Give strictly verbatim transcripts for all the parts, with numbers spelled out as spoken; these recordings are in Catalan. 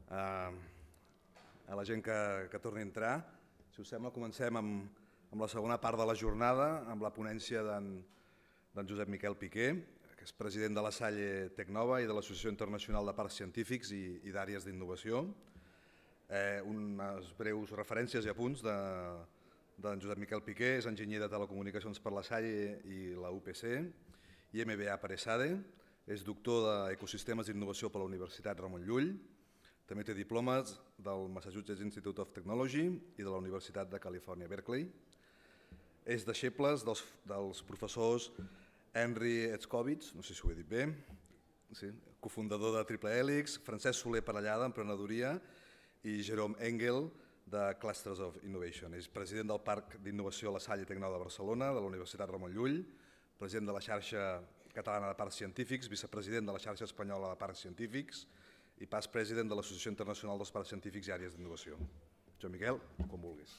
a la gent que torni a entrar. Si us sembla, comencem amb la segona part de la jornada, amb la ponència d'en Josep Miquel Piqué, que és president de la Salle Tecnova i de l'Associació Internacional de Parcs Científics i d'Àrees d'Innovació. Unes breus referències i apunts d'en Josep Miquel Piqué. És enginyer de telecomunicacions per la Salle i la U P C i M B A per ESADE. És doctor d'Ecosistemes d'Innovació per la Universitat Ramon Llull. També té diplomes del Massachusetts Institute of Technology i de la Universitat de Califòrnia, Berkeley. És deixebles dels professors Henry Etzkovitz, no sé si ho he dit bé, cofundador de Triple Helix, Francesc Soler Parellada, Emprenedoria, i Jerome Engel, de Clusters of Innovation. És president del Parc d'Innovació La Salle Tecnova de Barcelona, de la Universitat Ramon Llull, president de la xarxa catalana de Parcs Científics, vicepresident de la xarxa espanyola de Parcs Científics i pas president de l'Associació Internacional dels Parcs Científics i Àrees d'Innovació. Joan Miquel, com vulguis.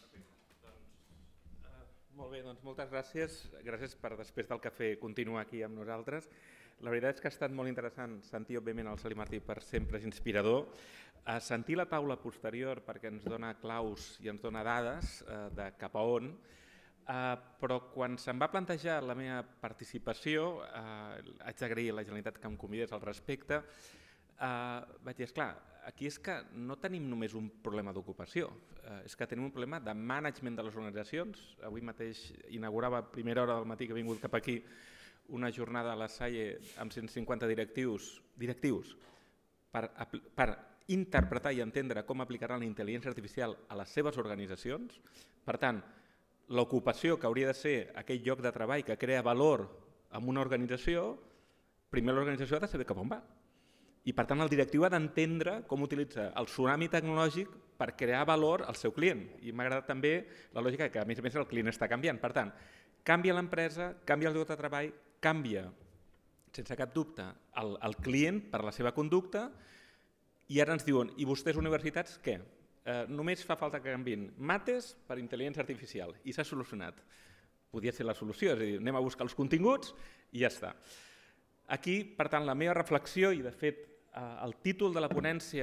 Molt bé, doncs moltes gràcies. Gràcies per, després del cafè, continuar aquí amb nosaltres. La veritat és que ha estat molt interessant sentir, òbviament, el Salí Martí, per sempre és inspirador. Sentir la taula posterior perquè ens dona claus i ens dona dades de cap a on, però quan se'm va plantejar la meva participació, haig d'agrair a la Generalitat que em convidés al respecte, vaig dir, esclar, aquí és que no tenim només un problema d'ocupació, és que tenim un problema de management de les organitzacions. Avui mateix inaugurava a primera hora del matí que he vingut cap aquí una jornada a la Salle amb cent cinquanta directius directius per interpretar i entendre com aplicaran la intel·ligència artificial a les seves organitzacions. Per tant, l'ocupació, que hauria de ser aquell lloc de treball que crea valor en una organització, primer l'organització ha de saber cap on va. I per tant el directiu ha d'entendre com utilitza el tsunami tecnològic per crear valor al seu client. I m'ha agradat també la lògica que a més a més el client està canviant. Per tant, canvia l'empresa, canvia el lloc de treball, canvia, sense cap dubte, el client per la seva conducta i ara ens diuen, i vostès universitats què? Només fa falta que canviïn mates per intel·ligència artificial i s'ha solucionat. Podria ser la solució, és a dir, anem a buscar els continguts i ja està. Aquí, per tant, la meva reflexió, i de fet el títol de la ponència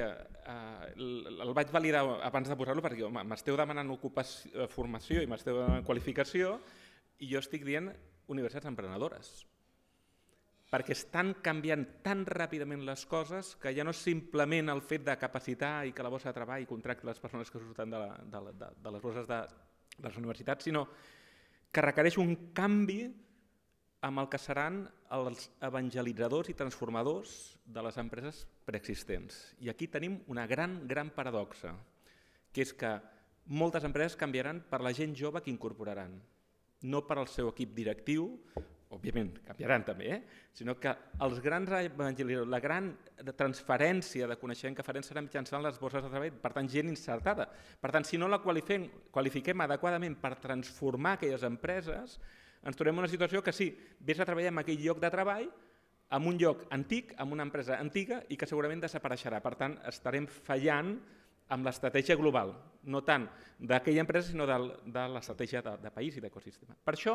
el vaig validar abans de posar-lo perquè m'esteu demanant formació i m'esteu demanant qualificació i jo estic dient universitats emprenedores. Perquè estan canviant tan ràpidament les coses que ja no és simplement el fet de capacitar i que la borsa de treball contracti les persones que surten de les borses de les universitats, sinó que requereix un canvi amb el que seran els evangelitzadors i transformadors de les empreses preexistents. I aquí tenim una gran, gran paradoxa, que és que moltes empreses canviaran per la gent jove que incorporaran, no per al seu equip directiu, òbviament canviaran també, eh? Sinó que els grans evangelitzadors, la gran transferència de coneixement que farem serà mitjançant les borses de treball, per tant, gent insertada. Per tant, si no la qualifiquem adequadament per transformar aquelles empreses, ens trobem en una situació que sí, vés a treballar en aquell lloc de treball, en un lloc antic, en una empresa antiga i que segurament desapareixerà. Per tant, estarem fallant amb l'estratègia global, no tant d'aquella empresa, sinó de l'estratègia de país i d'ecosistema. Per això,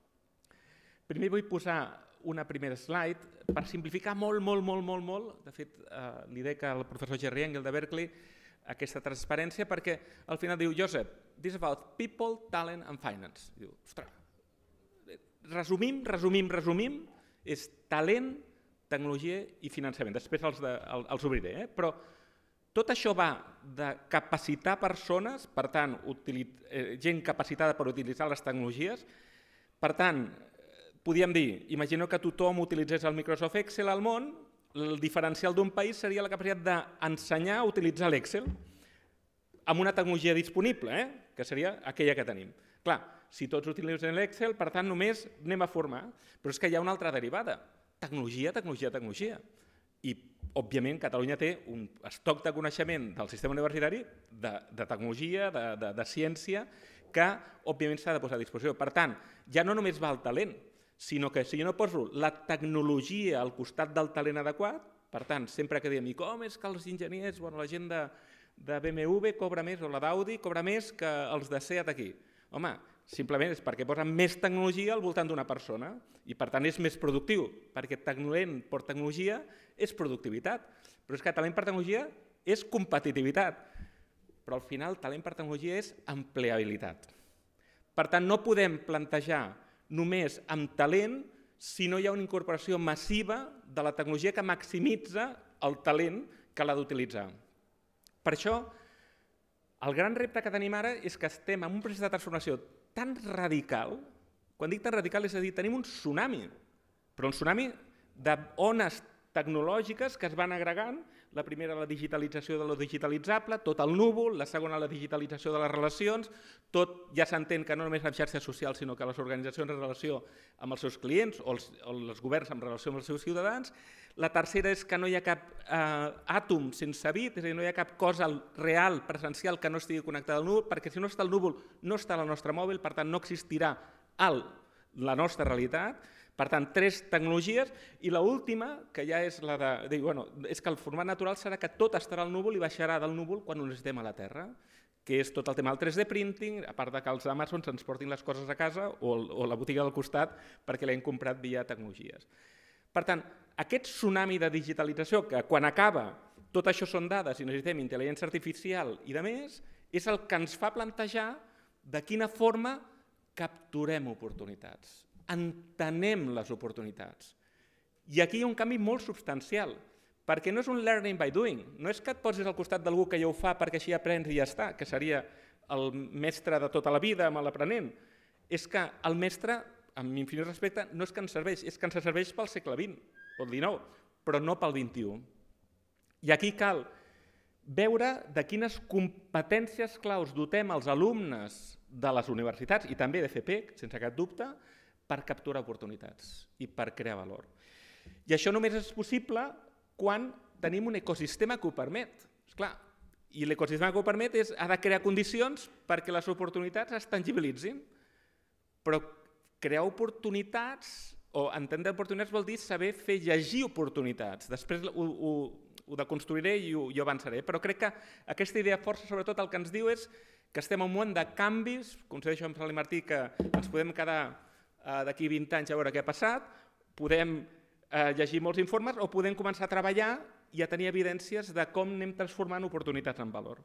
primer vull posar una primera slide per simplificar molt, molt, molt, molt, molt, de fet, li dec al professor Jerry Engel de Berkeley aquesta transparència perquè al final diu, Josep, this is about people, talent and finance. Diu, ostres, resumim, resumim, resumim, és talent, tecnologia i finançament. Després els obriré, però tot això va de capacitar persones, per tant, gent capacitada per utilitzar les tecnologies. Per tant, podríem dir, imagineu que tothom utilitzés el Microsoft Excel al món, el diferencial d'un país seria la capacitat d'ensenyar a utilitzar l'Excel amb una tecnologia disponible, que seria aquella que tenim. Clar, si tots utilitzen l'Excel, per tant, només anem a formar, però és que hi ha una altra derivada, tecnologia, tecnologia, tecnologia. I, òbviament, Catalunya té un estoc de coneixement del sistema universitari de tecnologia, de ciència, que, òbviament, s'ha de posar a disposició. Per tant, ja no només va el talent, sinó que si jo no poso la tecnologia al costat del talent adequat, per tant, sempre que diem, i com és que els enginyers, la gent de B M W cobra més, o la d'Audi cobra més que els de SEAT aquí? Home, simplement és perquè posen més tecnologia al voltant d'una persona i per tant és més productiu, perquè talent per tecnologia és productivitat, però és que talent per tecnologia és competitivitat, però al final talent per tecnologia és empleabilitat. Per tant, no podem plantejar només amb talent si no hi ha una incorporació massiva de la tecnologia que maximitza el talent que l'ha d'utilitzar. Per això, el gran repte que tenim ara és que estem en un procés de transformació tan radical, quan dic tan radical és a dir, tenim un tsunami, però un tsunami d'ones tecnològiques que es van agregant, la primera la digitalització de lo digitalitzable, tot el núvol, la segona la digitalització de les relacions, tot ja s'entén que no només en xarxes socials, sinó que les organitzacions en relació amb els seus clients o els, o els governs en relació amb els seus ciutadans. La tercera és que no hi ha cap eh, àtom sense bit, és a dir, no hi ha cap cosa real, presencial, que no estigui connectada al núvol, perquè si no està al núvol no està al nostre mòbil, per tant no existirà al la nostra realitat. Per tant, tres tecnologies, i l'última, que ja és la de... Dir, bueno, és que el format natural serà que tot estarà al núvol i baixarà del núvol quan ho necessitem a la Terra, que és tot el tema del tres D printing, a part de que els Amazon ens portin les coses a casa o, o la botiga del costat perquè l'hem comprat via tecnologies. Per tant, aquest tsunami de digitalització, que quan acaba tot això són dades i necessitem intel·ligència artificial i de més, és el que ens fa plantejar de quina forma capturem oportunitats, entenem les oportunitats. I aquí hi ha un canvi molt substancial, perquè no és un learning by doing, no és que et posis al costat d'algú que ja ho fa perquè així aprens i ja està, que seria el mestre de tota la vida amb l'aprenent. És que el mestre, amb infinit respecte, no és que ens serveix, és que ens serveix pel segle vint o el dinou, però no pel vint-i-u. I aquí cal veure de quines competències claus dotem els alumnes de les universitats i també de F P E C, sense cap dubte, per capturar oportunitats i per crear valor. I això només és possible quan tenim un ecosistema que ho permet. Esclar, i l'ecosistema que ho permet és, ha de crear condicions perquè les oportunitats es tangibilitzin. Però crear oportunitats, o entendre oportunitats vol dir saber fer llegir oportunitats. Després ho, ho, ho deconstruiré i ho, i ho avançaré. Però crec que aquesta idea força, sobretot, el que ens diu és que estem en un moment de canvis, coincideixo amb Sali Martí, que ens podem quedar d'aquí vint anys a veure què ha passat, podem llegir molts informes o podem començar a treballar i a tenir evidències de com anem transformant oportunitats en valor.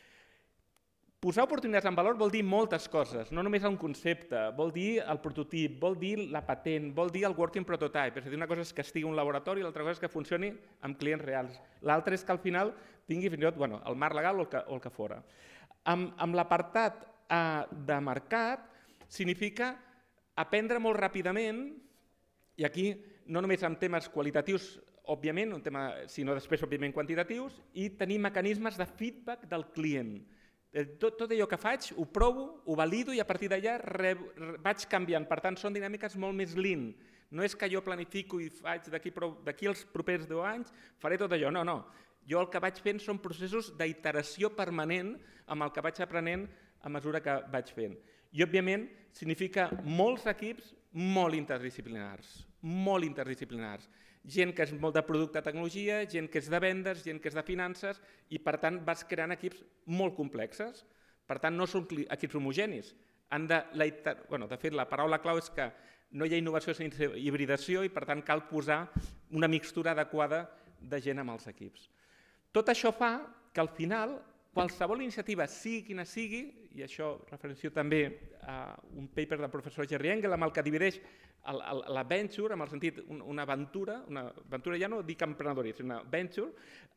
Posar oportunitats en valor vol dir moltes coses, no només un concepte, vol dir el prototip, vol dir la patent, vol dir el working prototype, és a dir, una cosa és que estigui en un laboratori i l'altra cosa és que funcioni amb clients reals. L'altra és que al final tingui fins i tot bueno, el marc legal o el que, o el que fora. Amb, amb l'apartat eh, de mercat significa aprendre molt ràpidament, i aquí no només en temes qualitatius, òbviament, un tema, sinó després, òbviament, quantitatius, i tenir mecanismes de feedback del client. Tot, tot allò que faig ho provo, ho valido i a partir d'allà vaig canviant. Per tant, són dinàmiques molt més lean. No és que jo planifico i faig d'aquí als propers deu anys faré tot allò. No, no. Jo el que vaig fent són processos d'iteració permanent amb el que vaig aprenent a mesura que vaig fent. I, òbviament, significa molts equips molt interdisciplinars, molt interdisciplinars. Gent que és molt de producte de tecnologia, gent que és de vendes, gent que és de finances, i per tant vas creant equips molt complexes. Per tant, no són equips homogenis. Han de, bueno, de fet, la paraula clau és que no hi ha innovació sense hibridació i per tant cal posar una mixtura adequada de gent amb els equips. Tot això fa que al final qualsevol iniciativa, sigui quina sigui, i això referencio també a un paper del professor Jerry Engel amb el que divideix la venture, en el sentit una aventura, una aventura ja no dic emprenedor, és una venture,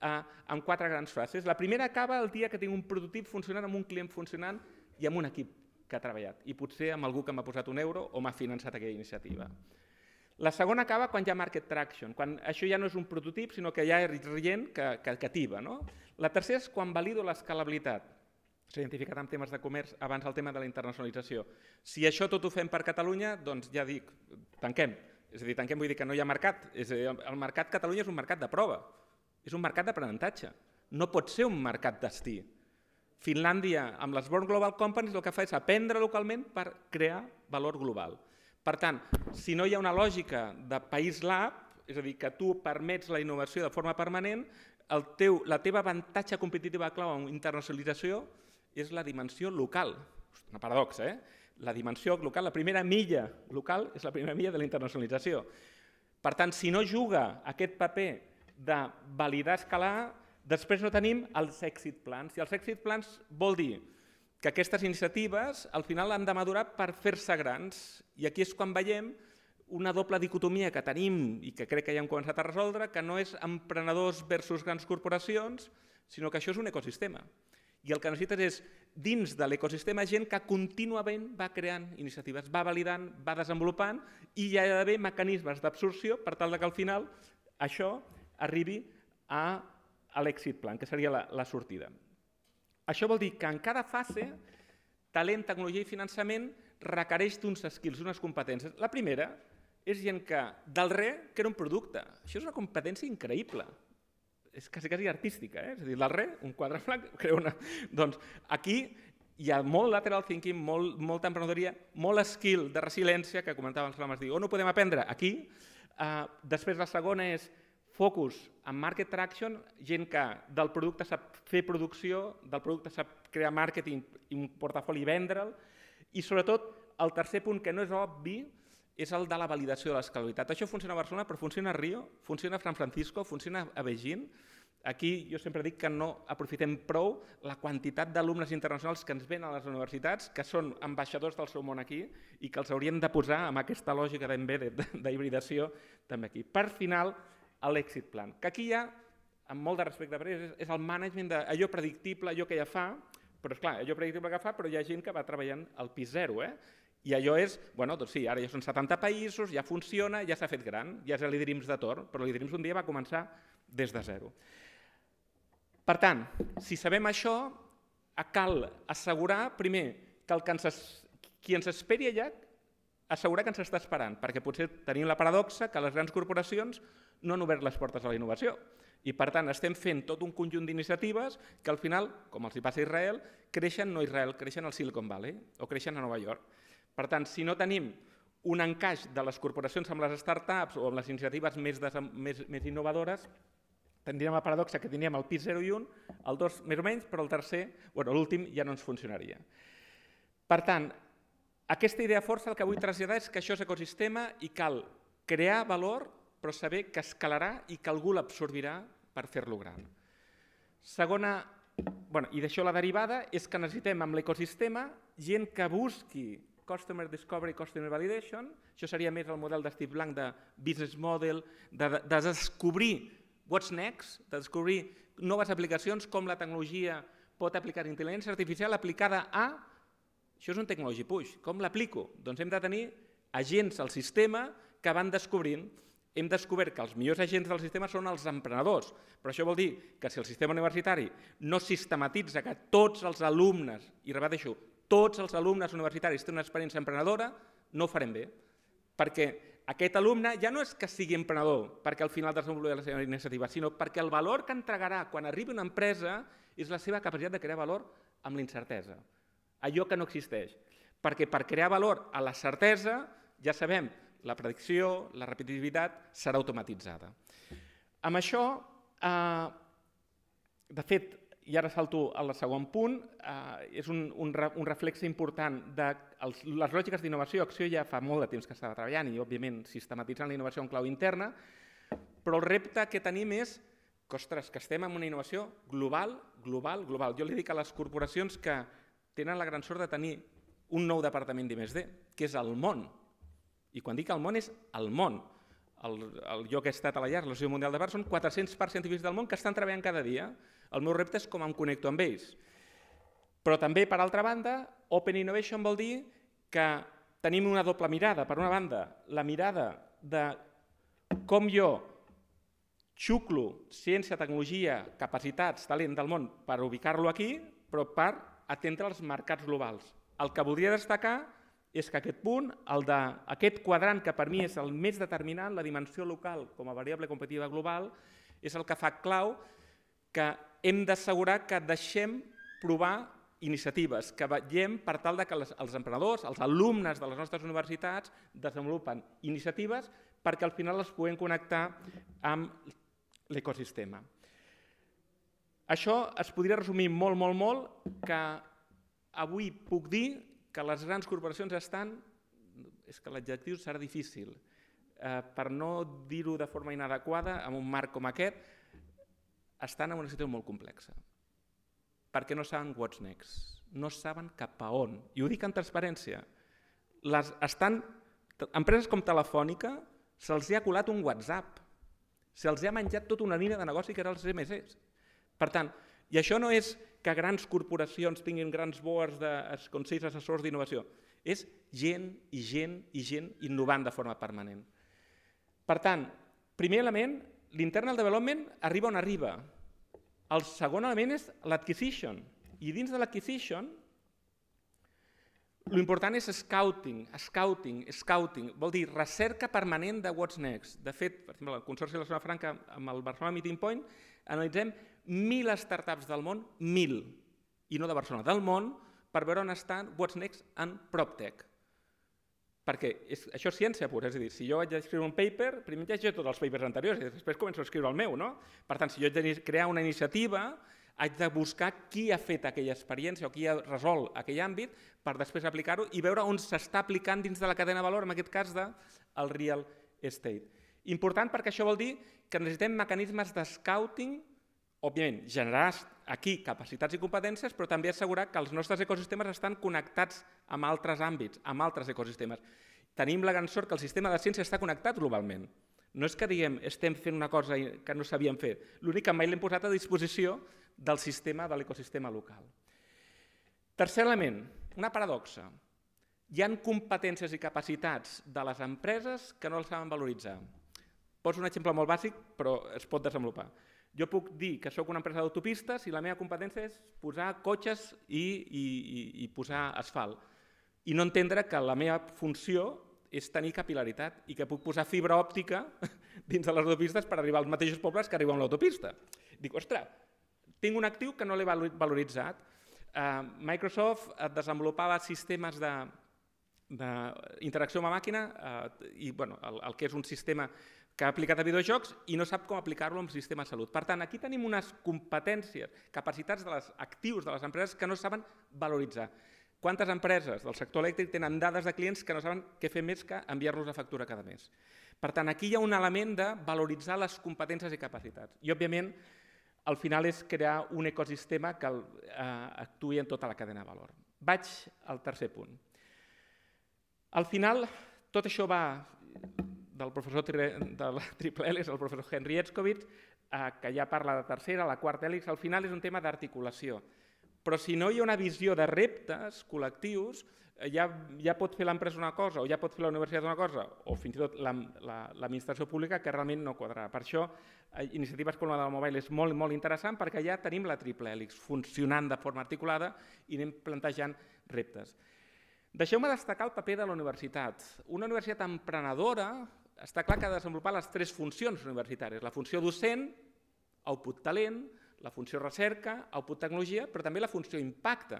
amb quatre grans fases. La primera acaba el dia que tinc un prototip funcionant, amb un client funcionant i amb un equip que ha treballat, i potser amb algú que m'ha posat un euro o m'ha finançat aquella iniciativa. La segona acaba quan hi ha market traction, quan això ja no és un prototip, sinó que ja és gent que, que cativa. No? La tercera és quan valido l'escalabilitat. S'ha identificat en temes de comerç abans el tema de la internacionalització. Si això tot ho fem per Catalunya, doncs ja dic, tanquem. És a dir, tanquem vull dir que no hi ha mercat. És a dir, el mercat Catalunya és un mercat de prova, és un mercat d'aprenentatge. No pot ser un mercat destí. Finlàndia, amb les Born Global Companies, el que fa és aprendre localment per crear valor global. Per tant, si no hi ha una lògica de país lab, és a dir, que tu permets la innovació de forma permanent, el teu, la teva avantatge competitiva clau en internacionalització és la dimensió local. Una paradoxa, eh? La dimensió local, la primera milla local és la primera milla de la internacionalització. Per tant, si no juga aquest paper de validar, escalar, Després no tenim els exit plans, i els exit plans vol dir que aquestes iniciatives al final han de madurar per fer-se grans, i aquí és quan veiem una doble dicotomia que tenim i que crec que ja hem començat a resoldre, que no és emprenedors versus grans corporacions, sinó que això és un ecosistema. I el que necessites és, dins de l'ecosistema, gent que contínuament va creant iniciatives, va validant, va desenvolupant, i hi ha d'haver mecanismes d'absorció per tal que al final això arribi a l'exit plan, que seria la sortida. Això vol dir que en cada fase, talent, tecnologia i finançament requereix d'uns skills, unes competències. La primera és gent que del res crea un producte. Això és una competència increïble. És quasi, quasi artística, eh? És a dir, del res, un quadre blanc, crea una... Doncs aquí hi ha molt lateral thinking, molt, molta emprenedoria, molt skill de resiliència, que comentava el Salam, es diu, on ho podem aprendre? Aquí. Uh, després la segona és focus en market traction, gent que del producte sap fer producció, del producte sap crear màrqueting i un portafoli i vendre'l, i sobretot el tercer punt que no és obvi és el de la validació de l'escalabilitat. Això funciona a Barcelona, però funciona a Rio, funciona a San Francisco, funciona a Beijing. Aquí jo sempre dic que no aprofitem prou la quantitat d'alumnes internacionals que ens venen a les universitats, que són ambaixadors del seu món aquí i que els hauríem de posar amb aquesta lògica d'hibridació també aquí. Per final, l'exit plan, que aquí ja, amb molt de respecte per ells, és el management d'allò predictible, allò que ja fa, però és clar, allò predictible que fa, però hi ha gent que va treballant al pis zero, eh? I allò és, bueno, doncs sí, ara ja són setanta països, ja funciona, ja s'ha fet gran, ja és l'E-Dreams de Tor, però l'E-Dreams un dia va començar des de zero. Per tant, si sabem això, cal assegurar, primer, que el que ens, qui ens esperi allà, assegurar que ens està esperant, perquè potser tenim la paradoxa que les grans corporacions no han obert les portes a la innovació. I per tant estem fent tot un conjunt d'iniciatives que al final, com els hi passa a Israel, creixen no a Israel, creixen al Silicon Valley o creixen a Nova York. Per tant, si no tenim un encaix de les corporacions amb les startups o amb les iniciatives més, més, més innovadores, tindríem la paradoxa que tindríem el pis zero i un, el dos més o menys, però el tercer, bueno, l'últim ja no ens funcionaria. Per tant, aquesta idea força el que vull traslladar és que això és ecosistema i cal crear valor, però saber que escalarà i que algú l'absorbirà per fer-lo gran. Segona, bueno, i d'això la derivada és que necessitem amb l'ecosistema gent que busqui Customer Discovery, Customer Validation, això seria més el model de Steve Blank de business model, de, de descobrir what's next, de descobrir noves aplicacions, com la tecnologia pot aplicar intel·ligència artificial aplicada a... Això és un technology push. Com l'aplico? Doncs hem de tenir agents al sistema que van descobrint. Hem descobert que els millors agents del sistema són els emprenedors, però això vol dir que si el sistema universitari no sistematitza que tots els alumnes, i repeteixo, tots els alumnes universitaris tenen una experiència emprenedora, no ho farem bé, perquè aquest alumne ja no és que sigui emprenedor perquè al final desenvolupi la seva iniciativa, sinó perquè el valor que entregarà quan arribi una empresa és la seva capacitat de crear valor amb l'incertesa, allò que no existeix, perquè per crear valor a la certesa, ja sabem, la predicció, la repetitivitat serà automatitzada. Amb això, eh, de fet, i ara salto al segon punt, eh, és un, un, un reflex important de els, les lògiques d'innovació. Acció ja fa molt de temps que estava treballant i, òbviament, sistematitzant la innovació en clau interna, però el repte que tenim és que, ostres, que estem en una innovació global, global, global. Jo li dic a les corporacions que tenen la gran sort de tenir un nou departament d'I més D, que és el món. I quan dic el món és el món. El, el, jo que he estat a la llar, l'Associació Mundial de Bars, són quatre-cents parcs científics del món que estan treballant cada dia. El meu repte és com em connecto amb ells. Però també, per altra banda, Open Innovation vol dir que tenim una doble mirada. Per una banda, la mirada de com jo xuclo ciència, tecnologia, capacitats, talent del món per ubicar-lo aquí, però per atendre els mercats globals. El que voldria destacar és que aquest punt, el d'aquest quadrant que per mi és el més determinant, la dimensió local com a variable competitiva global, és el que fa clau que hem d'assegurar que deixem provar iniciatives, que vetllem per tal que els emprenedors, els alumnes de les nostres universitats desenvolupen iniciatives perquè al final les puguem connectar amb l'ecosistema. Això es podria resumir molt, molt, molt, que avui puc dir que les grans corporacions estan, és que l'adjectiu serà difícil, eh, per no dir-ho de forma inadequada, en un marc com aquest, estan en una situació molt complexa, perquè no saben what's next, no saben cap a on. I ho dic en transparència. Les estan, empreses com Telefònica se'ls ha colat un WhatsApp, se'ls ha menjat tota una línia de negoci que era els eme esse. Per tant, i això no és que grans corporacions tinguin grans boards de consells assessors d'innovació, és gent i gent i gent innovant de forma permanent. Per tant, primer element, l'internal development arriba on arriba. El segon element és l'acquisition. I dins de l'acquisition, l'important és scouting, scouting, scouting, vol dir recerca permanent de what's next. De fet, per exemple, el Consorci de la Zona Franca amb el Barcelona Meeting Point analitzem mil startups del món, mil, i no de Barcelona, del món, per veure on estan what's next en PropTech. Perquè és, això és ciència pura, és a dir, si jo haig d'escriure un paper, primer llegeixo tots els papers anteriors i després començo a escriure el meu, no? Per tant, si jo haig de crear una iniciativa, haig de buscar qui ha fet aquella experiència o qui ha resolt aquell àmbit per després aplicar-ho i veure on s'està aplicant dins de la cadena de valor, en aquest cas del real estate. Important perquè això vol dir que necessitem mecanismes de scouting, òbviament, generar aquí capacitats i competències, però també assegurar que els nostres ecosistemes estan connectats amb altres àmbits, amb altres ecosistemes. Tenim la gran sort que el sistema de ciència està connectat globalment. No és que diguem estem fent una cosa que no sabíem fer, l'únic que mai l'hem posat a disposició del sistema, de l'ecosistema local. Tercer element, una paradoxa. Hi ha competències i capacitats de les empreses que no les saben valoritzar. Poso un exemple molt bàsic, però es pot desenvolupar. Jo puc dir que sóc una empresa d'autopistes i la meva competència és posar cotxes i, i, i posar asfalt. I no entendre que la meva funció és tenir capil·laritat i que puc posar fibra òptica dins de les autopistes per arribar als mateixos pobles que arriben a l'autopista. Dic, ostres, tinc un actiu que no l'he valoritzat. Uh, Microsoft desenvolupava sistemes d'interacció amb la màquina uh, i bueno, el, el que és un sistema que ha aplicat a videojocs i no sap com aplicar-lo en el sistema de salut. Per tant, aquí tenim unes competències, capacitats dels actius de les empreses que no saben valoritzar. Quantes empreses del sector elèctric tenen dades de clients que no saben què fer més que enviar-los la factura cada mes? Per tant, aquí hi ha un element de valoritzar les competències i capacitats. I, òbviament, al final és crear un ecosistema que eh, actuï en tota la cadena de valor. Vaig al tercer punt. Al final, tot això va del professor de la triple hèlix, el professor Henry Etzkovitz, eh, que ja parla de tercera, la quarta hèlix, al final és un tema d'articulació. Però si no hi ha una visió de reptes col·lectius, ja, ja pot fer l'empresa una cosa o ja pot fer la universitat una cosa o fins i tot l'administració pública que realment no quadrarà. Per això, iniciatives com la del mobile és molt, molt interessant perquè ja tenim la triple hèlix funcionant de forma articulada i anem plantejant reptes. Deixeu-me destacar el paper de la universitat. Una universitat emprenedora està clar que ha de desenvolupar les tres funcions universitàries. La funció docent, output talent, la funció recerca, output tecnologia, però també la funció impacte.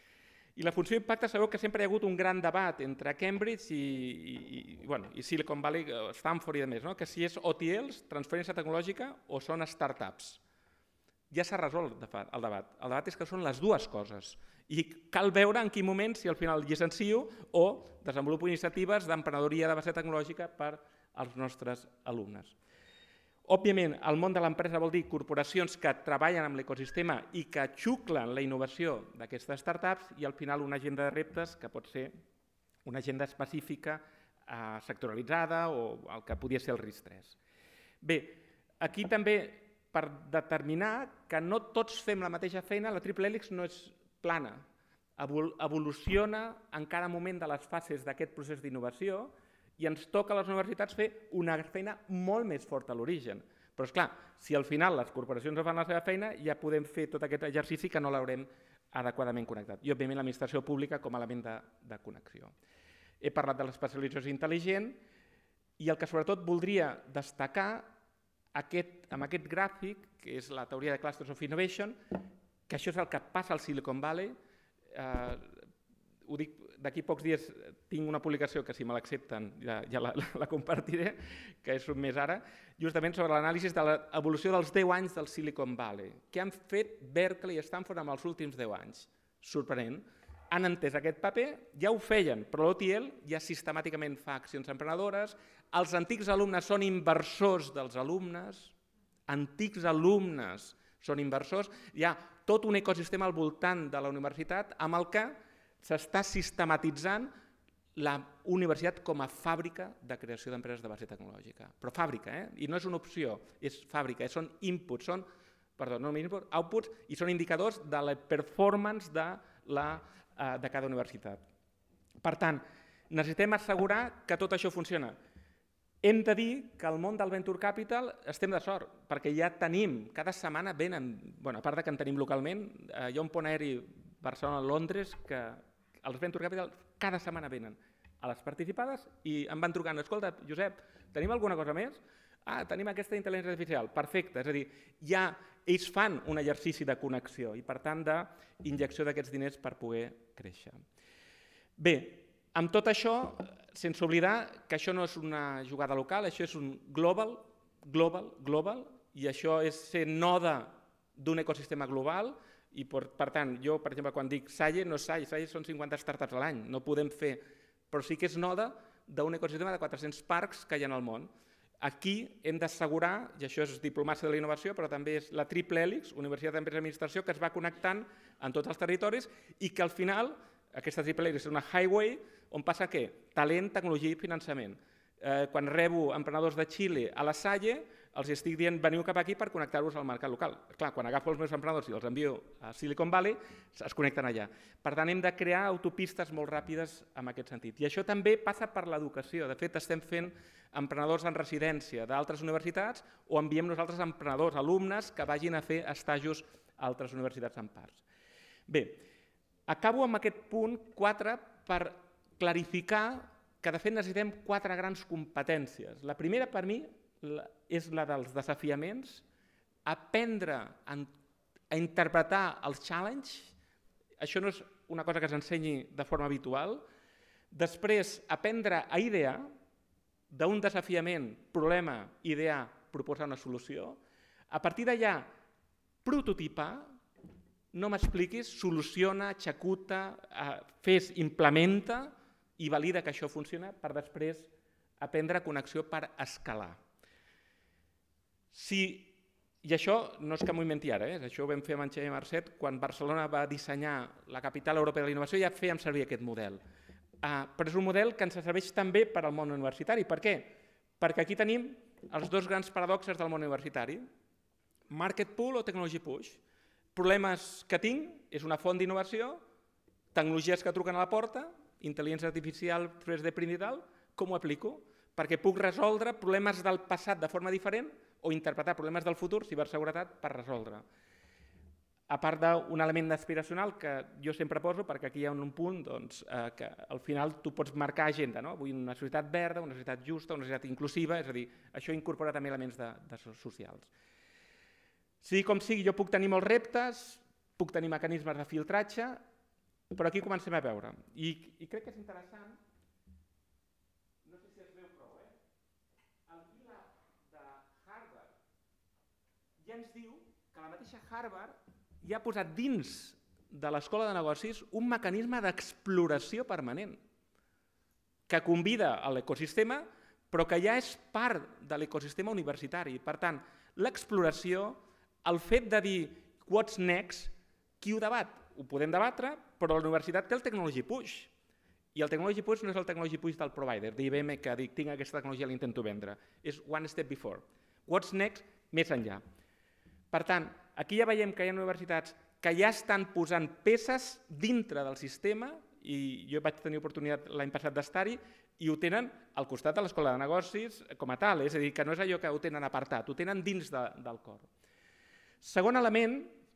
I la funció impacte sabeu que sempre hi ha hagut un gran debat entre Cambridge i, i, i, bueno, i Silicon Valley, Stanford i demés, no? Que si és O T Ls, transferència tecnològica, o són startups. Ja s'ha resolt el debat. El debat és que són les dues coses. I cal veure en quin moment, si al final llicencio o desenvolupo iniciatives d'emprenedoria de base tecnològica per als nostres alumnes. Òbviament, el món de l'empresa vol dir corporacions que treballen amb l'ecosistema i que xuclen la innovació d'aquestes startups i al final una agenda de reptes que pot ser una agenda específica eh, sectorialitzada o el que podria ser el RIS tres. Bé, aquí també per determinar que no tots fem la mateixa feina, la triple hèlix no és plana, evoluciona en cada moment de les fases d'aquest procés d'innovació i ens toca a les universitats fer una feina molt més forta a l'origen. Però, esclar, si al final les corporacions no fan la seva feina, ja podem fer tot aquest exercici que no l'haurem adequadament connectat. I, òbviament, l'administració pública com a element de, de connexió. He parlat de l'especialització intel·ligent i el que sobretot voldria destacar aquest, amb aquest gràfic, que és la teoria de Clusters of Innovation, que això és el que passa al Silicon Valley. Eh, ho dic, d'aquí pocs dies tinc una publicació que si me l'accepten ja, ja la, la compartiré, que és més ara, justament sobre l'anàlisi de l'evolució dels deu anys del Silicon Valley. Què han fet Berkeley i Stanford amb els últims deu anys? Sorprenent. Han entès aquest paper, ja ho feien, però l'O T L ja sistemàticament fa accions emprenedores, els antics alumnes són inversors dels alumnes, antics alumnes són inversors. Hi ha tot un ecosistema al voltant de la universitat amb el que s'està sistematitzant la universitat com a fàbrica de creació d'empreses de base tecnològica. Però fàbrica, eh? I no és una opció, és fàbrica, són inputs, són, perdó, no inputs, outputs, i són indicadors de la performance de, la, de cada universitat. Per tant, necessitem assegurar que tot això funciona. Hem de dir que al món del Venture Capital estem de sort, perquè ja tenim, cada setmana venen, bueno, a part que en tenim localment, hi ha un pont aeri Barcelona-Londres que els Venture Capital cada setmana venen a les participades i em van trucant, escolta, Josep, tenim alguna cosa més? Ah, tenim aquesta intel·ligència artificial, perfecte, és a dir, ja ells fan un exercici de connexió i per tant d'injecció d'aquests diners per poder créixer. Bé, amb tot això, sense oblidar que això no és una jugada local, això és un global, global, global, i això és ser node d'un ecosistema global. I per tant, jo, per exemple, quan dic Salle, no és Salle, Salle són cinquanta startups a l'any, no podem fer, però sí que és node d'un ecosistema de quatre-cents parcs que hi ha al món. Aquí hem d'assegurar, i això és diplomàcia de la innovació, però també és la triple hèlix, Universitat d'Empresa i Administració, que es va connectant en tots els territoris i que al final, aquesta triple hèlix és una highway on passa què? Talent, tecnologia i finançament. Eh, quan rebo emprenedors de Xile a la Salle, els estic dient veniu cap aquí per connectar-vos al mercat local. Clar, quan agafo els meus emprenedors i els envio a Silicon Valley, es connecten allà. Per tant, hem de crear autopistes molt ràpides en aquest sentit. I això també passa per l'educació. De fet, estem fent emprenedors en residència d'altres universitats o enviem nosaltres emprenedors, alumnes, que vagin a fer estajos a altres universitats en parts. Bé, acabo amb aquest punt quatre per clarificar que de fet necessitem quatre grans competències. La primera per mi és la dels desafiaments, aprendre a interpretar els challenge, això no és una cosa que s'ensenyi de forma habitual, després aprendre a idear, d'un desafiament, problema, idear, proposar una solució, a partir d'allà prototipar, no m'expliquis, soluciona, executa, fes, implementa i valida que això funciona per després aprendre connexió per escalar. Si, i això no és que m'ho inventi ara, eh? Això ho vam fer amb en Xavier Marcet, quan Barcelona va dissenyar la capital europea de la innovació ja fèiem servir aquest model. Uh, però és un model que ens serveix també per al món universitari. Per què? Perquè aquí tenim els dos grans paradoxes del món universitari. Market pool o technology push. Problemes que tinc és una font d'innovació, tecnologies que truquen a la porta, intel·ligència artificial, tres D print i tal, com ho aplico? Perquè puc resoldre problemes del passat de forma diferent o interpretar problemes del futur, ciberseguretat, per resoldre. A part d'un element aspiracional que jo sempre poso, perquè aquí hi ha un punt doncs, eh, que al final tu pots marcar agenda, no? Vull una societat verda, una societat justa, una societat inclusiva, és a dir, això incorpora també elements de, de socials. Sigui com sigui, jo puc tenir molts reptes, puc tenir mecanismes de filtratge, però aquí comencem a veure. I, i crec que és interessant, no sé si es veu prou, eh? El Gilab de Harvard ja ens diu que la mateixa Harvard ja ha posat dins de l'Escola de Negocis un mecanisme d'exploració permanent que convida a l'ecosistema però que ja és part de l'ecosistema universitari. Per tant, l'exploració, el fet de dir what's next, qui ho debat? Ho podem debatre, però la universitat té el technology push. I el technology push no és el technology push del provider, d'I B M, que dic, tinc aquesta tecnologia, l'intento vendre. És one step before. What's next, més enllà. Per tant, aquí ja veiem que hi ha universitats que ja estan posant peces dintre del sistema, i jo vaig tenir oportunitat l'any passat d'estar-hi, i ho tenen al costat de l'Escola de Negocis com a tal, és a dir, que no és allò que ho tenen apartat, ho tenen dins de, del cor. Segon element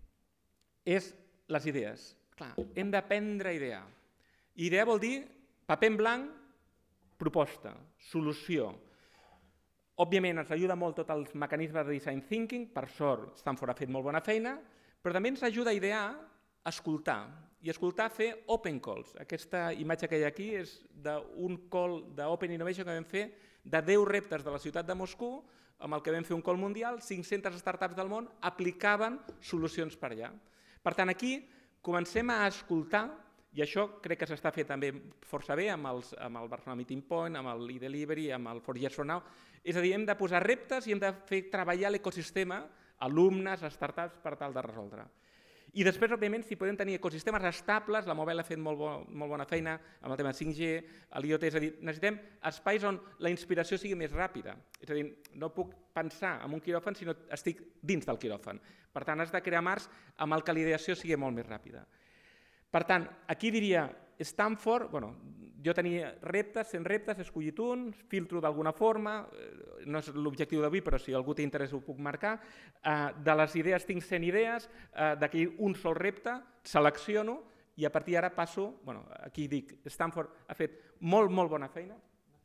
és les idees. Clar, hem d'aprendre a idear. Idear vol dir paper en blanc, proposta, solució. Òbviament ens ajuda molt tots els mecanismes de design thinking, per sort Stanford ha fet molt bona feina, però també ens ajuda a idear, a escoltar, i escoltar fer open calls. Aquesta imatge que hi ha aquí és d'un call d'Open Innovation que vam fer de deu reptes de la ciutat de Moscou, amb el que vam fer un call mundial, cinc-centes startups del món aplicaven solucions per allà. Per tant, aquí comencem a escoltar, i això crec que s'està fent també força bé amb, els, amb el Barcelona Meeting Point, amb l'e-Delivery, amb el four years from now. És a dir, hem de posar reptes i hem de fer treballar l'ecosistema alumnes, startups, per tal de resoldre. I després, òbviament, si podem tenir ecosistemes estables, la Mobile ha fet molt, bo, molt bona feina amb el tema cinc G, l'I O T, és a dir, necessitem espais on la inspiració sigui més ràpida. És a dir, no puc pensar en un quiròfan si no estic dins del quiròfan. Per tant, has de crear marcs amb el que la ideació sigui molt més ràpida. Per tant, aquí diria Stanford, bueno, jo tenia reptes, cent reptes, he escollit un, filtro d'alguna forma, no és l'objectiu d'avui, però si algú té interès ho puc marcar, de les idees tinc cent idees, d'aquí un sol repte, selecciono i a partir d'ara passo, bueno, aquí dic, Stanford ha fet molt, molt bona feina.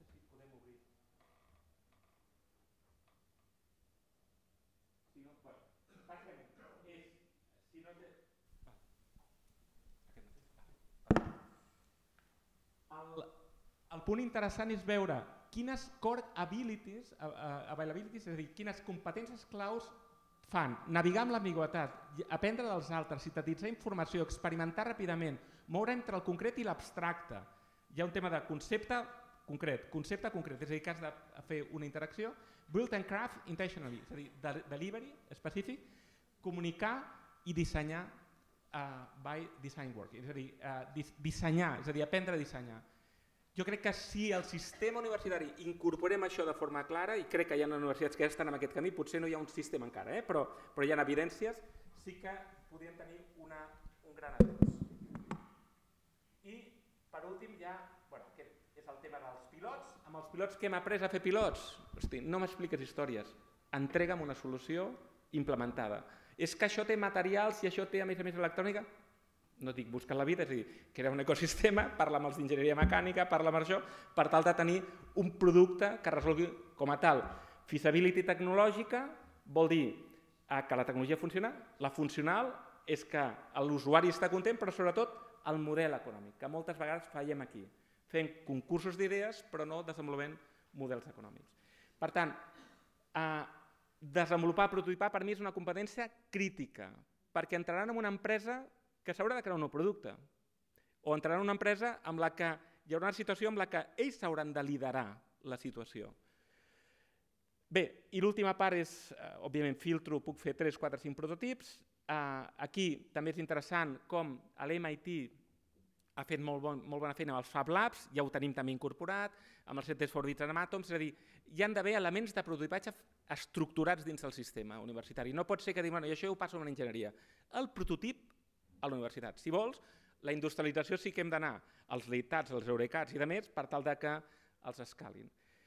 El punt interessant és veure quines core abilities, availabilities, és a dir, quines competències claus fan navegar amb l'ambigüitat, aprendre dels altres, sintetitzar informació, experimentar ràpidament, moure entre el concret i l'abstracte. Hi ha un tema de concepte concret, concepte concret, és a dir, que has de fer una interacció, build and craft intentionally, és a dir, delivery específic, comunicar i dissenyar by design work, és a dir, dissenyar, és a dir, aprendre a dissenyar. Jo crec que si el sistema universitari incorporem això de forma clara, i crec que hi ha universitats que ja estan en aquest camí, potser no hi ha un sistema encara, eh? però, però hi ha evidències, sí que podríem tenir una, un gran avenç. I per últim ja, bueno, aquest és el tema dels pilots. Amb els pilots que hem après a fer pilots, hosti, no m'expliques històries, entrega'm una solució implementada. És que això té materials i això té a més a més electrònica? No dic buscar la vida, és a dir, crear un ecosistema, parla amb els d'enginyeria mecànica, parla amb això, per tal de tenir un producte que resolgui com a tal. Feasibility tecnològica vol dir que la tecnologia funciona, la funcional és que l'usuari està content, però sobretot el model econòmic, que moltes vegades fallem aquí. Fem concursos d'idees, però no desenvolupem models econòmics. Per tant, desenvolupar, prototipar, per mi és una competència crítica, perquè entraran en una empresa que s'haurà de crear un nou producte, o entraran en una empresa amb la que hi haurà una situació amb la que ells s'hauran de liderar la situació. Bé, i l'última part és, òbviament, filtro, puc fer tres, quatre, cinc prototips. Aquí també és interessant com l'M I T ha fet molt bona feina amb els Fab Labs, ja ho tenim també incorporat, amb els Centers for Bits and Atoms, és a dir, hi han d'haver elements de prototipatge estructurats dins del sistema universitari. No pot ser que diguin, bueno, i això ho passo a una enginyeria. El prototip a la universitat. Si vols, la industrialització sí que hem d'anar als LEITats, als EURECATs i de més per tal que els escalin.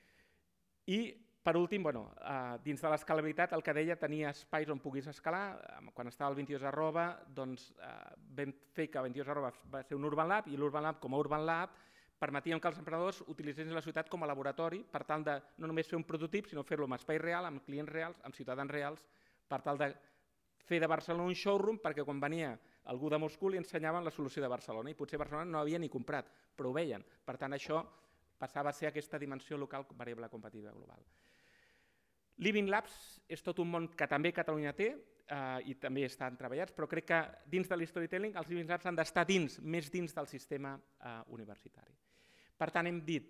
I, per últim, dins de l'escalabilitat, el que deia, tenir espais on puguis escalar. Quan estava al vint-i-dos arroba, doncs vam fer que vint-i-dos arroba va ser un Urban Lab i l'Urban Lab, com a Urban Lab, permetíem que els emprenedors utilitzessin la ciutat com a laboratori per tal de no només fer un prototip, sinó fer-lo amb espai real, amb clients reals, amb ciutadans reals, per tal de fer de Barcelona un showroom perquè quan venia algú de Moscou li ensenyaven la solució de Barcelona i potser Barcelona no havia ni comprat, però ho veien. Per tant, això passava a ser aquesta dimensió local variable competitiva global. Living Labs és tot un món que també Catalunya té i també estan treballats, però crec que dins de l'storytelling els Living Labs han d'estar dins, més dins del sistema universitari. Per tant, hem dit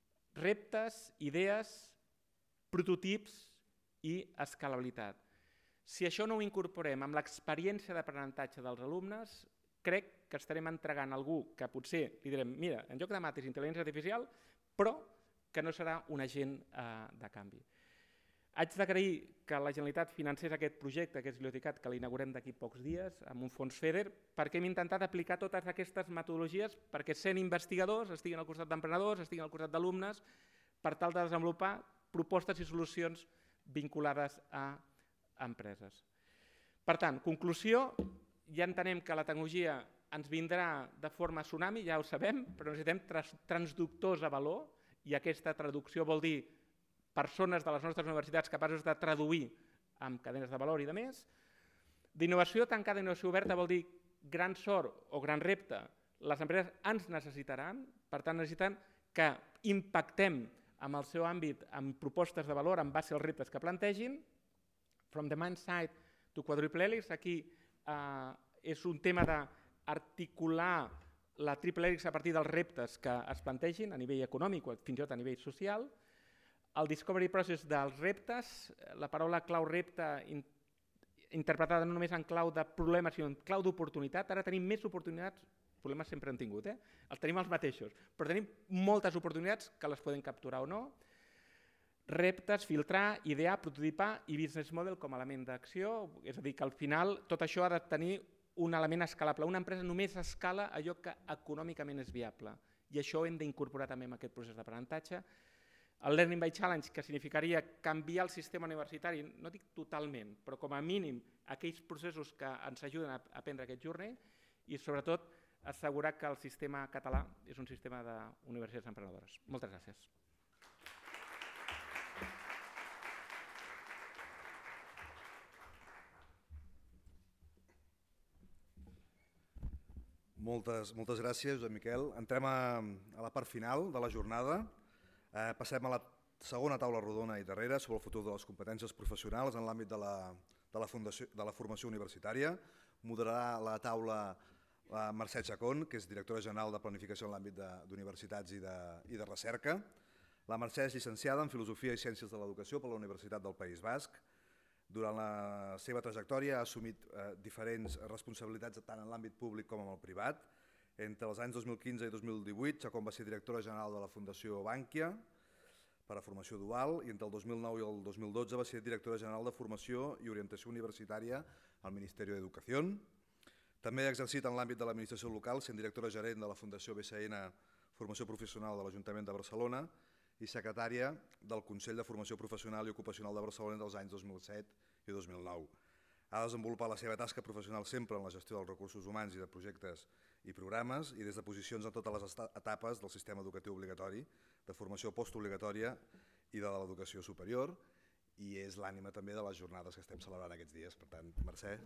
reptes, idees, prototips i escalabilitat. Si això no ho incorporem amb l'experiència d'aprenentatge dels alumnes, crec que estarem entregant algú que potser li direm, mira, en lloc de mates i intel·ligència artificial, però que no serà un agent de canvi. Haig d'agrair que la Generalitat financés aquest projecte, aquest bibliotecat, que l'inaugurem d'aquí pocs dies, amb un fons FEDER, perquè hem intentat aplicar totes aquestes metodologies perquè sent investigadors estiguin al costat d'emprenedors, estiguin al costat d'alumnes, per tal de desenvolupar propostes i solucions vinculades a empreses. Per tant, conclusió, ja entenem que la tecnologia ens vindrà de forma tsunami, ja ho sabem, però necessitem transductors a valor i aquesta traducció vol dir persones de les nostres universitats capaços de traduir amb cadenes de valor i de més. D'innovació tancada i innovació oberta vol dir gran sort o gran repte. Les empreses ens necessitaran, per tant necessiten que impactem amb el seu àmbit amb propostes de valor en base als reptes que plantegin. From the mind side to quadruple helix, aquí és un tema d'articular la triple helix a partir dels reptes que es plantegin a nivell econòmic o fins i tot a nivell social. El discovery process dels reptes, la paraula clau repte interpretada no només en clau de problemes, sinó en clau d'oportunitat. Ara tenim més oportunitats, problemes sempre han tingut, eh? Els tenim els mateixos, però tenim moltes oportunitats que les podem capturar o no. Reptes, filtrar, idear, prototipar i business model com a element d'acció, és a dir, que al final tot això ha de tenir un element escalable. Una empresa només escala allò que econòmicament és viable i això ho hem d'incorporar també en aquest procés d'aprenentatge. El Learning by Challenge, que significaria canviar el sistema universitari, no dic totalment, però com a mínim aquells processos que ens ajuden a aprendre aquest jorner i sobretot assegurar que el sistema català és un sistema d'universitats emprenedores. Moltes gràcies. Moltes, moltes gràcies, Josep Miquel. Entrem a, a la part final de la jornada. Eh, passem a la segona taula rodona i darrera sobre el futur de les competències professionals en l'àmbit de, la, de, la fundació, de la formació universitària. Moderarà la taula la Mercè Chacón, que és directora general de planificació en l'àmbit d'universitats i, de, i de recerca. La Mercè és llicenciada en Filosofia i Ciències de l'Educació per la Universitat del País Basc. Durant la seva trajectòria ha assumit eh, diferents responsabilitats tant en l'àmbit públic com en el privat. Entre els anys dos mil quinze i dos mil divuit, Chacón va ser directora general de la Fundació Bankia per a formació dual i entre el dos mil nou i el dos mil dotze va ser directora general de Formació i Orientació Universitària al Ministeri d'Educació. També ha exercit en l'àmbit de l'administració local, sent directora gerent de la Fundació B C N Formació Professional de l'Ajuntament de Barcelona i secretària del Consell de Formació Professional i Ocupacional de Barcelona dels anys dos mil set i dos mil nou. Ha desenvolupat la seva tasca professional sempre en la gestió dels recursos humans i de projectes i programes i des de posicions en totes les etapes del sistema educatiu obligatori, de formació postobligatòria i de l'educació superior i és l'ànima també de les jornades que estem celebrant aquests dies. Per tant, Mercè.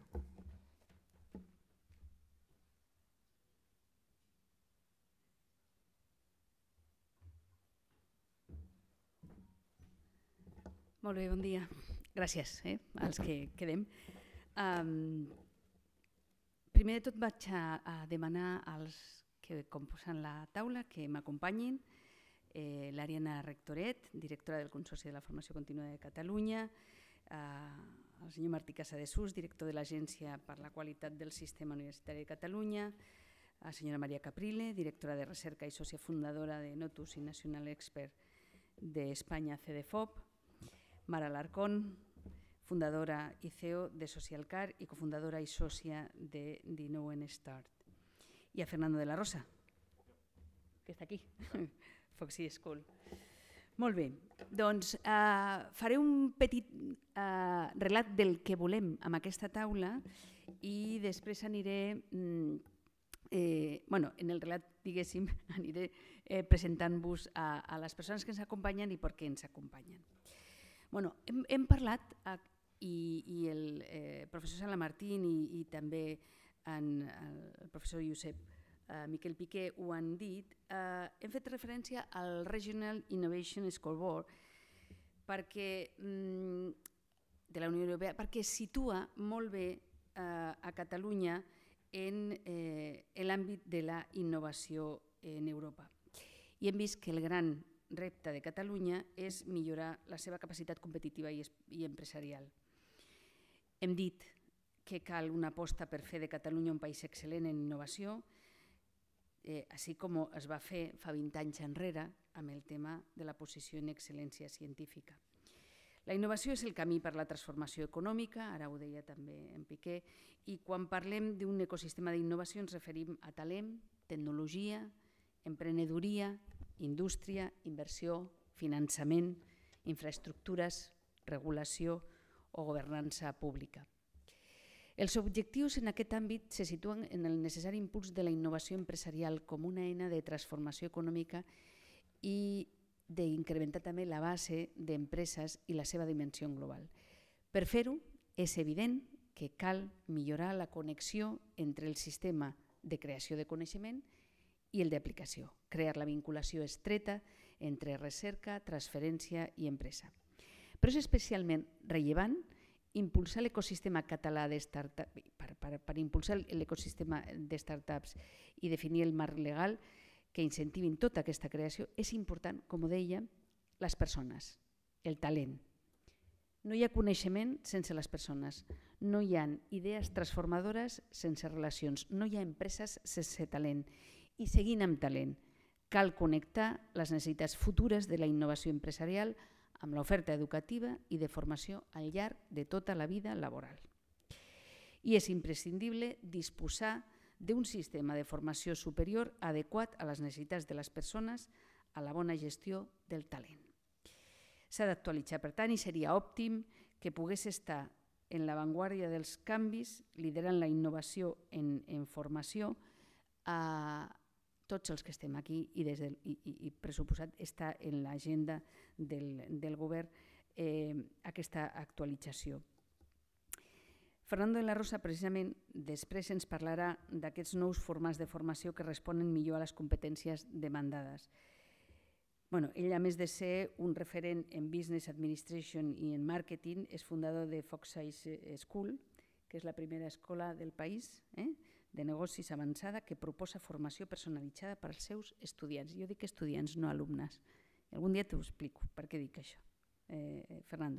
Molt bé, bon dia. Gràcies eh, als que quedem. Um, primer de tot vaig a, a demanar als que composen la taula que m'acompanyin. Eh, L'Ariana Rectoret, directora del Consorci de la Formació Contínua de Catalunya, eh, el senyor Martí Casadesús, director de l'Agència per la Qualitat del Sistema Universitari de Catalunya, la senyora Maria Caprile, directora de Recerca i sòcia fundadora de Notus i National Expert d'Espanya CEDEFOP, Mara Alarcón, fundadora i C E O de Socialcar i cofundadora i sòcia de Dinouen Start. I a Fernando de la Rosa, que està aquí, Foxy School. Molt bé, doncs eh, faré un petit eh, relat del que volem amb aquesta taula i després aniré, eh, bueno, en el relat, diguéssim, aniré eh, presentant-vos a, a les persones que ens acompanyen i per què ens acompanyen. Bueno, hem, hem parlat, eh, i, i el eh, professor Salamartín i, i també en, el professor Josep eh, Miquel Piqué ho han dit, eh, hem fet referència al Regional Innovation Scoreboard perquè, mm, de la Unió Europea perquè situa molt bé eh, a Catalunya en, eh, en l'àmbit de la innovació en Europa. I hem vist que el gran repte de Catalunya és millorar la seva capacitat competitiva i, i empresarial. Hem dit que cal una aposta per fer de Catalunya un país excel·lent en innovació, eh, així com es va fer fa vint anys enrere amb el tema de la posició en excel·lència científica. La innovació és el camí per la transformació econòmica, ara ho deia també en Piqué, i quan parlem d'un ecosistema d'innovació ens referim a talent, tecnologia, emprenedoria, indústria, inversió, finançament, infraestructures, regulació o governança pública. Els objectius en aquest àmbit se situen en el necessari impuls de la innovació empresarial com una eina de transformació econòmica i d'incrementar també la base d'empreses i la seva dimensió global. Per fer-ho, és evident que cal millorar la connexió entre el sistema de creació de coneixement i el d'aplicació, crear la vinculació estreta entre recerca, transferència i empresa. Però és especialment rellevant impulsar l'ecosistema català de start-up, per, per, per impulsar l'ecosistema de start-ups i definir el marc legal que incentivin tota aquesta creació, és important, com ho deia, les persones, el talent. No hi ha coneixement sense les persones, no hi ha idees transformadores sense relacions, no hi ha empreses sense talent. I seguint amb talent, cal connectar les necessitats futures de la innovació empresarial amb l'oferta educativa i de formació al llarg de tota la vida laboral. I és imprescindible disposar d'un sistema de formació superior adequat a les necessitats de les persones, a la bona gestió del talent. S'ha d'actualitzar, per tant, i seria òptim que pogués estar en l'avantguàrdia dels canvis, liderant la innovació en, en formació, a tots els que estem aquí i, des del, i, i, i pressuposat està en l'agenda del, del govern eh, aquesta actualització. Fernando de la Rosa, precisament, després ens parlarà d'aquests nous formats de formació que responen millor a les competències demandades. Bueno, ell, a més de ser un referent en Business Administration i en Marketing, és fundador de Foxeye School, que és la primera escola del país eh, de negocis avançada que proposa formació personalitzada per als seus estudiants. Jo dic estudiants, no alumnes. Algun dia t'ho explico per què dic això, eh, Fernando.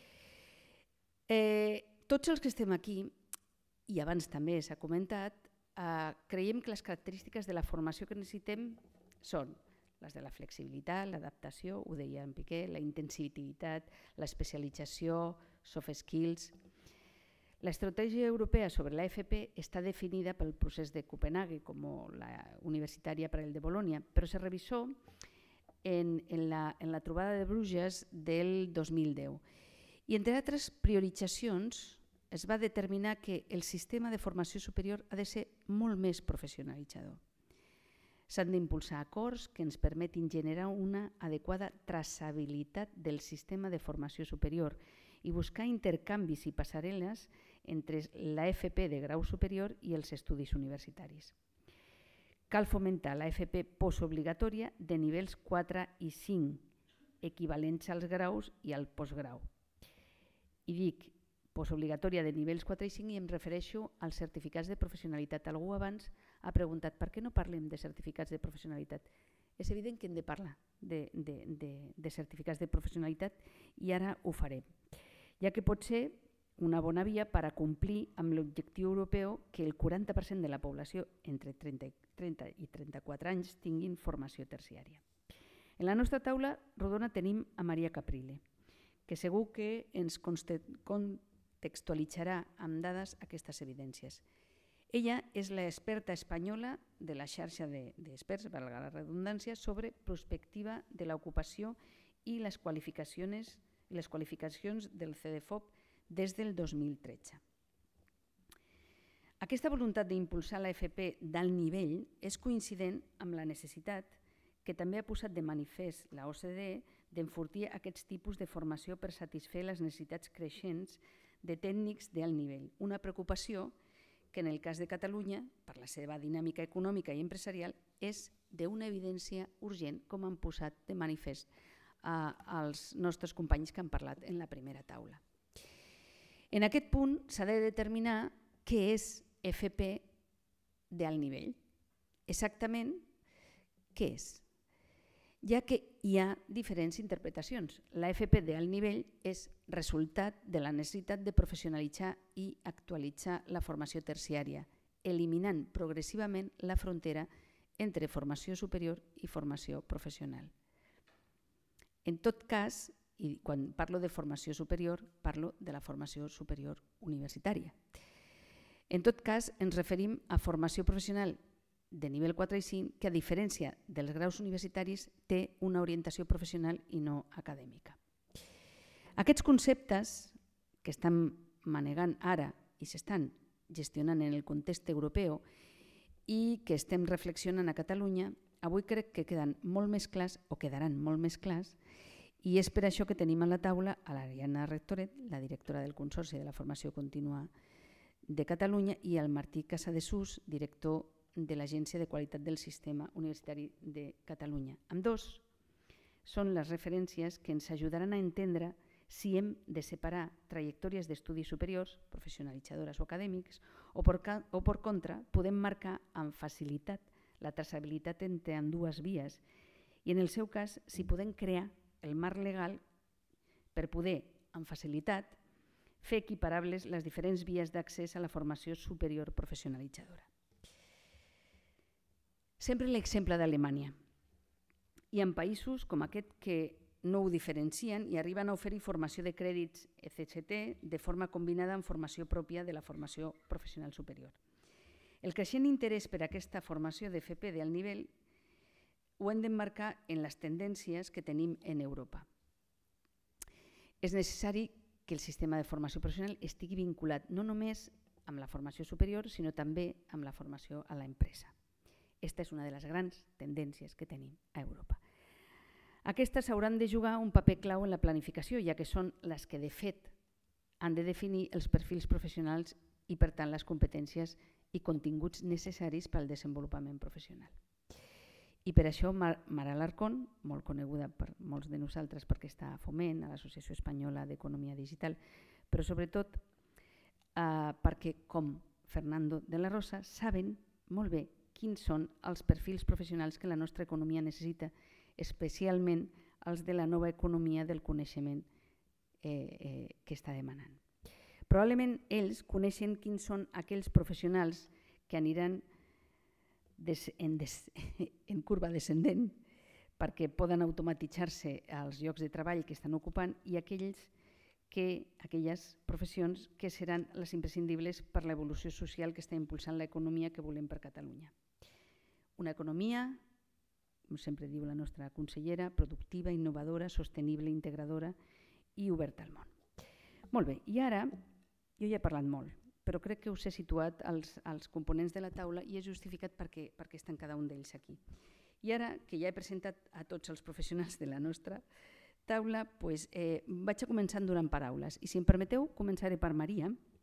Eh, tots els que estem aquí, i abans també s'ha comentat, eh, creiem que les característiques de la formació que necessitem són les de la flexibilitat, l'adaptació, ho deia en Piqué, la intensivitat, l'especialització, soft skills. L'estratègia europea sobre la F P està definida pel procés de Copenhague com la universitària per al de Bologna, però se revisó en, en, la, en la trobada de Bruges del dos mil deu. I entre altres prioritzacions es va determinar que el sistema de formació superior ha de ser molt més professionalitzador. S'han d'impulsar acords que ens permetin generar una adequada traçabilitat del sistema de formació superior i buscar intercanvis i passarel·les entre la F P de grau superior i els estudis universitaris. Cal fomentar la F P postobligatòria de nivells quatre i cinc, equivalents als graus i al postgrau. I dic postobligatòria de nivells quatre i cinc i em refereixo als certificats de professionalitat. Algú abans ha preguntat per què no parlem de certificats de professionalitat. És evident que hem de parlar de, de, de, de certificats de professionalitat i ara ho farem, ja que pot ser una bona via per a complir amb l'objectiu europeu que el quaranta per cent de la població entre trenta i trenta-quatre anys tinguin formació terciària. En la nostra taula rodona tenim a Maria Caprile, que segur que ens contextualitzarà amb dades aquestes evidències. Ella és l'experta espanyola de la xarxa d'experts, de, valga la redundància, sobre prospectiva de l'ocupació i les qualificacions, les qualificacions del Cedefop des del dos mil tretze. Aquesta voluntat d'impulsar la F P d'alt nivell és coincident amb la necessitat que també ha posat de manifest la O C D E d'enfortir aquests tipus de formació per satisfer les necessitats creixents de tècnics d'alt nivell, una preocupació que en el cas de Catalunya, per la seva dinàmica econòmica i empresarial, és d'una evidència urgent, com han posat de manifest els nostres companys que han parlat en la primera taula. En aquest punt s'ha de determinar què és F P d'alt nivell. Exactament què és? Ja que hi ha diferents interpretacions. La F P d'alt nivell és resultat de la necessitat de professionalitzar i actualitzar la formació terciària, eliminant progressivament la frontera entre formació superior i formació professional. En tot cas, i quan parlo de formació superior, parlo de la formació superior universitària. En tot cas, ens referim a formació professional de nivell quatre i cinc, que a diferència dels graus universitaris té una orientació professional i no acadèmica. Aquests conceptes que estan manegant ara i s'estan gestionant en el context europeu i que estem reflexionant a Catalunya, avui crec que queden molt més clars o quedaran molt més clars i és per això que tenim a la taula a l'Ariadna Rectoret, la directora del Consorci de la Formació Contínua de Catalunya, i al Martí Casadesús, director de l'Agència de Qualitat del Sistema Universitari de Catalunya. Ambdós són les referències que ens ajudaran a entendre si hem de separar trajectòries d'estudis superiors, professionalitzadores o acadèmics, o per, o per contra podem marcar amb facilitat la traçabilitat entre ambdues vies i en el seu cas si podem crear el marc legal per poder amb facilitat, fer equiparables les diferents vies d'accés a la formació superior professionalitzadora. Sempre l'exemple d'Alemanya. Hi ha països com aquest que no ho diferencien i arriben a oferir formació de crèdits E C C T de forma combinada amb formació pròpia de la formació professional superior. El creixent interès per aquesta formació d'F P d'alt nivell ho hem d'emmarcar en les tendències que tenim en Europa. És necessari que el sistema de formació professional estigui vinculat no només amb la formació superior, sinó també amb la formació a l'empresa. Aquesta és una de les grans tendències que tenim a Europa. Aquestes hauran de jugar un paper clau en la planificació, ja que són les que, de fet, han de definir els perfils professionals i, per tant, les competències i continguts necessaris pel desenvolupament professional. I per això Mara Alarcón, molt coneguda per molts de nosaltres perquè està a Foment, a l'Associació Espanyola d'Economia Digital, però sobretot eh, perquè, com Fernando de la Rosa, saben molt bé quins són els perfils professionals que la nostra economia necessita, especialment els de la nova economia del coneixement eh, eh, que està demanant. Probablement ells coneixen quins són aquells professionals que aniran des, en, des, en curva descendent perquè poden automatitzar-se els llocs de treball que estan ocupant i aquells que, aquelles professions que seran les imprescindibles per l'evolució social que està impulsant l'economia que volem per Catalunya. Una economia, com sempre diu la nostra consellera, productiva, innovadora, sostenible, integradora i oberta al món. Molt bé, i ara, jo ja he parlat molt, però crec que us he situat els, els components de la taula i he justificat per què, per què estan cada un d'ells aquí. I ara que ja he presentat a tots els professionals de la nostra taula, pues, eh, vaig a començar donant paraules. I si em permeteu, començaré per Maria,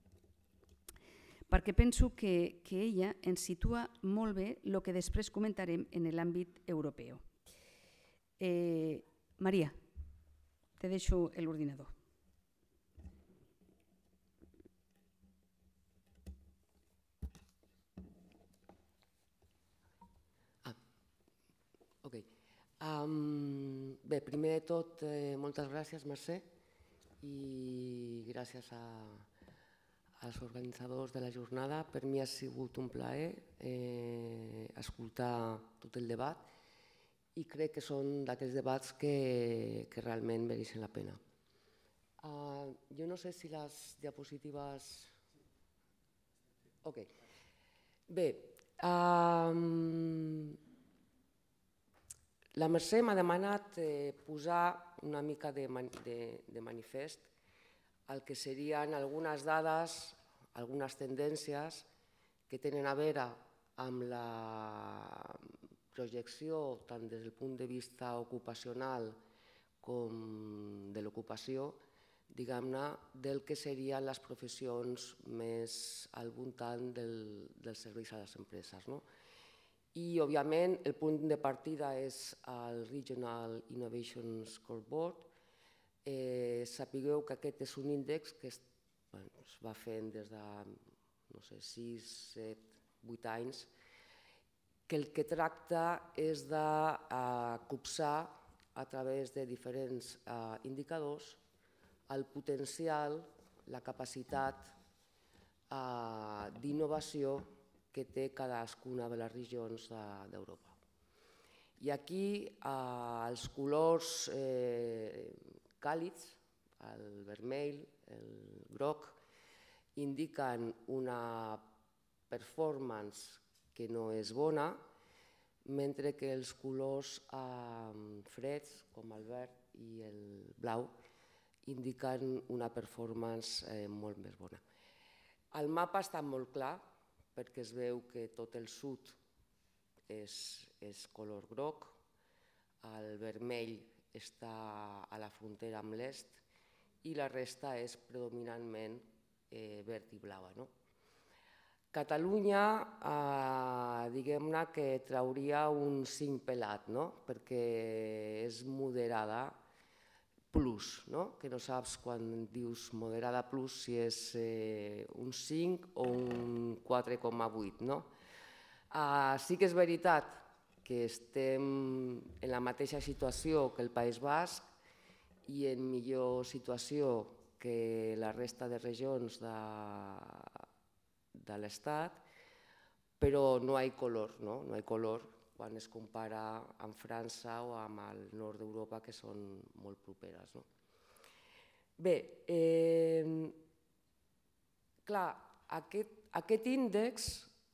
perquè penso que, que ella ens situa molt bé el que després comentarem en l'àmbit europeu. Eh, Maria, te deixo l'ordinador. Ok. Um, bé, primer de tot, eh, moltes gràcies, Mercè, i gràcies a, als organitzadors de la jornada. Per mi ha sigut un plaer eh, escoltar tot el debat i crec que són d'aquells debats que, que realment mereixen la pena. Uh, jo no sé si les diapositives... Ok. Bé, um, la Mercè m'ha demanat eh, posar una mica de, man de, de manifest el que serien algunes dades, algunes tendències que tenen a veure amb la projecció tant des del punt de vista ocupacional com de l'ocupació, diguem-ne, del que serien les professions més al voltant del, dels serveis a les empreses, no? I, òbviament, el punt de partida és el Regional Innovation Scoreboard. Eh, sapigueu que aquest és un índex que es, bueno, es va fent des de no sé, sis, set, vuit anys, que el que tracta és de eh, copsar a través de diferents eh, indicadors el potencial, la capacitat eh, d'innovació que té cadascuna de les regions d'Europa. I aquí eh, els colors eh, càlids, el vermell, el groc, indiquen una performance que no és bona, mentre que els colors eh, freds, com el verd i el blau, indiquen una performance eh, molt més bona. El mapa està molt clar, perquè es veu que tot el sud és, és color groc, el vermell està a la frontera amb l'est i la resta és predominantment eh, verd i blava. No? Catalunya, eh, diguem-ne que trauria un cinc pelat, no? Perquè és moderada plus, no? Que no saps quan dius moderada plus si és eh, un cinc o un quatre coma vuit. No? Uh, sí que és veritat que estem en la mateixa situació que el País Basc i en millor situació que la resta de regions de, de l'Estat, però no hi ha color, no? No hi ha color quan es compara amb França o amb el nord d'Europa, que són molt properes. No? Bé, eh, clar, aquest, aquest índex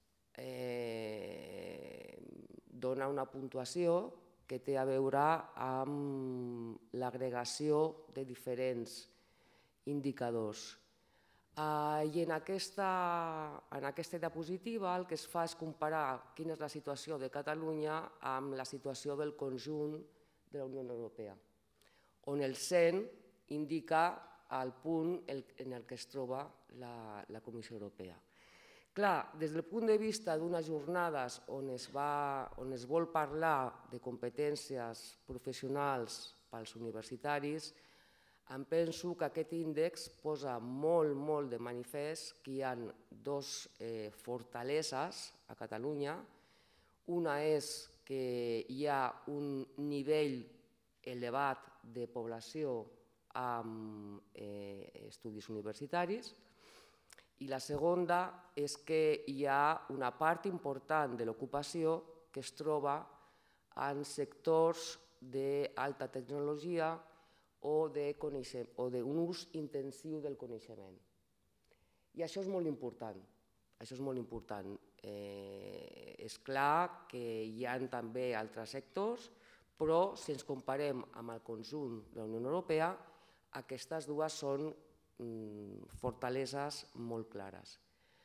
eh, dona una puntuació que té a veure amb l'agregació de diferents indicadors. Uh, I en aquesta, en aquesta diapositiva el que es fa és comparar quina és la situació de Catalunya amb la situació del conjunt de la Unió Europea, on el cent indica el punt en el que es troba la, la Comissió Europea. Clar, des del punt de vista d'unes jornades on es, va, on es vol parlar de competències professionals pels universitaris, em penso que aquest índex posa molt, molt de manifest que hi ha dues eh, fortaleses a Catalunya. Una és que hi ha un nivell elevat de població amb eh, estudis universitaris, i la segona és que hi ha una part important de l'ocupació que es troba en sectors d'alta tecnologia o d'un ús intensiu del coneixement. I això és molt important. Això és molt important. Eh, és clar que hi ha també altres sectors, però si ens comparem amb el conjunt de la Unió Europea, aquestes dues són mm, fortaleses molt clares.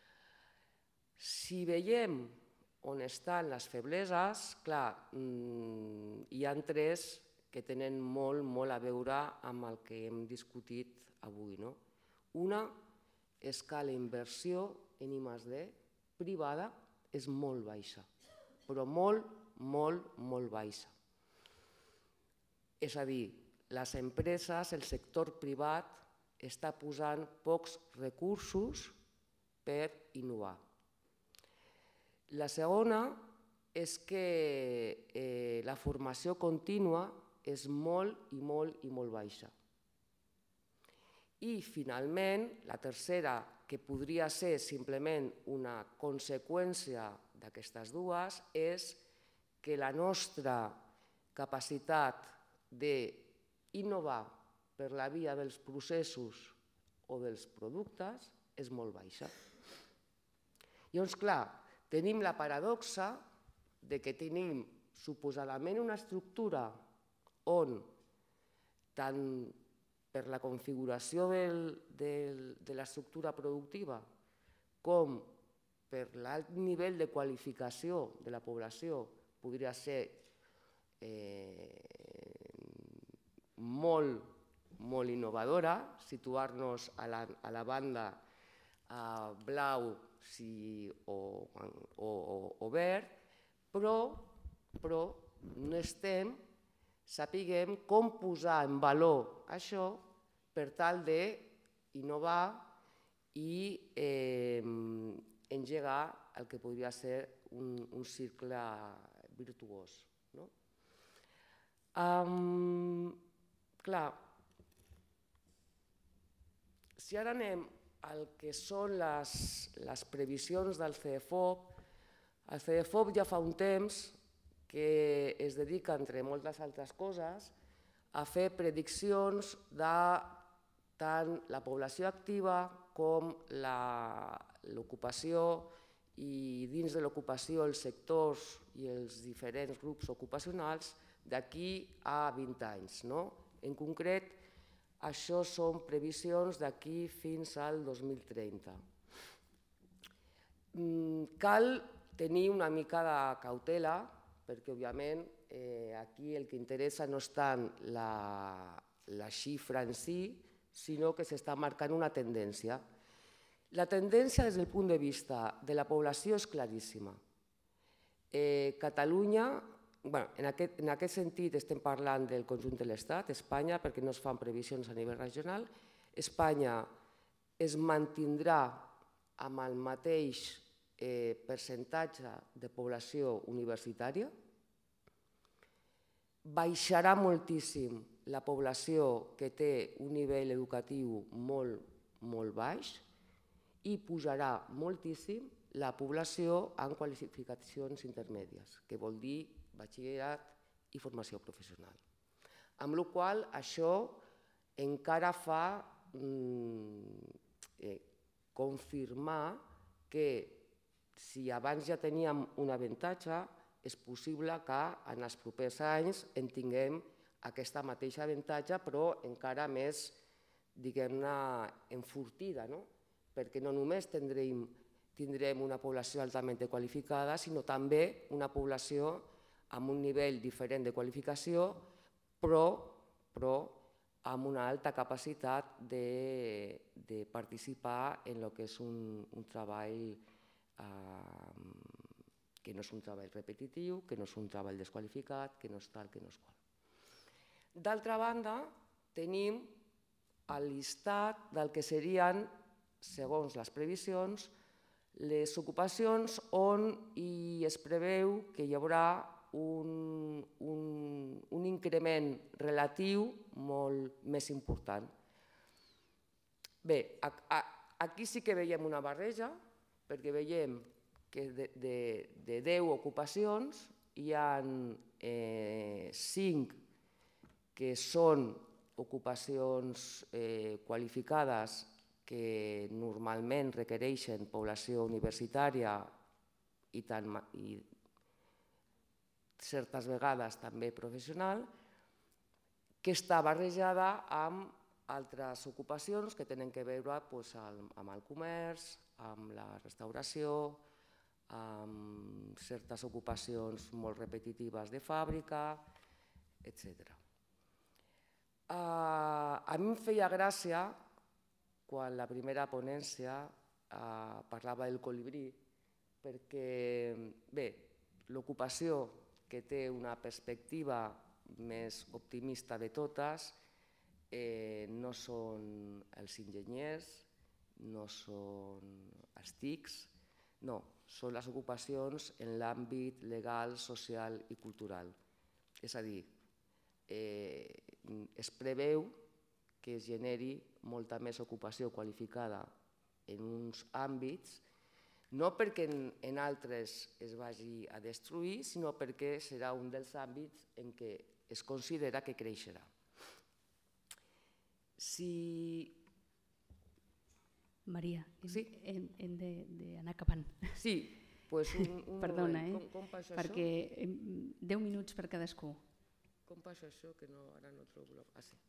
Si veiem on estan les febleses, clar, mm, hi ha tres que tenen molt, molt a veure amb el que hem discutit avui. No? Una és que la inversió en I més D privada és molt baixa, però molt, molt, molt baixa. És a dir, les empreses, el sector privat, està posant pocs recursos per innovar. La segona és que eh, la formació contínua és molt i molt i molt baixa. I finalment, la tercera, que podria ser simplement una conseqüència d'aquestes dues, és que la nostra capacitat d'innovar per la via dels processos o dels productes és molt baixa. Llavors, clar, tenim la paradoxa de que tenim suposadament una estructura on, tant per la configuració del, del, de l'estructura productiva com per l'alt nivell de qualificació de la població, podria ser eh, molt, molt innovadora, situar-nos a, la, a la banda eh, blau si, o, o, o verd, però, però no estem sapiguem com posar en valor això per tal d'innovar i eh, engegar el que podria ser un, un cicle virtuós. No? Um, clar, si ara anem al que són les, les previsions del CEDEFOP, el CEDEFOP ja fa un temps que es dedica, entre moltes altres coses, a fer prediccions de tant la població activa com l'ocupació i dins de l'ocupació els sectors i els diferents grups ocupacionals d'aquí a vint anys. No? En concret, això són previsions d'aquí fins al dos mil trenta. Cal tenir una mica de cautela, perquè, òbviament, eh, aquí el que interessa no és tant la, la xifra en si, sinó que s'està marcant una tendència. La tendència des del punt de vista de la població és claríssima. Eh, Catalunya, bueno, en, aquest, en aquest sentit estem parlant del conjunt de l'Estat, Espanya, perquè no es fan previsions a nivell regional, Espanya es mantindrà amb el mateix eh, percentatge de població universitària, baixarà moltíssim la població que té un nivell educatiu molt, molt baix i pujarà moltíssim la població en qualificacions intermèdies, que vol dir batxillerat i formació professional. Amb la qual cosa, això encara fa eh, confirmar que si abans ja teníem un avantatge, és possible que en els propers anys en tinguem aquesta mateixa avantatge, però encara més, diguem-ne, enfortida, no? Perquè no només tindrem, tindrem una població altament qualificada, sinó també una població amb un nivell diferent de qualificació, però, però amb una alta capacitat de, de participar en el que és un, un treball eh, que no és un treball repetitiu, que no és un treball desqualificat, que no és tal, que no és qual. D'altra banda, tenim el llistat del que serien, segons les previsions, les ocupacions on hi es preveu que hi haurà un, un, un increment relatiu molt més important. Bé, a, a, aquí sí que veiem una barreja, perquè veiem que de, de, de deu ocupacions hi ha eh, cinc que són ocupacions eh, qualificades que normalment requereixen població universitària i, tan, i certes vegades també professional, que està barrejada amb altres ocupacions que tenen que veure doncs, amb el comerç, amb la restauració, amb certes ocupacions molt repetitives de fàbrica, etcètera. A mi em feia gràcia quan la primera ponència parlava del colibrí, perquè, bé, l'ocupació que té una perspectiva més optimista de totes no són els enginyers, no són els T I Cs, no, són les ocupacions en l'àmbit legal, social i cultural. És a dir, es preveu que es generi molta més ocupació qualificada en uns àmbits, no perquè en altres es vagi a destruir, sinó perquè serà un dels àmbits en què es considera que creixerà. Si... Maria, sí? hem, hem d'anar acabant. Sí, doncs un, un Perdona, moment. eh? Com, com passa perquè això? deu minuts per cadascú. Com passa això que no, ara no trobo... Ah, sí.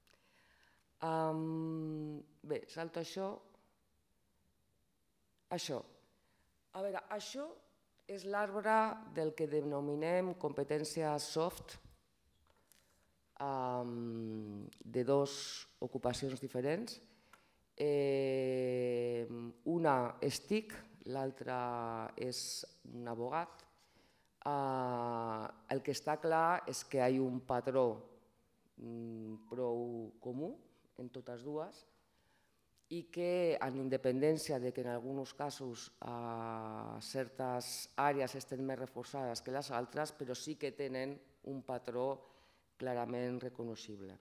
Um, bé, salto això. Això. A veure, això és l'arbre del que denominem competència soft, um, de dues ocupacions diferents. Eh, una és T I C, l'altra és un abogat. Eh, el que està clar és que hi ha un patró mm, prou comú en totes dues i que, en independència de que en alguns casos eh, certes àrees estan més reforçades que les altres, però sí que tenen un patró clarament reconeixible.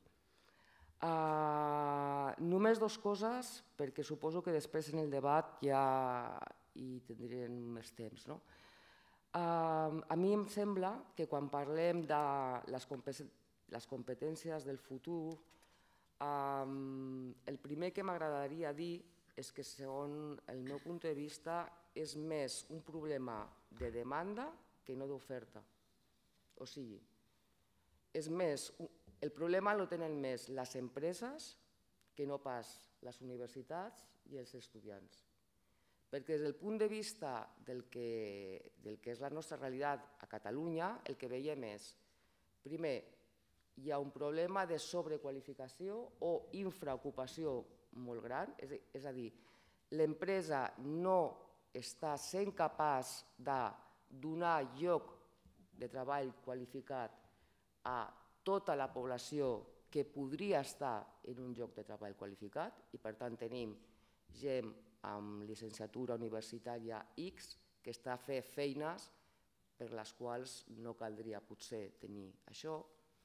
Uh, només dues coses, perquè suposo que després en el debat ja hi tindrem més temps. No? Uh, a mi em sembla que quan parlem de les, competències, les competències del futur, uh, el primer que m'agradaria dir és que, segons el meu punt de vista, és més un problema de demanda que no d'oferta. O sigui, és més... El problema el tenen més les empreses que no pas les universitats i els estudiants. Perquè des del punt de vista del que, del que és la nostra realitat a Catalunya, el que veiem és, primer, hi ha un problema de sobrequalificació o infraocupació molt gran, és, és a dir, l'empresa no està sent capaç de donar lloc de treball qualificat a tota la població que podria estar en un lloc de treball qualificat i, per tant, tenim gent amb llicenciatura universitària X que està fent feines per les quals no caldria potser tenir això.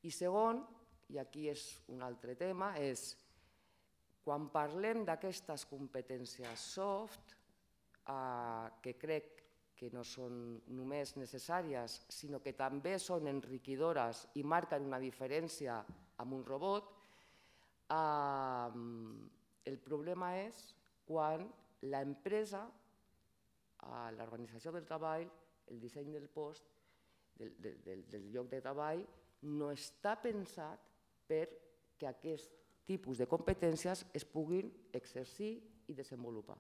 I segon, i aquí és un altre tema, és quan parlem d'aquestes competències soft, que crec que no són només necessàries, sinó que també són enriquidores i marquen una diferència amb un robot, el problema és quan l'empresa, l'organització del treball, el disseny del post, del lloc de treball, no està pensat perquè aquest tipus de competències es puguin exercir i desenvolupar.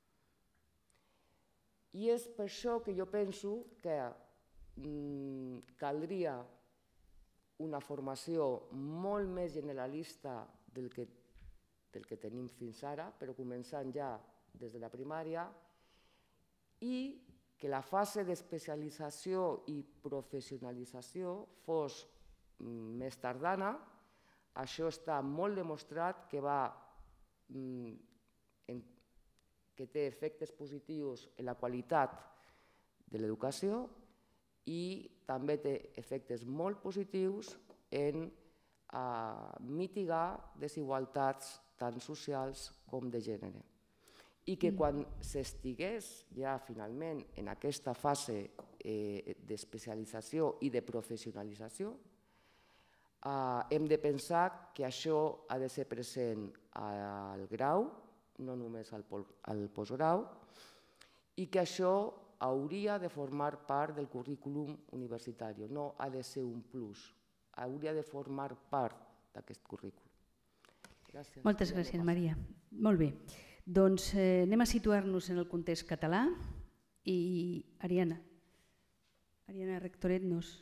I és per això que jo penso que caldria una formació molt més generalista del que tenim fins ara, però començant ja des de la primària, i que la fase d'especialització i professionalització fos més tardana. Això està molt demostrat que va que té efectes positius en la qualitat de l'educació i també té efectes molt positius en mitigar desigualtats tant socials com de gènere. I que quan s'estigués ja finalment en aquesta fase d'especialització i de professionalització, hem de pensar que això ha de ser present al grau, no només al postgrau, i que això hauria de formar part del currículum universitari, no ha de ser un plus, hauria de formar part d'aquest currículum. Moltes gràcies, Maria. Molt bé. Doncs anem a situar-nos en el context català i Ariana. Ariana Rectoret nos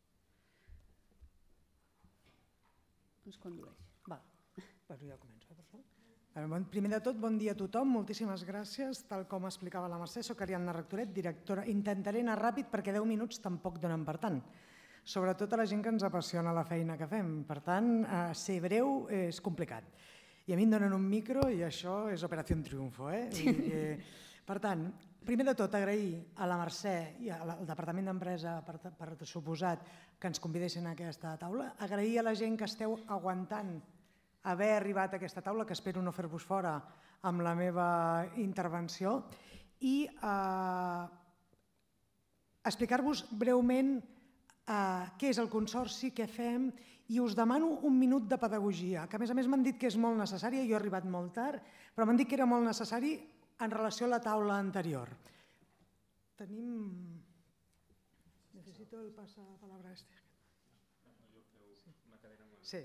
condueix. Doncs jo començo. Primer de tot, bon dia a tothom, moltíssimes gràcies. Tal com explicava la Mercè, soc Ariana Rectoret, directora. Intentaré anar ràpid perquè deu minuts tampoc donen per tant. Sobretot a la gent que ens apassiona la feina que fem. Per tant, ser breu és complicat. I a mi em donen un micro i això és operació triunfo. Per tant, primer de tot, agrair a la Mercè i al Departament d'Empresa, per suposat, que ens convidessin a aquesta taula. Agrair a la gent que esteu aguantant haver arribat a aquesta taula, que espero no fer-vos fora amb la meva intervenció, i explicar-vos breument què és el Consorci, què fem, i us demano un minut de pedagogia, que a més a més m'han dit que és molt necessària, jo he arribat molt tard, però m'han dit que era molt necessari en relació a la taula anterior. Tenim... Necessito el passapalabra este. Sí.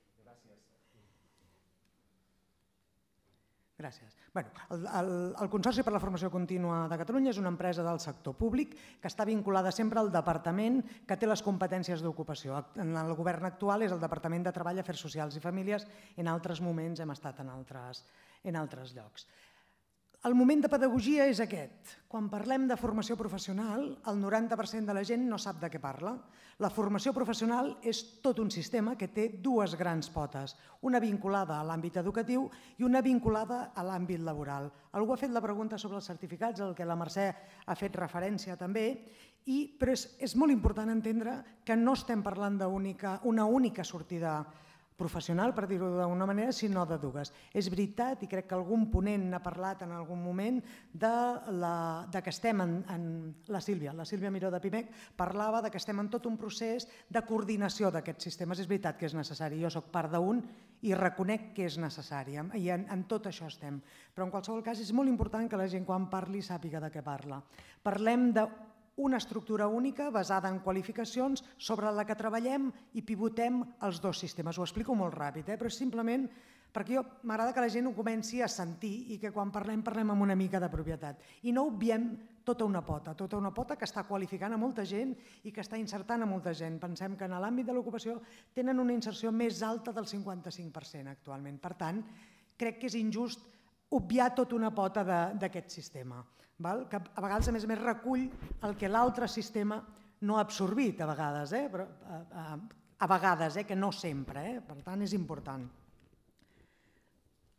Gràcies. El Consorci per la Formació Contínua de Catalunya és una empresa del sector públic que està vinculada sempre al departament que té les competències d'ocupació. En el govern actual és el Departament de Treball, Afers Socials i Famílies. En altres moments hem estat en altres llocs. El moment de pedagogia és aquest. Quan parlem de formació professional, el noranta per cent de la gent no sap de què parla. La formació professional és tot un sistema que té dues grans potes, una vinculada a l'àmbit educatiu i una vinculada a l'àmbit laboral. Algú ha fet la pregunta sobre els certificats, al que la Mercè ha fet referència també, però és molt important entendre que no estem parlant d'una única sortida professional, per dir-ho d'alguna manera, sinó de dues. És veritat, i crec que algun ponent n'ha parlat en algun moment, que estem en... La Sílvia, la Sílvia Miró de Pimec, parlava que estem en tot un procés de coordinació d'aquests sistemes. És veritat que és necessari, jo soc part d'un i reconec que és necessari, i en tot això estem. Però en qualsevol cas és molt important que la gent quan parli sàpiga de què parla. Parlem de una estructura única basada en qualificacions sobre la que treballem i pivotem els dos sistemes. Ho explico molt ràpid, però simplement perquè m'agrada que la gent ho comenci a sentir i que quan parlem, parlem amb una mica de propietat. I no obviem tota una pota, tota una pota que està qualificant a molta gent i que està insertant a molta gent. Pensem que en l'àmbit de l'ocupació tenen una inserció més alta del cinquanta-cinc per cent actualment. Per tant, crec que és injust obviar tota una pota d'aquest sistema, que a vegades a més a més recull el que l'altre sistema no ha absorbit a vegades, però a vegades, que no sempre, per tant és important.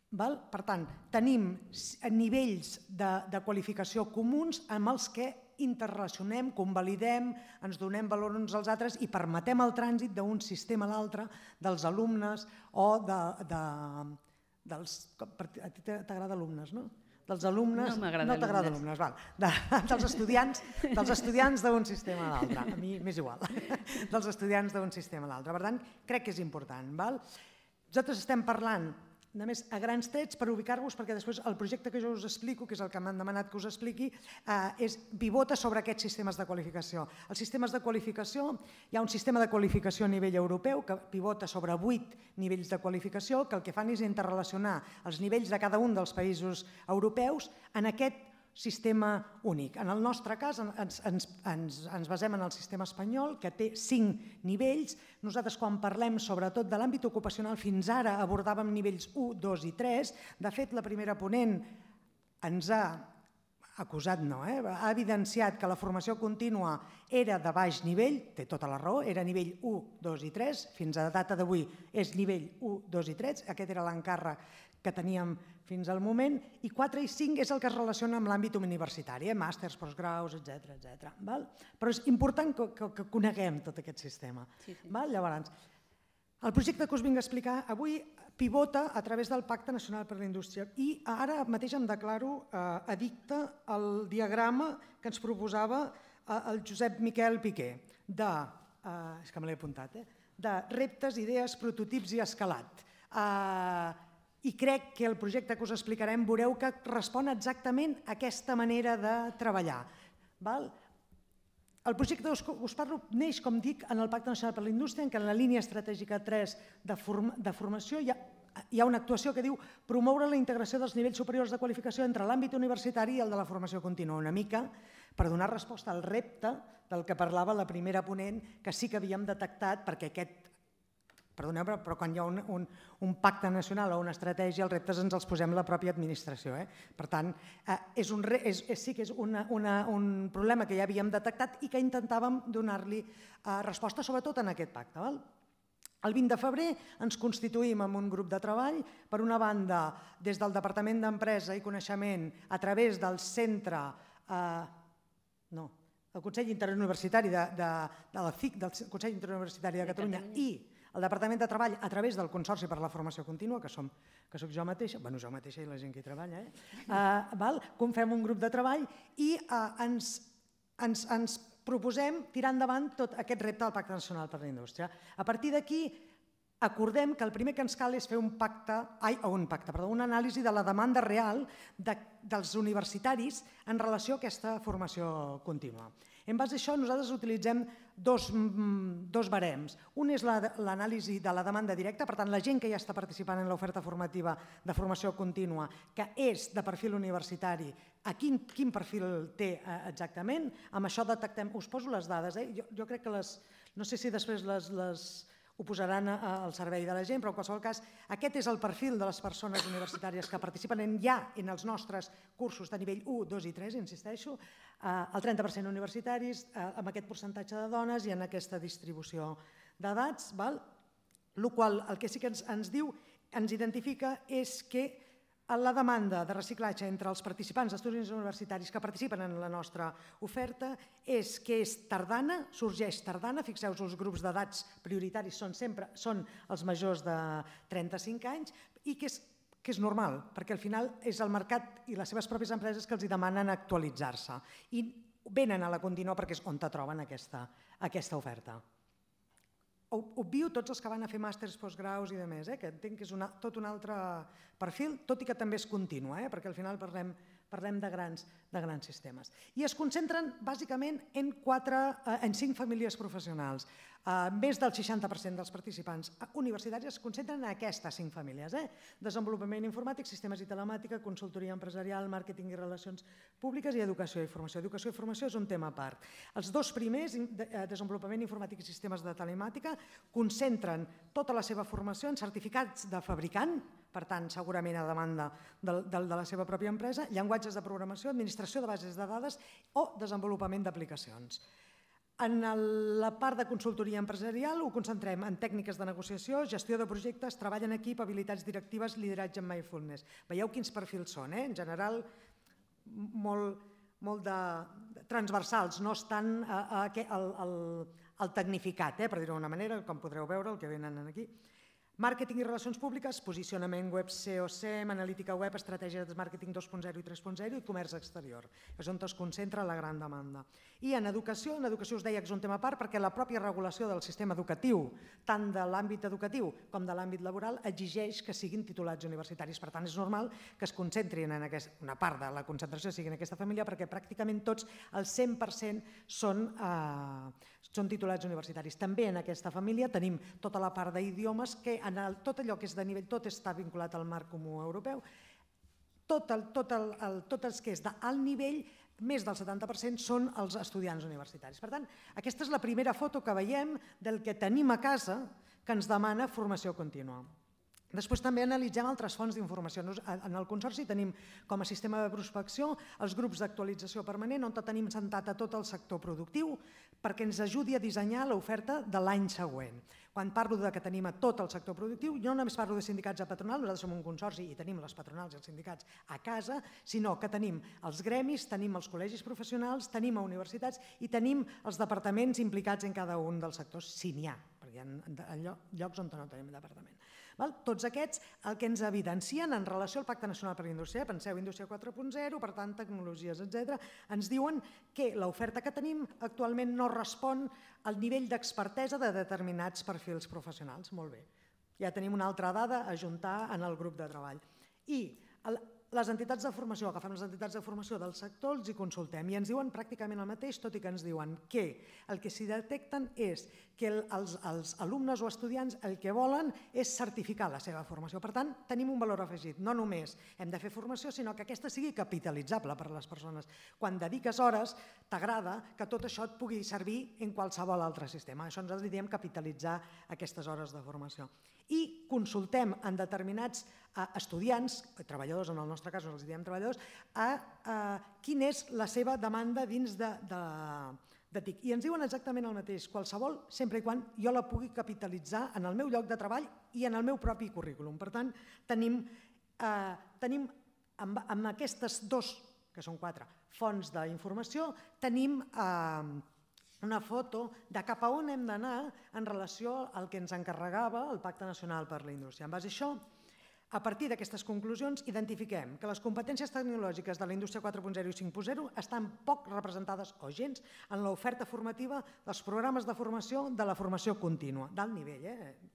Per tant, tenim nivells de qualificació comuns amb els que interrelacionem, convalidem, ens donem valor uns als altres i permetem el trànsit d'un sistema a l'altre dels alumnes o dels... A ti t'agrada alumnes, no? Dels alumnes... No m'agrada alumnes. No t'agrada alumnes, val. Dels estudiants d'un sistema a l'altre. A mi m'és igual. Dels estudiants d'un sistema a l'altre. Per tant, crec que és important. Nosaltres estem parlant només a grans trets per ubicar-vos, perquè després el projecte que jo us explico, que és el que m'han demanat que us expliqui, pivota sobre aquests sistemes de qualificació. Els sistemes de qualificació, hi ha un sistema de qualificació a nivell europeu que pivota sobre vuit nivells de qualificació, que el que fan és interrelacionar els nivells de cada un dels països europeus en aquest sistema únic. En el nostre cas ens basem en el sistema espanyol, que té cinc nivells. Nosaltres, quan parlem sobretot de l'àmbit ocupacional, fins ara abordàvem nivells u, dos i tres. De fet, la primera ponent ens ha acusat, no, ha evidenciat que la formació contínua era de baix nivell, té tota la raó, era nivell u, dos i tres, fins a data d'avui és nivell u, dos i tres, aquest era l'encàrrec que teníem fins al moment, i quatre i cinc és el que es relaciona amb l'àmbit universitari, màsters, postgraus, etcètera. Però és important que coneguem tot aquest sistema. Llavors, el projecte que us vinc a explicar avui pivota a través del Pacte Nacional per la Indústria i ara mateix em declaro addicte al diagrama que ens proposava el Josep Miquel Piqué, de, és que me l'he apuntat, de reptes, idees, prototips i escalat. I crec que el projecte que us explicarem veureu que respon exactament a aquesta manera de treballar. El projecte que us parlo neix, com dic, en el Pacte Nacional per la Indústria, en què en la línia estratègica tres de formació hi ha una actuació que diu promoure la integració dels nivells superiors de qualificació entre l'àmbit universitari i el de la formació contínua, una mica per donar resposta al repte del que parlava la primera ponent, que sí que havíem detectat, perquè aquest Perdoneu, però quan hi ha un pacte nacional o una estratègia, els reptes ens els posem la pròpia administració. Per tant, sí que és un problema que ja havíem detectat i que intentàvem donar-li resposta, sobretot en aquest pacte. El vint de febrer ens constituïm en un grup de treball, per una banda, des del Departament d'Empresa i Coneixement, a través del centre, no, del Consell Interuniversitari de la C I C, del Consell Interuniversitari de Catalunya i el Departament de Treball a través del Consorci per la Formació Contínua, que soc jo mateixa, bueno, jo mateixa i la gent que hi treballa, fem un grup de treball i ens proposem tirar endavant tot aquest repte del Pacte Nacional per la Indústria. A partir d'aquí, acordem que el primer que ens cal és fer un pacte, ai, un pacte, perdó, una anàlisi de la demanda real dels universitaris en relació a aquesta formació contínua. En base a això, nosaltres utilitzem dos barems. Un és l'anàlisi de la demanda directa, per tant, la gent que ja està participant en l'oferta formativa de formació contínua, que és de perfil universitari, quin perfil té exactament. Amb això detectem, us poso les dades, jo crec que les, no sé si després les ho posaran al servei de la gent, però en qualsevol cas aquest és el perfil de les persones universitàries que participen ja en els nostres cursos de nivell u, dos i tres, insisteixo, el trenta per cent universitaris, amb aquest percentatge de dones i en aquesta distribució d'edats, el qual el que sí que ens diu, ens identifica, és que la demanda de reciclatge entre els participants d'estudis universitaris que participen en la nostra oferta és que és tardana, sorgeix tardana, fixeu-vos, els grups d'edats prioritaris són sempre són els majors de trenta-cinc anys i que és normal, perquè al final és el mercat i les seves pròpies empreses que els demanen actualitzar-se i venen a la contínua perquè és on troben aquesta oferta. Obvio tots els que van a fer màsters, postgraus i demés, que entenc que és tot un altre perfil, tot i que també és continu, perquè al final parlem de grans sistemes. I es concentren bàsicament en cinc famílies professionals. Més del seixanta per cent dels participants universitaris es concentren en aquestes cinc famílies. Desenvolupament informàtic, sistemes i telemàtica, consultoria empresarial, màrqueting i relacions públiques i educació i formació. Educació i formació és un tema a part. Els dos primers, desenvolupament informàtic i sistemes de telemàtica, concentren tota la seva formació en certificats de fabricant, per tant, segurament a demanda de la seva pròpia empresa, llenguatges de programació, administració de bases de dades o desenvolupament d'aplicacions. En la part de consultoria empresarial ho concentrem en tècniques de negociació, gestió de projectes, treball en equip, habilitats directives, lideratge en mindfulness. Veieu quins perfils són, en general molt transversals, no estan al tecnificat, per dir-ho d'una manera, com podreu veure el que venen aquí. Màrqueting i relacions públiques, posicionament web S E O S E M, analítica web, estratègia de màrqueting dos punt zero i tres punt zero i comerç exterior. És on es concentra la gran demanda. I en educació, en educació us deia que és un tema a part perquè la pròpia regulació del sistema educatiu, tant de l'àmbit educatiu com de l'àmbit laboral, exigeix que siguin titulats universitaris. Per tant, és normal que es concentrin en aquesta, una part de la concentració sigui en aquesta família perquè pràcticament tots, el cent per cent, són titulats universitaris. També en aquesta família tenim tota la part d'idiomes que tot allò que és de nivell, tot està vinculat al marc comú europeu, tot el que és d'alt nivell, més del setanta per cent són els estudiants universitaris. Per tant, aquesta és la primera foto que veiem del que tenim a casa que ens demana formació contínua. Després també analitzem altres fonts d'informació. En el Consorci tenim com a sistema de prospecció els grups d'actualització permanent on tenim sentat a tot el sector productiu perquè ens ajudi a dissenyar l'oferta de l'any següent. Quan parlo que tenim a tot el sector productiu, jo no només parlo de sindicats a patronal, nosaltres som un consorci i tenim les patronals i els sindicats a casa, sinó que tenim els gremis, tenim els col·legis professionals, tenim universitats i tenim els departaments implicats en cada un dels sectors, si n'hi ha, perquè hi ha llocs on no tenim departament. Tots aquests el que ens evidencien en relació al Pacte Nacional per la Indústria, penseu Indústria quatre punt zero, per tant tecnologies, etcètera, ens diuen que l'oferta que tenim actualment no respon al nivell d'expertesa de determinats perfils professionals. Molt bé, ja tenim una altra dada a ajuntar en el grup de treball. I les entitats de formació, agafem les entitats de formació del sector, els hi consultem i ens diuen pràcticament el mateix, tot i que ens diuen que el que s'hi detecten és que els alumnes o estudiants el que volen és certificar la seva formació. Per tant, tenim un valor afegit. No només hem de fer formació, sinó que aquesta sigui capitalitzable per a les persones. Quan dediques hores, t'agrada que tot això et pugui servir en qualsevol altre sistema. Això nosaltres diem capitalitzar aquestes hores de formació. I consultem en determinats estudiants, treballadors, en el nostre cas els diem treballadors, quina és la seva demanda dins de T I C. I ens diuen exactament el mateix, qualsevol, sempre i quan jo la pugui capitalitzar en el meu lloc de treball i en el meu propi currículum. Per tant, tenim amb aquestes dues, que són quatre, fonts d'informació, tenim una foto de cap a on hem d'anar en relació al que ens encarregava el Pacte Nacional per la Indústria. En base a això, a partir d'aquestes conclusions, identifiquem que les competències tecnològiques de la indústria quatre punt zero i cinc punt zero estan poc representades o gens en l'oferta formativa dels programes de formació de la formació contínua, d'alt nivell.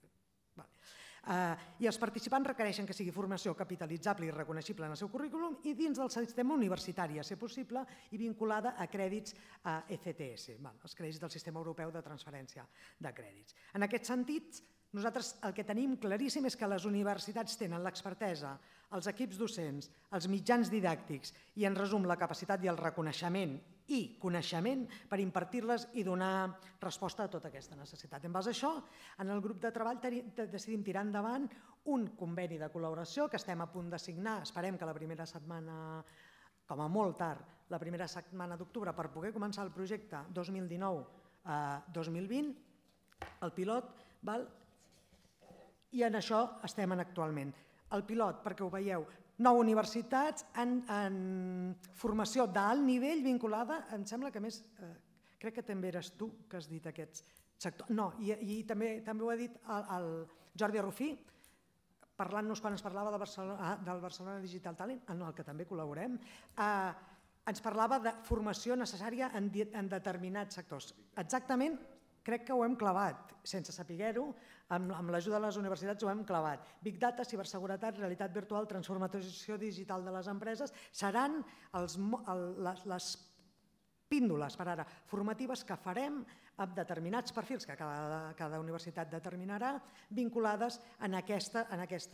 I els participants requereixen que sigui formació capitalitzable i reconeixible en el seu currículum i dins del sistema universitari, a ser possible, i vinculada a crèdits E C T S, els crèdits del Sistema Europeu de Transferència de Crèdits. En aquest sentit, nosaltres el que tenim claríssim és que les universitats tenen l'expertesa, els equips docents, els mitjans didàctics i, en resum, la capacitat i el reconeixement i coneixement per impartir-les i donar resposta a tota aquesta necessitat. En base a això, en el grup de treball decidim tirar endavant un conveni de col·laboració que estem a punt de signar, esperem que la primera setmana, com a molt tard, la primera setmana d'octubre, per poder començar el projecte dos mil dinou dos mil vint, el pilot, i en això estem actualment. El pilot, perquè ho veieu, nou universitats en formació d'alt nivell vinculada, em sembla que més, crec que també eres tu que has dit aquest sector, no, i també ho ha dit el Jordi Rufí, parlant-nos quan ens parlava del Barcelona Digital Talent, en el que també col·laborem, ens parlava de formació necessària en determinats sectors. Exactament, crec que ho hem clavat, sense saber-ho, amb l'ajuda de les universitats ho hem clavat. Big Data, ciberseguretat, realitat virtual, transformació digital de les empreses seran les píndoles per ara formatives que farem amb determinats perfils que cada universitat determinarà vinculades en aquestes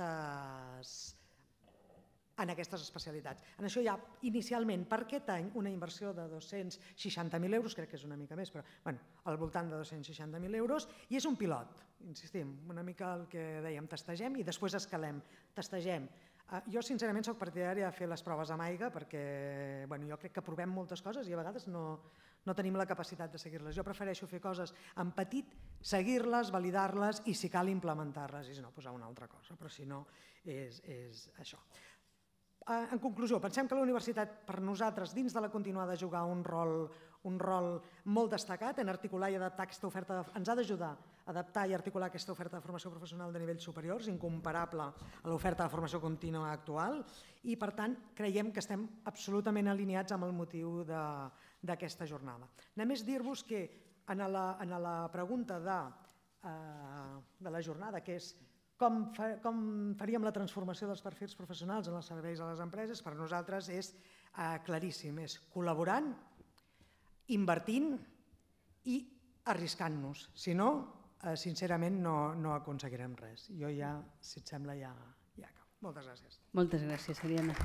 en aquestes especialitats. En això hi ha inicialment per aquest any una inversió de dos-cents seixanta mil euros, crec que és una mica més, però al voltant de dos-cents seixanta mil euros, i és un pilot, insistim, una mica el que dèiem, testegem i després escalem. Testegem Jo, sincerament, soc partidària de fer les proves amb aigua perquè jo crec que provem moltes coses i a vegades no tenim la capacitat de seguir-les. Jo prefereixo fer coses en petit, seguir-les, validar-les i, si cal, implementar-les, i si no, posar una altra cosa, però si no, és això. En conclusió, pensem que la universitat, per nosaltres, dins de la continuada, ha de jugar un rol un rol molt destacat en articular i adaptar aquesta oferta, ens ha d'ajudar a adaptar i articular aquesta oferta de formació professional de nivells superiors, incomparable a l'oferta de formació contínua actual, i per tant creiem que estem absolutament alineats amb el motiu d'aquesta jornada. Només dir-vos que en la pregunta de la jornada, que és com faríem la transformació dels perfils professionals en els serveis a les empreses, per nosaltres és claríssim, és col·laborant, invertint i arriscant-nos. Si no, sincerament, no aconseguirem res. Jo ja, si et sembla, ja acabo. Moltes gràcies. Moltes gràcies, Ariadna.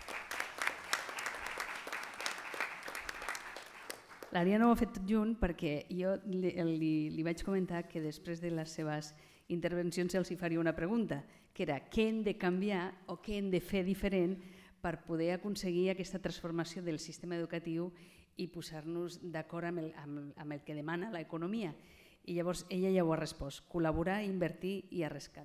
L'Ariadna ho ha fet tot junt perquè jo li vaig comentar que després de les seves intervencions els hi faria una pregunta, que era què hem de canviar o què hem de fer diferent per poder aconseguir aquesta transformació del sistema educatiu i posar-nos d'acord amb el que demana l'economia. I llavors ella ja ho ha respost, col·laborar, invertir i arriscar.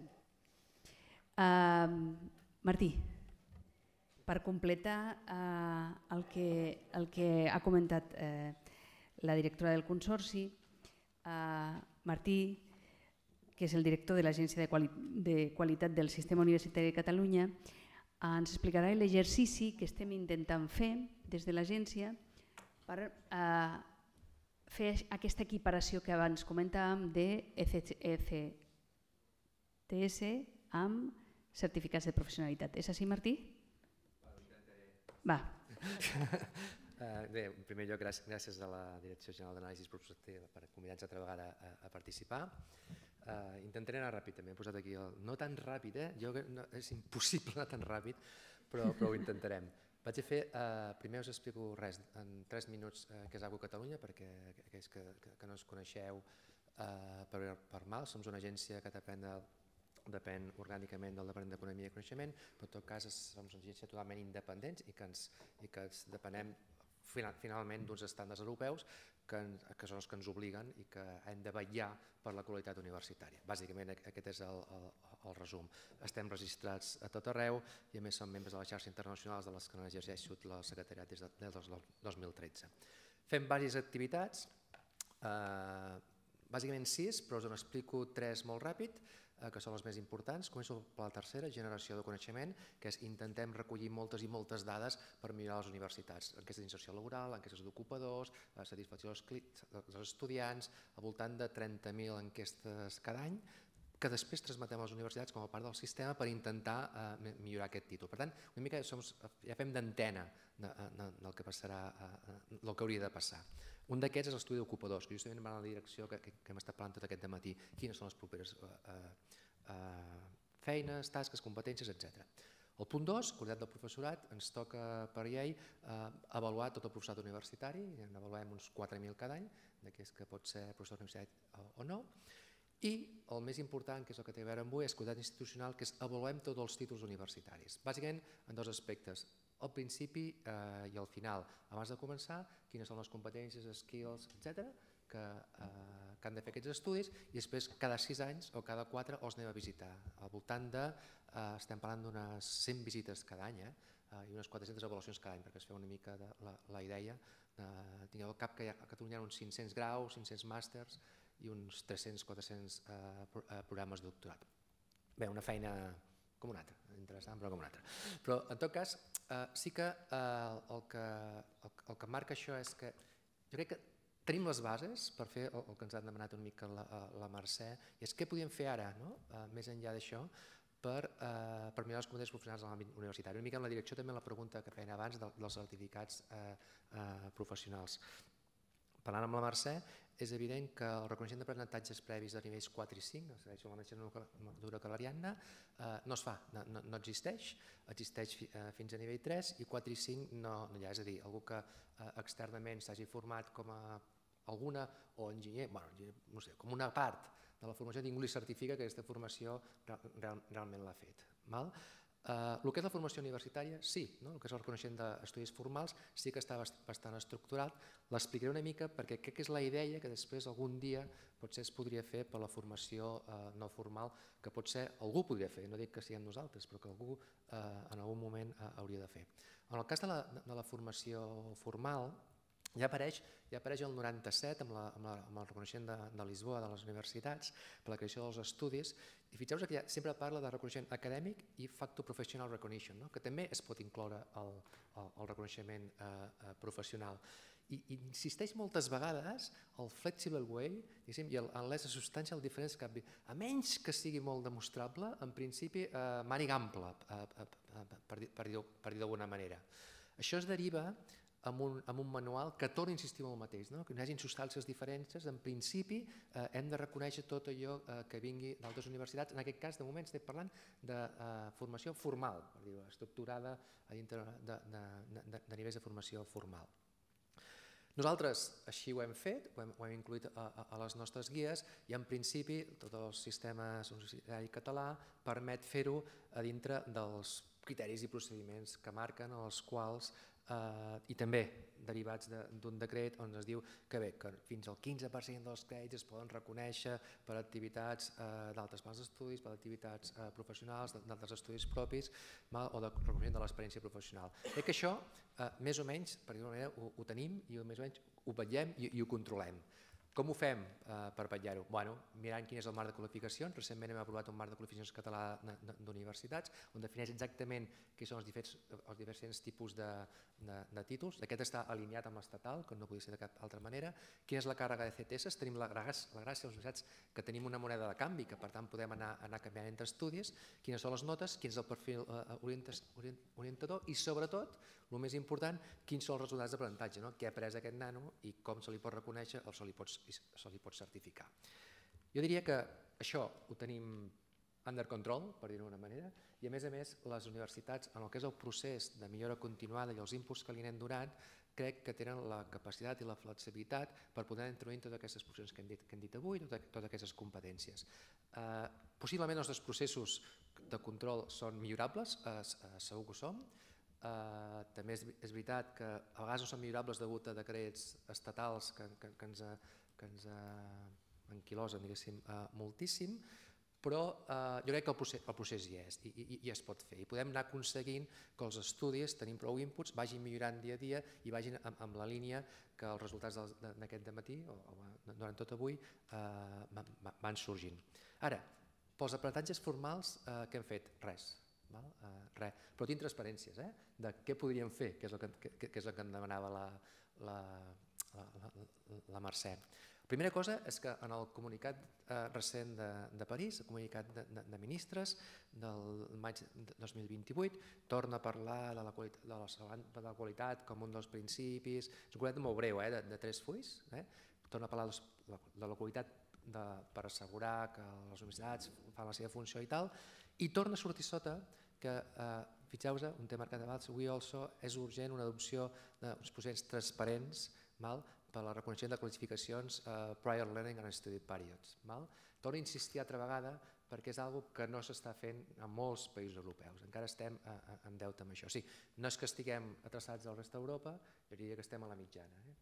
Martí, per completar el que ha comentat la directora del Consorci, Martí, que és el director de l'Agència de Qualitat del Sistema Universitari de Catalunya, ens explicarà l'exercici que estem intentant fer des de l'agència per fer aquesta equiparació que abans comentàvem d'E C T S amb certificats de professionalitat. És així, Martí? Va. Bé, en primer lloc, gràcies a la Direcció General d'Anàlisis Prospectiva per convidar-nos altra vegada a participar. Intentaré anar ràpid, també he posat aquí, no tan ràpid, és impossible anar tan ràpid, però ho intentarem. Vaig a fer, primer us explico res, en tres minuts, què és Agu Catalunya, perquè aquells que no ens coneixeu per mal, som una agència que depèn orgànicament del Departament d'Economia i Coneixement, però en tot cas som una agència totalment independents i que ens depenem finalment d'uns estàndards europeus que són els que ens obliguen i que hem de vetllar per la qualitat universitària. Bàsicament aquest és el resum. Estem registrats a tot arreu i a més som membres de les xarxes internacionals de les que n'exerceixo la secretariat des del dos mil tretze. Fem diverses activitats, bàsicament sis, però us n'explico tres molt ràpid, que són les més importants. Començo per la tercera, generació de coneixement, que és intentem recollir moltes i moltes dades per millorar les universitats. Enquestes d'inserció laboral, enquestes d'ocupadors, satisfacció dels estudiants, al voltant de trenta mil enquestes cada any, que després transmetem a les universitats com a part del sistema per intentar millorar aquest títol. Per tant, una mica ja fem d'antena del que passarà, del que hauria de passar. Un d'aquests és l'estudi d'ocupadors, que justament va en la direcció que hem estat parlant tot aquest dematí. Quines són les properes feines, tasques, competències, etcètera. El punt dos, qualitat del professorat, ens toca per llei avaluar tot el professorat universitari, n'avaluem uns quatre mil cada any, d'aquells que pot ser professor universitari o no, i el més important, que és el que té a veure amb avui, és qualitat institucional, que és avaluem tots els títols universitaris. Bàsicament en dos aspectes, al principi i al final. Abans de començar, quines són les competències, skills, etcètera, que han de fer aquests estudis i després cada sis anys o cada quatre els anem a visitar. Al voltant de, estem parlant d'unes cent visites cada any i unes quatre-centes avaluacions cada any, perquè es feu una mica la idea. Tingueu al cap que a Catalunya hi ha uns cinc-cents graus, cinc-cents màsters i uns tres-cents a quatre-cents programes de doctorat. Bé, una feina com una altra, interessant però com una altra. Però en tot cas sí que el que marca això és que jo crec que tenim les bases per fer el que ens ha demanat una mica la Mercè, i és què podíem fer ara, més enllà d'això, per millorar les competències professionals en l'àmbit universitari. Una mica en la direcció també la pregunta que feien abans dels certificats professionals. Parlant amb la Mercè, és evident que el reconeixement d'aprenentatges previs de nivells quatre i cinc, no segueixo la mateixa normativa que l'Ariadna, no es fa, no existeix, existeix fins a nivell tres i quatre i cinc no hi ha. És a dir, algú que externament s'hagi format com a alguna o enginyer, no sé, com una part de la formació, ningú li certifica que aquesta formació realment l'ha fet. Uh, el que és la formació universitària, sí, no? El que és el reconeixement d'estudis formals sí que està bastant estructurat. L'explicaré una mica perquè crec que és la idea que després algun dia potser es podria fer per la formació uh, no formal, que potser algú podria fer, no dic que siguem nosaltres, però que algú uh, en algun moment uh, hauria de fer. En el cas de la, de la formació formal, ja apareix, ja apareix el noranta-set amb, la, amb, la, amb el reconeixement de, de Lisboa, de les universitats, per la creació dels estudis, i fixeu-vos que ja sempre parla de reconeixement acadèmic i factor professional recognition, no? Que també es pot incloure el, el, el reconeixement eh, eh, professional. I, i insisteix moltes vegades el flexible way, i el unless a substantial difference can be, a menys que sigui molt demostrable, en principi eh, màniga ampla, eh, eh, per, dir, per, dir, per dir d'alguna manera. Això es deriva amb un, amb un manual que torna a insistir en el mateix, no? Que no hi hagi substàncies diferències, en principi eh, hem de reconèixer tot allò eh, que vingui d'altres universitats. En aquest cas, de moment, estem parlant de eh, formació formal, per dir-ho, estructurada a dintre de, de, de, de nivells de formació formal. Nosaltres així ho hem fet, ho hem, ho hem incluït a, a, a les nostres guies i en principi tot el sistema universitari català permet fer-ho a dintre dels criteris i procediments que marquen els quals Uh, i també derivats d'un de, decret on es diu que, bé, que fins al quinze per cent dels crèdits es poden reconèixer per activitats uh, d'altres plans d'estudis, per activitats uh, professionals, d'altres estudis propis mal, o de reconeixement de l'experiència professional. Crec que això, uh, més o menys, per dir-ho manera, ho, ho tenim i més o menys ho vetllem i, i ho controlem. Com ho fem eh, per vetllar-ho? Bueno, mirant quin és el marc de qualificacions. Recentment hem aprovat un marc de qualificacions català d'universitats on defineix exactament quins són els diferents, els diferents tipus de, de, de títols. Aquest està alineat amb l'estatal, que no podria ser de cap altra manera. Quina és la càrrega de C T S? Tenim la gràcia, la gràcia als universitats que tenim una moneda de canvi, que per tant podem anar, anar canviant entre estudis. Quines són les notes, quin és el perfil eh, orientador i sobretot, el més important, quins són els resultats d'aprenentatge, no? Què ha après aquest nano i com se li pot reconèixer o se li pot, se li pot certificar. Jo diria que això ho tenim under control, per dir-ho d'una manera, i a més a més les universitats, en el que és el procés de millora continuada i els inputs que li anem donant, crec que tenen la capacitat i la flexibilitat per poder introduir totes aquestes processos que hem dit, que hem dit avui, totes, totes aquestes competències. Eh, possiblement els nostres processos de control són millorables, eh, segur que ho som. Uh, també és, és veritat que a vegades no són millorables degut a decrets estatals que, que, que ens, que ens uh, anquilosen, diguéssim, uh, moltíssim, però uh, jo crec que el procés, el procés hi és i, i, i es pot fer. I podem anar aconseguint que els estudis, tenim prou inputs, vagin millorant dia a dia i vagin amb, amb la línia que els resultats d'aquest dematí o, o durant tot avui uh, van sorgint. Ara, pels aprenentatges formals, uh, què hem fet? Res. Val? Uh, res. Però tinc transparències eh? De què podríem fer, que és el que, que, que, és el que em demanava la, la, la, la, la Mercè. La primera cosa és que en el comunicat eh, recent de, de París, el comunicat de, de, de ministres del maig de dos mil vint-i-vuit, torna a parlar de la, qualitat, de la, de la qualitat com un dels principis, és un comunicat molt breu, eh, de, de tres fulls, eh? Torna a parlar de, de la qualitat de, per assegurar que les universitats fan la seva funció i tal, i torna a sortir sota que, eh, fixeu-vos, un tema marcat abans, we also és urgent una adopció d'uns processos transparents val, per la reconeixement de qualificacions uh, prior learning and study periods. Val? Torno a insistir altra vegada perquè és una que no s'està fent en molts països europeus. Encara estem uh, en deute amb això. O sigui, no és que estiguem atreçats al rest d'Europa, jo diria que estem a la mitjana. Eh?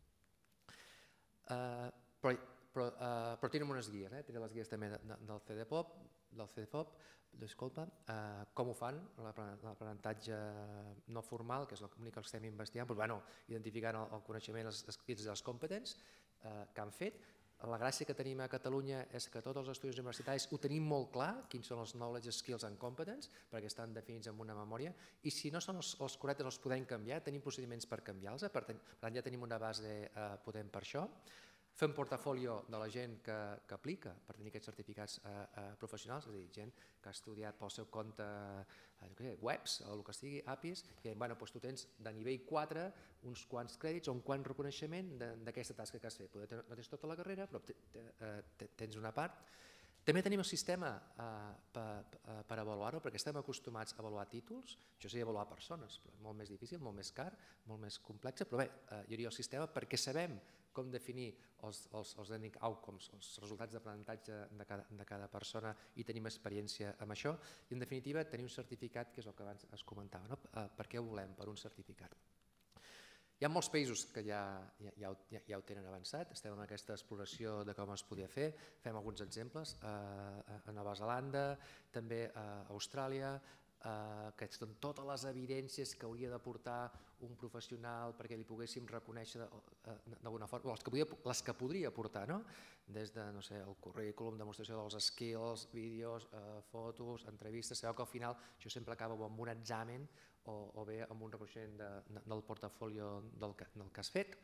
Uh, però però, uh, però tenim unes guies, eh? Tenim les guies també de, de, del CEDEPOP, del CEDEPOP, disculpa, uh, com ho fan, l'aprenentatge no formal, que és l'únic que estem investigant, però, bueno, identificant el, el coneixement, els skills i les competents uh, que han fet. La gràcia que tenim a Catalunya és que tots els estudis universitaris ho tenim molt clar, quins són els knowledge, skills and competence, perquè estan definits en una memòria, i si no són els, els correctes els podem canviar, tenim procediments per canviar-los, per tant ja tenim una base eh, potent per això. Fer un portafolio de la gent que, que aplica per tenir aquests certificats eh, eh, professionals, és a dir, gent que ha estudiat pel seu compte eh, sé, webs o el que sigui, A P Is, i bueno, doncs tu tens de nivell quatre uns quants crèdits o un quant reconeixement d'aquesta tasca que has fet. No tens tota la carrera, però te, te, te, tens una part. També tenim el sistema per avaluar-ho, perquè estem acostumats a avaluar títols. Jo sé avaluar persones, però és molt més difícil, molt més car, molt més complex, però bé, hi hauria el sistema perquè sabem com definir els learning outcomes, els resultats d'aprenentatge de cada persona i tenim experiència amb això. I en definitiva tenir un certificat, que és el que abans es comentava. Per què ho volem? Per un certificat. Hi ha molts països que ja ho tenen avançat, estem en aquesta exploració de com es podia fer, fem alguns exemples, a Nova Zelanda, també a Austràlia, que són totes les evidències que hauria d'aportar un professional perquè li poguéssim reconèixer d'alguna forma, les que podria aportar, des del currículum, demostració dels skills, vídeos, fotos, entrevistes. Sabeu que al final això sempre acaba amb un examen o bé amb un reconeixement del portfolio del que has fet.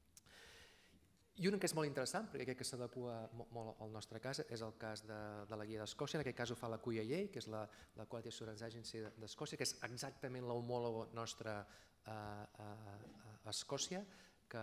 I un que és molt interessant, perquè crec que s'adequa molt al nostre cas, és el cas de la guia d'Escòcia. En aquest cas ho fa la Q I A, que és la Quality Assurance Agency d'Escòcia, que és exactament l'homòlogo nostre a Escòcia, que...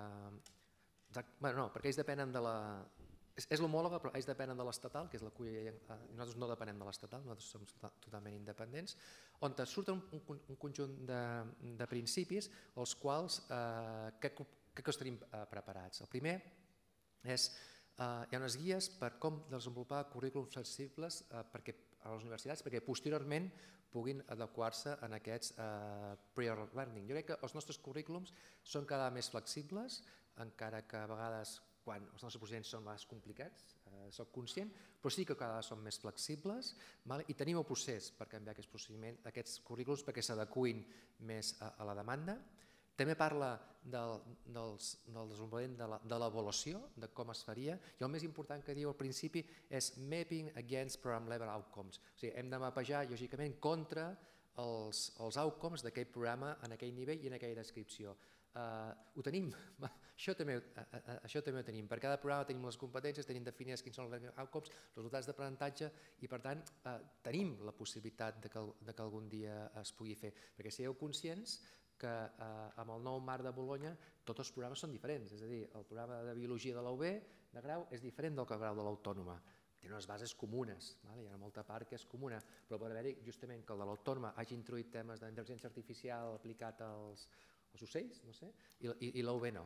No, perquè ells depenen de la... És l'homòloga, però ells depenen de l'estatal, que és la Q I A. Nosaltres no depenem de l'estatal, nosaltres som totalment independents, on surten un conjunt de principis els quals que els tenim preparats. El primer és, hi ha unes guies per com desenvolupar currículums sensibles a les universitats perquè posteriorment puguin adequar-se en aquests prior learning. Jo crec que els nostres currículums són cada vegada més flexibles, encara que a vegades quan els nostres procediments són més complicats, soc conscient, però sí que cada vegada són més flexibles i tenim el procés per canviar aquests procediments, aquests currículums perquè s'adequin més a la demanda. També parla del desenvolupament de l'avaluació, de com es faria, i el més important que diu al principi és mapping against program level outcomes. O sigui, hem de mapejar, lògicament, contra els outcomes d'aquell programa en aquell nivell i en aquella descripció. Ho tenim, això també ho tenim. Per cada programa tenim les competències, tenim definides quins són els outcomes, resultats d'aprenentatge i, per tant, tenim la possibilitat que algun dia es pugui fer. Perquè sigueu conscients que amb el nou marc de Bolonya tots els programes són diferents, és a dir, el programa de biologia de la U B de grau és diferent del grau de l'Autònoma. Té unes bases comunes, hi ha molta part que és comuna, però pot haver-hi justament que el de l'Autònoma hagi introduït temes d'intel·ligència artificial aplicat als ocells, no sé, i la U B no.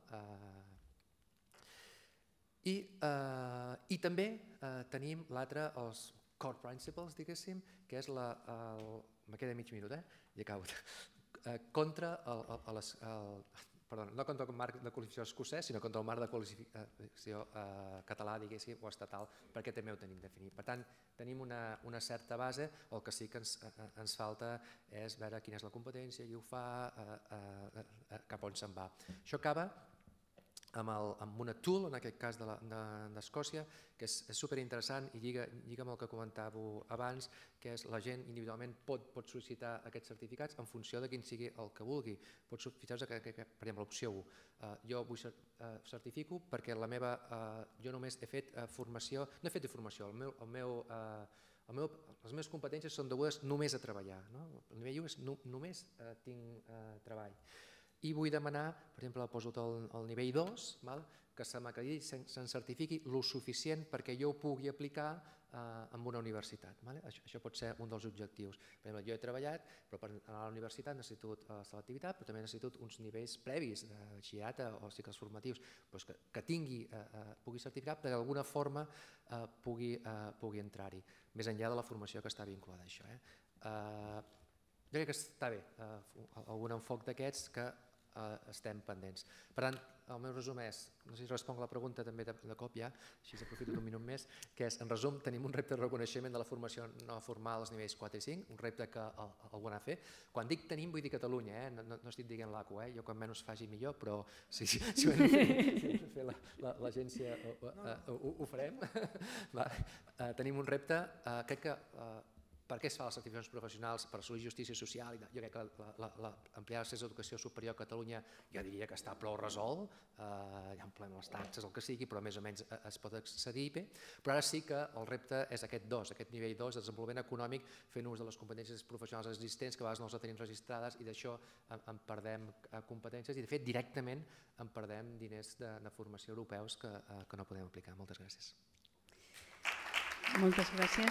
I també tenim l'altre, els core principles, diguéssim, que és la... Me queda mig minut, eh? I acabo. Contra el... Perdó, no contra el marc de qualificació escocès, sinó contra el marc de qualificació català, diguéssim, o estatal, perquè també ho tenim definit. Per tant, tenim una certa base, el que sí que ens falta és veure quina és la competència, qui ho fa, cap on se'n va. Això acaba amb una tool, en aquest cas d'Escòcia, que és superinteressant i lliga amb el que comentàveu abans, que és la gent individualment pot sol·licitar aquests certificats en funció de quin sigui el que vulgui. Fixeu-vos que, per exemple, l'opció u, jo vull certifico perquè la meva, jo només he fet formació, no he fet formació, el meu... les meves competències són degudes només a treballar. El nivell u és només tinc treball. I vull demanar, per exemple, poso el nivell dos, que se m'acrediti, se'n certifiqui el suficient perquè jo ho pugui aplicar en una universitat. Això pot ser un dels objectius. Per exemple, jo he treballat, però per anar a la universitat necessito selectivitat, però també necessito uns nivells previs de batxillerat o cicles formatius que tingui, pugui certificar perquè d'alguna forma pugui entrar-hi, més enllà de la formació que està vinculada a això. Jo crec que està bé, algun enfoc d'aquests que estem pendents. Per tant, el meu resum és, no sé si responc la pregunta també de cop ja, així s'aprofito d'un minut més, que és, en resum, tenim un repte de reconeixement de la formació no formal als nivells quatre i cinc, un repte que algú ha de fer. Quan dic tenim, vull dir Catalunya, no estic dient l'A C U, jo quan menys faci millor, però si ho hem de fer l'agència ho farem. Tenim un repte, crec que per què es fa les certificacions professionals? Per assolir justícia social. Jo crec que ampliar l'accés a l'educació superior a Catalunya jo diria que està prou resolt, ja en plena les taxes, el que sigui, però més o menys es pot accedir bé. Però ara sí que el repte és aquest dos, aquest nivell dos, de desenvolupament econòmic, fent ús de les competències professionals existents, que a vegades no les tenim registrades, i d'això en perdem competències, i de fet directament en perdem diners de formació europeus que no podem aplicar. Moltes gràcies. Moltes gràcies.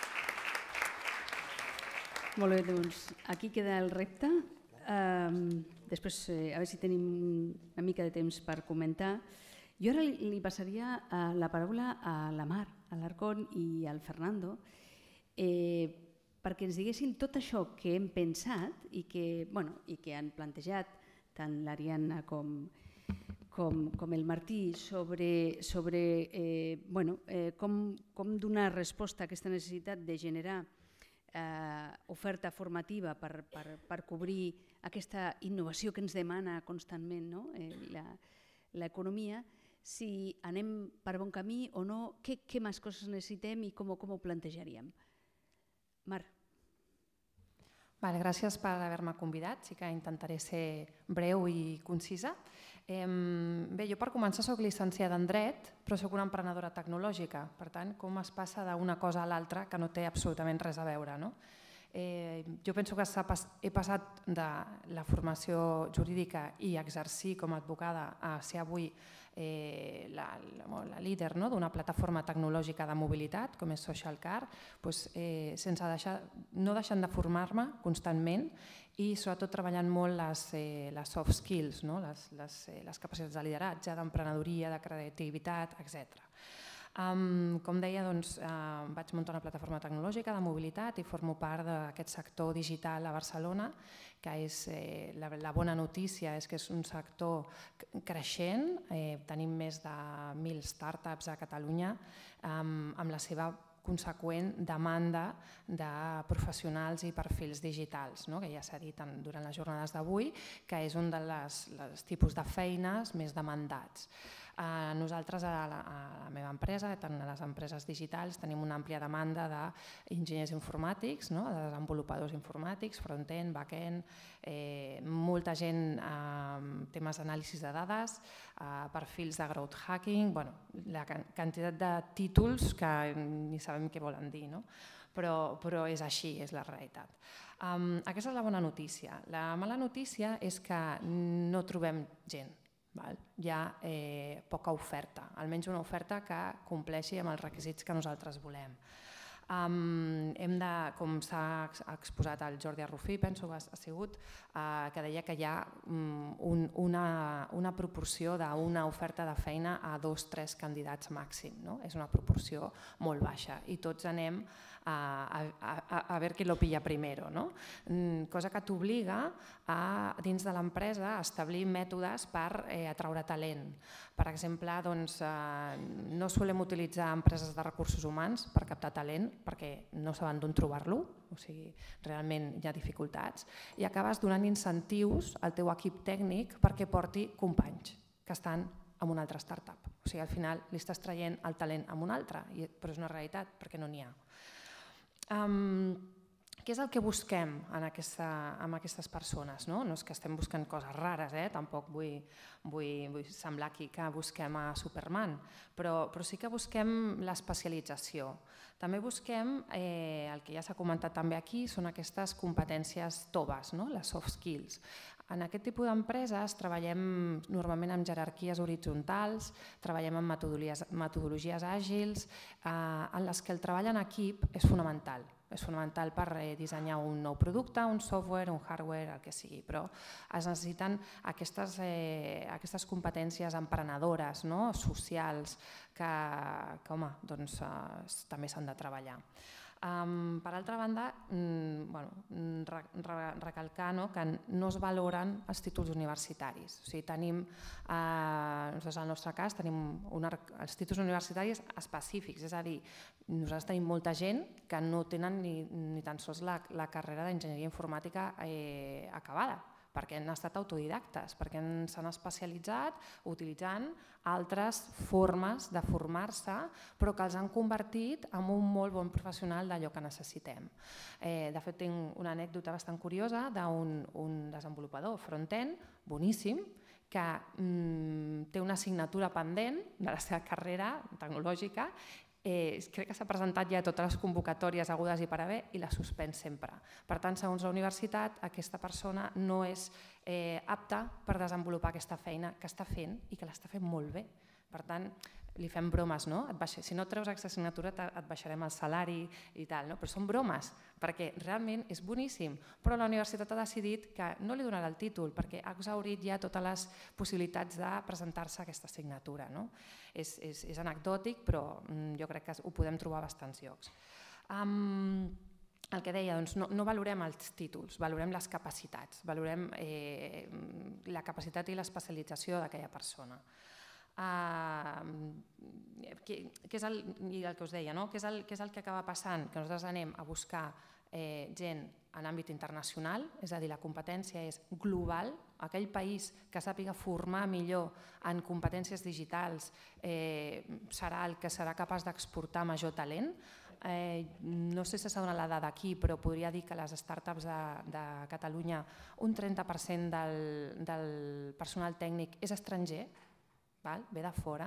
Molt bé, doncs aquí queda el repte. Després, a veure si tenim una mica de temps per comentar. Jo ara li passaria la paraula a la Mar, a l'Arcón i al Fernando, perquè ens diguessin tot això que hem pensat i que han plantejat tant l'Ariadna com com el Martí sobre com donar resposta a aquesta necessitat de generar oferta formativa per cobrir aquesta innovació que ens demana constantment l'economia, si anem per bon camí o no, què més coses necessitem i com ho plantejaríem. Mar. Gràcies per haver-me convidat, sí que intentaré ser breu i concisa. Bé, jo per començar soc llicenciada en Dret, però soc una emprenedora tecnològica, per tant, com es passa d'una cosa a l'altra que no té absolutament res a veure, no? Jo penso que he passat de la formació jurídica i exercir com a advocada a ser avui la líder d'una plataforma tecnològica de mobilitat com és SocialCar, no deixant de formar-me constantment i sobretot treballant molt les soft skills, les capacitats de lideratge, d'emprenedoria, de creativitat, etcètera. Com deia, vaig muntar una plataforma tecnològica de mobilitat i formo part d'aquest sector digital a Barcelona, que és la bona notícia és que és un sector creixent, tenim més de mil startups a Catalunya amb la seva conseqüent demanda de professionals i perfils digitals, que ja s'ha dit durant les jornades d'avui, que és un dels tipus de feines més demandats. Nosaltres a la meva empresa, tant a les empreses digitals, tenim una àmplia demanda d'enginyers informàtics, de desenvolupadors informàtics, front-end, back-end, molta gent amb temes d'anàlisi de dades, perfils de growth hacking, la quantitat de títols que ni sabem què volen dir, però és així, és la realitat. Aquesta és la bona notícia. La mala notícia és que no trobem gent. Hi ha poca oferta, almenys una oferta que compleixi amb els requisits que nosaltres volem. Hem de, com s'ha exposat el Jordi Arrufí, penso que ha sigut, que deia que hi ha una proporció d'una oferta de feina a dos o tres candidats màxim. És una proporció molt baixa i tots anem a veure qui lo pilla primero, cosa que t'obliga dins de l'empresa a establir mètodes per atraure talent. Per exemple, no solem utilitzar empreses de recursos humans per captar talent perquè no saben d'on trobar-lo, o sigui, realment hi ha dificultats, i acabes donant incentius al teu equip tècnic perquè porti companys que estan en una altra startup. O sigui, al final li estàs traient el talent a una altra, però és una realitat perquè no n'hi ha. Què és el que busquem amb aquestes persones? No és que estem buscant coses rares, tampoc vull semblar aquí que busquem a Superman, però sí que busquem l'especialització. També busquem, el que ja s'ha comentat també aquí, són aquestes competències toves, les soft skills. En aquest tipus d'empreses treballem normalment amb jerarquies horitzontals, treballem amb metodologies àgils, en les que el treball en equip és fonamental. És fonamental per dissenyar un nou producte, un software, un hardware, el que sigui, però es necessiten aquestes competències emprenedores, socials, que també s'han de treballar. Per altra banda, recalcar que no es valoren els títols universitaris. Nosaltres, en el nostre cas, tenim els títols universitaris específics, és a dir, nosaltres tenim molta gent que no tenen ni tan sols la carrera d'enginyeria informàtica acabada, perquè han estat autodidactes, perquè s'han especialitzat utilitzant altres formes de formar-se, però que els han convertit en un molt bon professional d'allò que necessitem. De fet, tinc una anècdota bastant curiosa d'un desenvolupador front-end boníssim que té una assignatura pendent de la seva carrera tecnològica. Crec que s'ha presentat ja a totes les convocatòries hagudes i per haver i l'ha suspès sempre. Per tant, segons la universitat, aquesta persona no és apte per desenvolupar aquesta feina que està fent i que l'està fent molt bé. Per tant, li fem bromes, no? Si no treus aquesta assignatura et baixarem el salari i tal, però són bromes, perquè realment és boníssim, però la universitat ha decidit que no li donarà el títol perquè ha exhaurit ja totes les possibilitats de presentar-se a aquesta assignatura. És anecdòtic, però jo crec que ho podem trobar a bastants llocs. El que deia, no valorem els títols, valorem les capacitats, valorem la capacitat i l'especialització d'aquella persona. Què és el que us deia, què és el que acaba passant? Que nosaltres anem a buscar gent en àmbit internacional, és a dir, la competència és global, aquell país que sàpiga formar millor en competències digitals serà el que serà capaç d'exportar major talent. No sé si s'ha donat la dada aquí, però podria dir que les startups de Catalunya un trenta per cent del personal tècnic és estranger, ve de fora.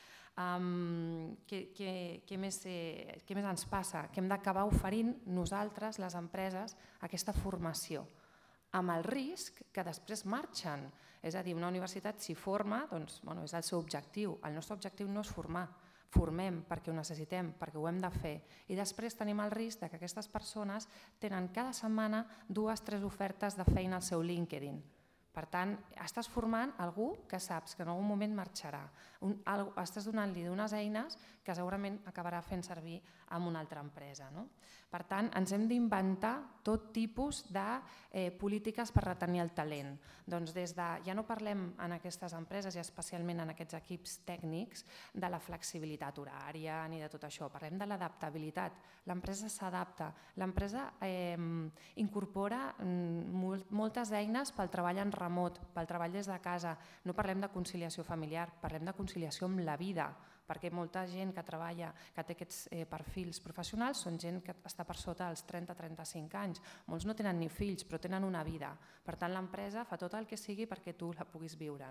Què més ens passa? Que hem d'acabar oferint nosaltres, les empreses, aquesta formació, amb el risc que després marxen. És a dir, una universitat si forma, doncs és el seu objectiu. El nostre objectiu no és formar, formem perquè ho necessitem, perquè ho hem de fer. I després tenim el risc que aquestes persones tenen cada setmana dues o tres ofertes de feina al seu LinkedIn. Per tant, estàs formant algú que saps que en algun moment marxarà. Estàs donant-li unes eines que segurament acabarà fent servir en una altra empresa. Per tant, ens hem d'inventar tot tipus de polítiques per retenir el talent. Doncs des de, ja no parlem en aquestes empreses i especialment en aquests equips tècnics de la flexibilitat horària ni de tot això, parlem de l'adaptabilitat. L'empresa s'adapta, l'empresa incorpora moltes eines pel treball en remot, pel treball des de casa. No parlem de conciliació familiar, parlem de conciliació amb la vida, perquè molta gent que treballa, que té aquests perfils professionals, són gent que està per sota dels trenta a trenta-cinc anys. Molts no tenen ni fills, però tenen una vida. Per tant, l'empresa fa tot el que sigui perquè tu la puguis viure.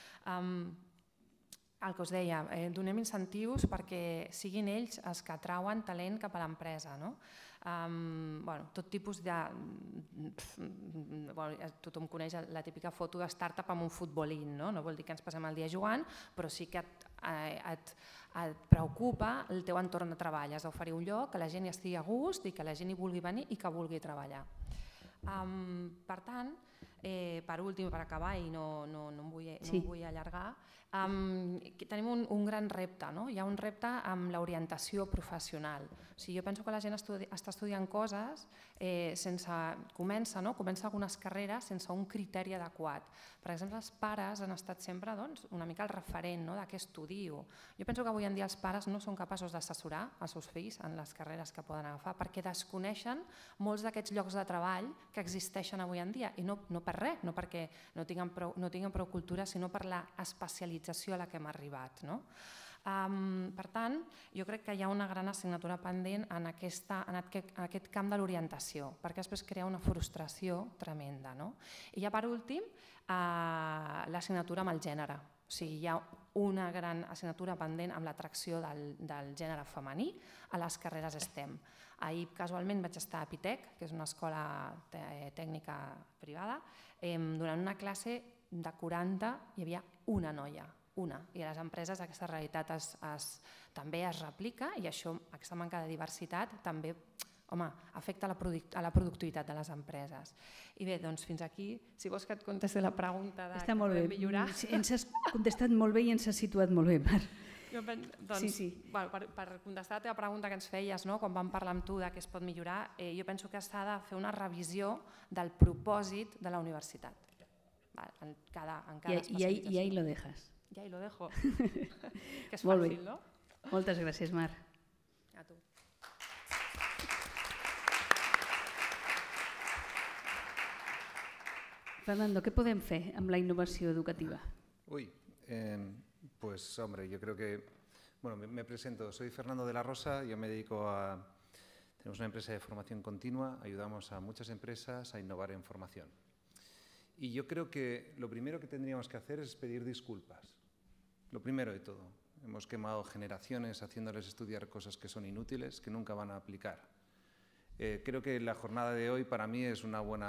El que us deia, donem incentius perquè siguin ells els que atrauen talent cap a l'empresa. Tot tipus de... Tothom coneix la típica foto de startup amb un futbolín, no vol dir que ens passem el dia jugant, però sí que et preocupa el teu entorn de treball. Has d'oferir un lloc que la gent hi estigui a gust i que la gent hi vulgui venir i que vulgui treballar. Per tant, per últim, per acabar, i no em vull allargar, tenim un gran repte. Hi ha un repte amb l'orientació professional. Jo penso que la gent està estudiant coses sense... Comença algunes carreres sense un criteri adequat. Per exemple, els pares han estat sempre una mica el referent de què estudio. Jo penso que avui en dia els pares no són capaços d'assessorar els seus fills en les carreres que poden agafar perquè desconeixen molts d'aquests llocs de treball que existeixen avui en dia i no per res, no perquè no tinguin prou cultura, sinó per l'especialització a la que hem arribat. Per tant, jo crec que hi ha una gran assignatura pendent en aquest camp de l'orientació, perquè després crea una frustració tremenda. I ja per últim, l'assignatura amb el gènere. O sigui, hi ha una gran assignatura pendent amb l'atracció del gènere femení a les carreres STEM. Ahir casualment vaig estar a Pitec, que és una escola tècnica privada, donant una classe de quaranta, hi havia una noia, una. I a les empreses aquesta realitat també es replica i això, aquesta manca de diversitat també afecta la productivitat de les empreses. I bé, doncs fins aquí, si vols que et contesti la pregunta de què podem millorar. Ens has contestat molt bé i ens has situat molt bé, Mar. Per contestar la teva pregunta que ens feies, quan vam parlar amb tu de què es pot millorar, jo penso que s'ha de fer una revisió del propòsit de la universitat. En cada especialització. I ahí lo dejas. Y ahí lo dejo. Que és fàcil, no? Moltes gràcies, Mar. A tu. Fernando, ¿qué podem fer amb la innovació educativa? Uy, eh, pues hombre, yo creo que, bueno, me, me presento, soy Fernando de la Rosa, yo me dedico a, tenemos una empresa de formación continua, ayudamos a muchas empresas a innovar en formación. Y yo creo que lo primero que tendríamos que hacer es pedir disculpas, lo primero de todo. Hemos quemado generaciones haciéndoles estudiar cosas que son inútiles, que nunca van a aplicar. Eh, creo que la jornada de hoy para mí es una buena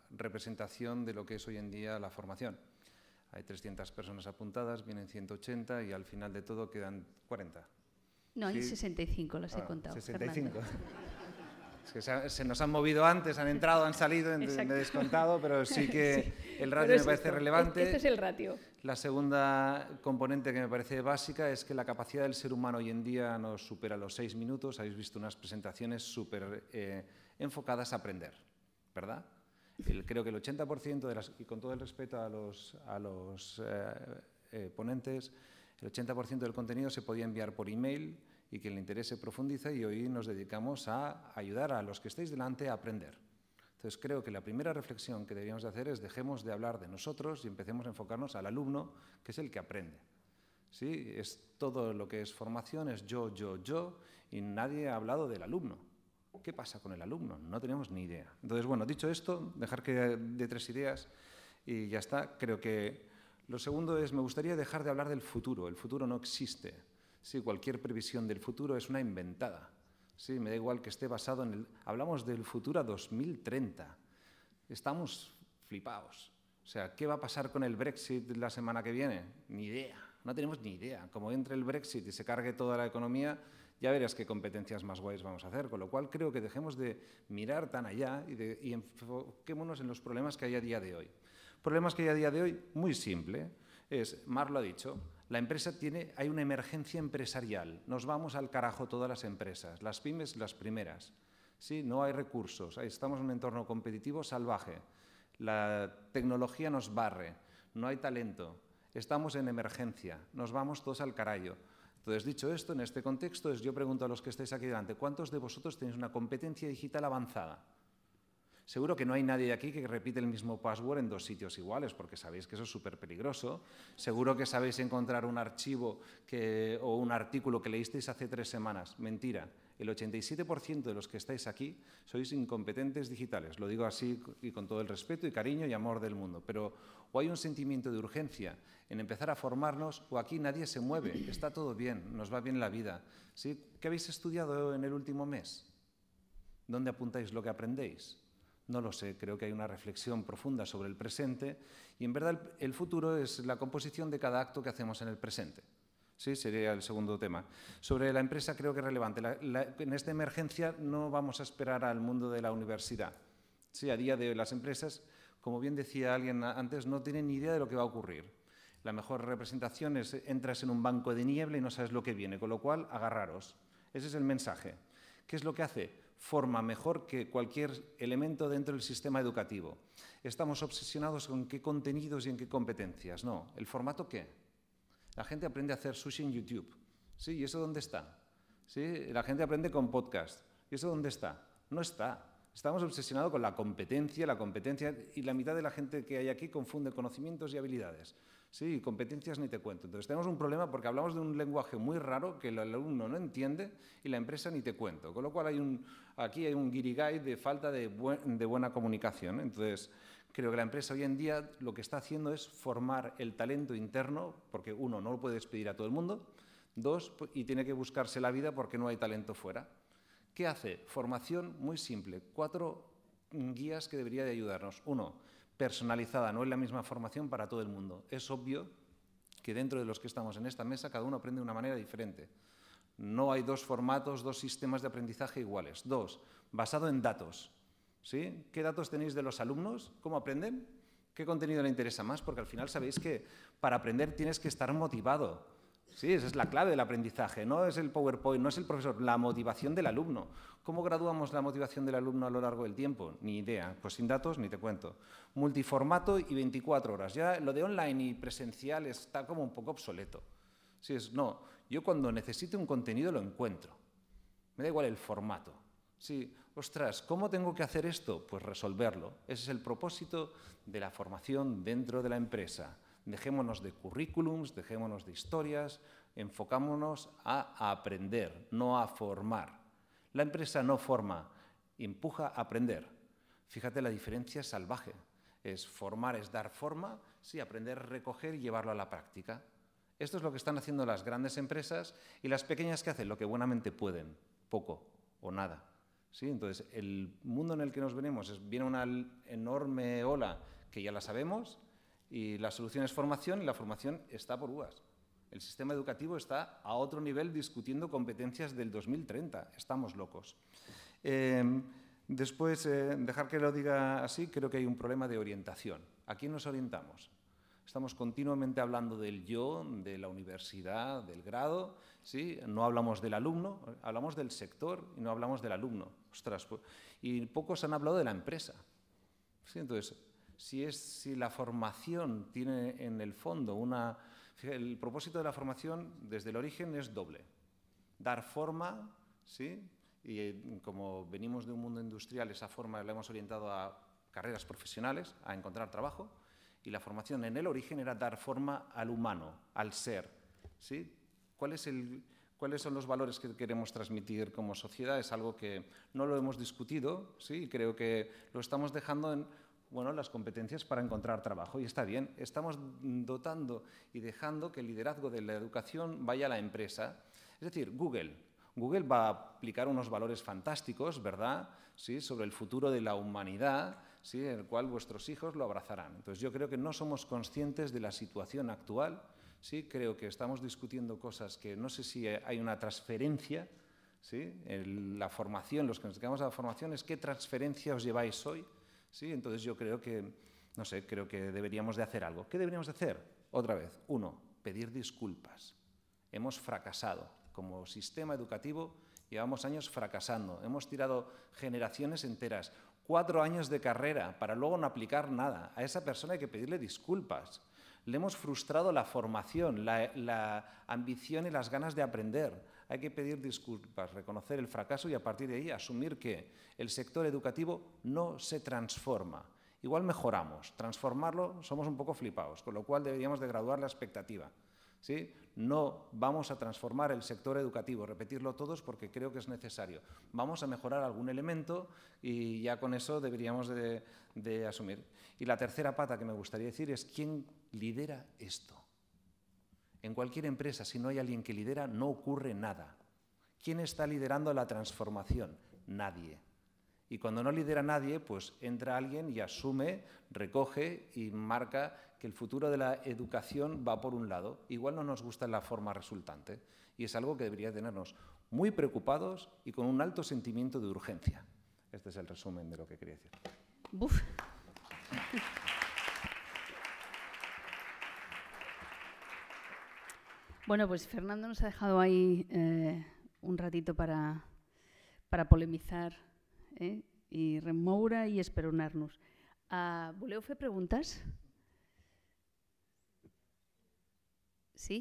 representación de lo que es hoy en día la formación. Hay trescientas personas apuntadas, vienen ciento ochenta y al final de todo quedan cuarenta. No, hay ¿Sí? sesenta y cinco, las he Ah, contado, sesenta y cinco. Fernando. Es que se, se nos han movido antes, han entrado, han salido, me he descontado, pero sí que Sí. el ratio Pero me es parece esto, relevante. Este es el ratio. La segunda componente que me parece básica es que la capacidad del ser humano hoy en día nos supera los seis minutos. Habéis visto unas presentaciones súper eh, enfocadas a aprender, ¿verdad? El, creo que el ochenta por ciento de las, y con todo el respeto a los, a los eh, eh, ponentes, el ochenta por ciento del contenido se podía enviar por email y quien le interese profundiza, y hoy nos dedicamos a ayudar a los que estéis delante a aprender. Entonces creo que la primera reflexión que deberíamos de hacer es dejemos de hablar de nosotros y empecemos a enfocarnos al alumno, que es el que aprende. ¿Sí? Es todo lo que es formación, es yo, yo, yo, y nadie ha hablado del alumno. ¿Qué pasa con el alumno? No tenemos ni idea. Entonces, bueno, dicho esto, dejar que de tres ideas y ya está. Creo que lo segundo es, me gustaría dejar de hablar del futuro. El futuro no existe. Sí, cualquier previsión del futuro es una inventada. Sí, me da igual que esté basado en el... Hablamos del futuro a dos mil treinta. Estamos flipados. O sea, ¿qué va a pasar con el Brexit la semana que viene? Ni idea. No tenemos ni idea. Como entre el Brexit y se cargue toda la economía, ya verás qué competencias más guays vamos a hacer. Con lo cual creo que dejemos de mirar tan allá y, de, y enfoquémonos en los problemas que hay a día de hoy. Problemas que hay a día de hoy, muy simple. Es, Mar lo ha dicho, la empresa tiene, hay una emergencia empresarial. Nos vamos al carajo todas las empresas, las pymes las primeras. ¿Sí? No hay recursos, estamos en un entorno competitivo salvaje. La tecnología nos barre, no hay talento, estamos en emergencia, nos vamos todos al carajo. Entonces, dicho esto, en este contexto, es, yo pregunto a los que estáis aquí delante, ¿cuántos de vosotros tenéis una competencia digital avanzada? Seguro que no hay nadie aquí que repite el mismo password en dos sitios iguales, porque sabéis que eso es súper peligroso. Seguro que sabéis encontrar un archivo que, o un artículo que leísteis hace tres semanas. Mentira. El ochenta y siete por ciento de los que estáis aquí sois incompetentes digitales. Lo digo así y con todo el respeto y cariño y amor del mundo. Pero o hay un sentimiento de urgencia en empezar a formarnos, o aquí nadie se mueve. Está todo bien, nos va bien la vida. ¿Sí? ¿Qué habéis estudiado en el último mes? ¿Dónde apuntáis lo que aprendéis? No lo sé, creo que hay una reflexión profunda sobre el presente y en verdad el, el futuro es la composición de cada acto que hacemos en el presente. Sí, sería el segundo tema. Sobre la empresa creo que es relevante. La, la, en esta emergencia no vamos a esperar al mundo de la universidad. Sí, a día de hoy las empresas, como bien decía alguien antes, no tienen ni idea de lo que va a ocurrir. La mejor representación es entras en un banco de niebla y no sabes lo que viene, con lo cual agarraros. Ese es el mensaje. ¿Qué es lo que hace? Forma mejor que cualquier elemento dentro del sistema educativo. Estamos obsesionados con qué contenidos y en qué competencias. No, ¿el formato qué? La gente aprende a hacer sushi en YouTube. ¿Sí? ¿Y eso dónde está? ¿Sí? La gente aprende con podcast. ¿Y eso dónde está? No está. Estamos obsesionados con la competencia, la competencia, y la mitad de la gente que hay aquí confunde conocimientos y habilidades. Sí, competencias ni te cuento. Entonces tenemos un problema porque hablamos de un lenguaje muy raro que el alumno no entiende y la empresa ni te cuento. Con lo cual hay un, aquí hay un guirigay de falta de, buen, de buena comunicación. Entonces creo que la empresa hoy en día lo que está haciendo es formar el talento interno, porque uno, no lo puede despedir a todo el mundo, dos, y tiene que buscarse la vida porque no hay talento fuera. ¿Qué hace? Formación muy simple. Cuatro guías que debería de ayudarnos. Uno, personalizada, no es la misma formación para todo el mundo. Es obvio que dentro de los que estamos en esta mesa cada uno aprende de una manera diferente. No hay dos formatos, dos sistemas de aprendizaje iguales. Dos, basado en datos. ¿Sí? ¿Qué datos tenéis de los alumnos? ¿Cómo aprenden? ¿Qué contenido le interesa más? Porque al final sabéis que para aprender tienes que estar motivado. Sí, esa es la clave del aprendizaje, no es el PowerPoint, no es el profesor, la motivación del alumno. ¿Cómo graduamos la motivación del alumno a lo largo del tiempo? Ni idea, pues sin datos ni te cuento. Multiformato y veinticuatro horas. Ya lo de online y presencial está como un poco obsoleto. Sí, es, no, yo cuando necesite un contenido lo encuentro. Me da igual el formato. Sí, ostras, ¿cómo tengo que hacer esto? Pues resolverlo. Ese es el propósito de la formación dentro de la empresa. Dejémonos de currículums, dejémonos de historias, enfocámonos a aprender, no a formar. La empresa no forma, empuja a aprender. Fíjate, la diferencia es salvaje. Es formar, es dar forma, sí, aprender, recoger y llevarlo a la práctica. Esto es lo que están haciendo las grandes empresas y las pequeñas que hacen lo que buenamente pueden, poco o nada. ¿sí? Entonces, el mundo en el que nos venimos es, viene una enorme ola que ya la sabemos y la solución es formación y la formación está por uvas. El sistema educativo está a otro nivel discutiendo competencias del dos mil treinta. Estamos locos. Eh, después, eh, dejar que lo diga así, creo que hay un problema de orientación. ¿A quién nos orientamos? Estamos continuamente hablando del yo, de la universidad, del grado, ¿sí? No hablamos del alumno, hablamos del sector y no hablamos del alumno. Ostras, pues, y pocos han hablado de la empresa. ¿Sí? Entonces, si, es, si la formación tiene en el fondo una... El propósito de la formación desde el origen es doble. Dar forma, ¿sí? Y como venimos de un mundo industrial, esa forma la hemos orientado a carreras profesionales, a encontrar trabajo, y la formación en el origen era dar forma al humano, al ser, ¿sí? ¿Cuál es el, ¿Cuáles son los valores que queremos transmitir como sociedad? Es algo que no lo hemos discutido, ¿sí? Y creo que lo estamos dejando en... Bueno, las competencias para encontrar trabajo, y está bien. Estamos dotando y dejando que el liderazgo de la educación vaya a la empresa. Es decir, Google. Google va a aplicar unos valores fantásticos, ¿verdad?, ¿sí?, sobre el futuro de la humanidad, ¿sí?, en el cual vuestros hijos lo abrazarán. Entonces, yo creo que no somos conscientes de la situación actual, ¿sí? Creo que estamos discutiendo cosas que no sé si hay una transferencia, ¿sí? En la formación, los que nos dedicamos a la formación, es qué transferencia os lleváis hoy. ¿Sí? Entonces yo creo que, no sé, creo que deberíamos de hacer algo. ¿Qué deberíamos de hacer? Otra vez, uno, pedir disculpas. Hemos fracasado. Como sistema educativo llevamos años fracasando. Hemos tirado generaciones enteras, cuatro años de carrera para luego no aplicar nada. A esa persona hay que pedirle disculpas. Le hemos frustrado la formación, la, la ambición y las ganas de aprender. Hay que pedir disculpas, reconocer el fracaso y a partir de ahí asumir que el sector educativo no se transforma. Igual mejoramos, transformarlo somos un poco flipados, con lo cual deberíamos de graduar la expectativa, ¿sí? No vamos a transformar el sector educativo, repetirlo todos porque creo que es necesario. Vamos a mejorar algún elemento y ya con eso deberíamos de, de asumir. Y la tercera pata que me gustaría decir es ¿quién lidera esto? En cualquier empresa, si no hay alguien que lidera, no ocurre nada. ¿Quién está liderando la transformación? Nadie. Y cuando no lidera nadie, pues entra alguien y asume, recoge y marca que el futuro de la educación va por un lado. Igual no nos gusta la forma resultante. Y es algo que debería tenernos muy preocupados y con un alto sentimiento de urgencia. Este es el resumen de lo que quería decir. Buf. Bueno, pues Fernando nos ha dejado ahí eh, un ratito para, para polemizar eh, i remoure i esperonar-nos. Uh, voleu fer preguntes? Sí?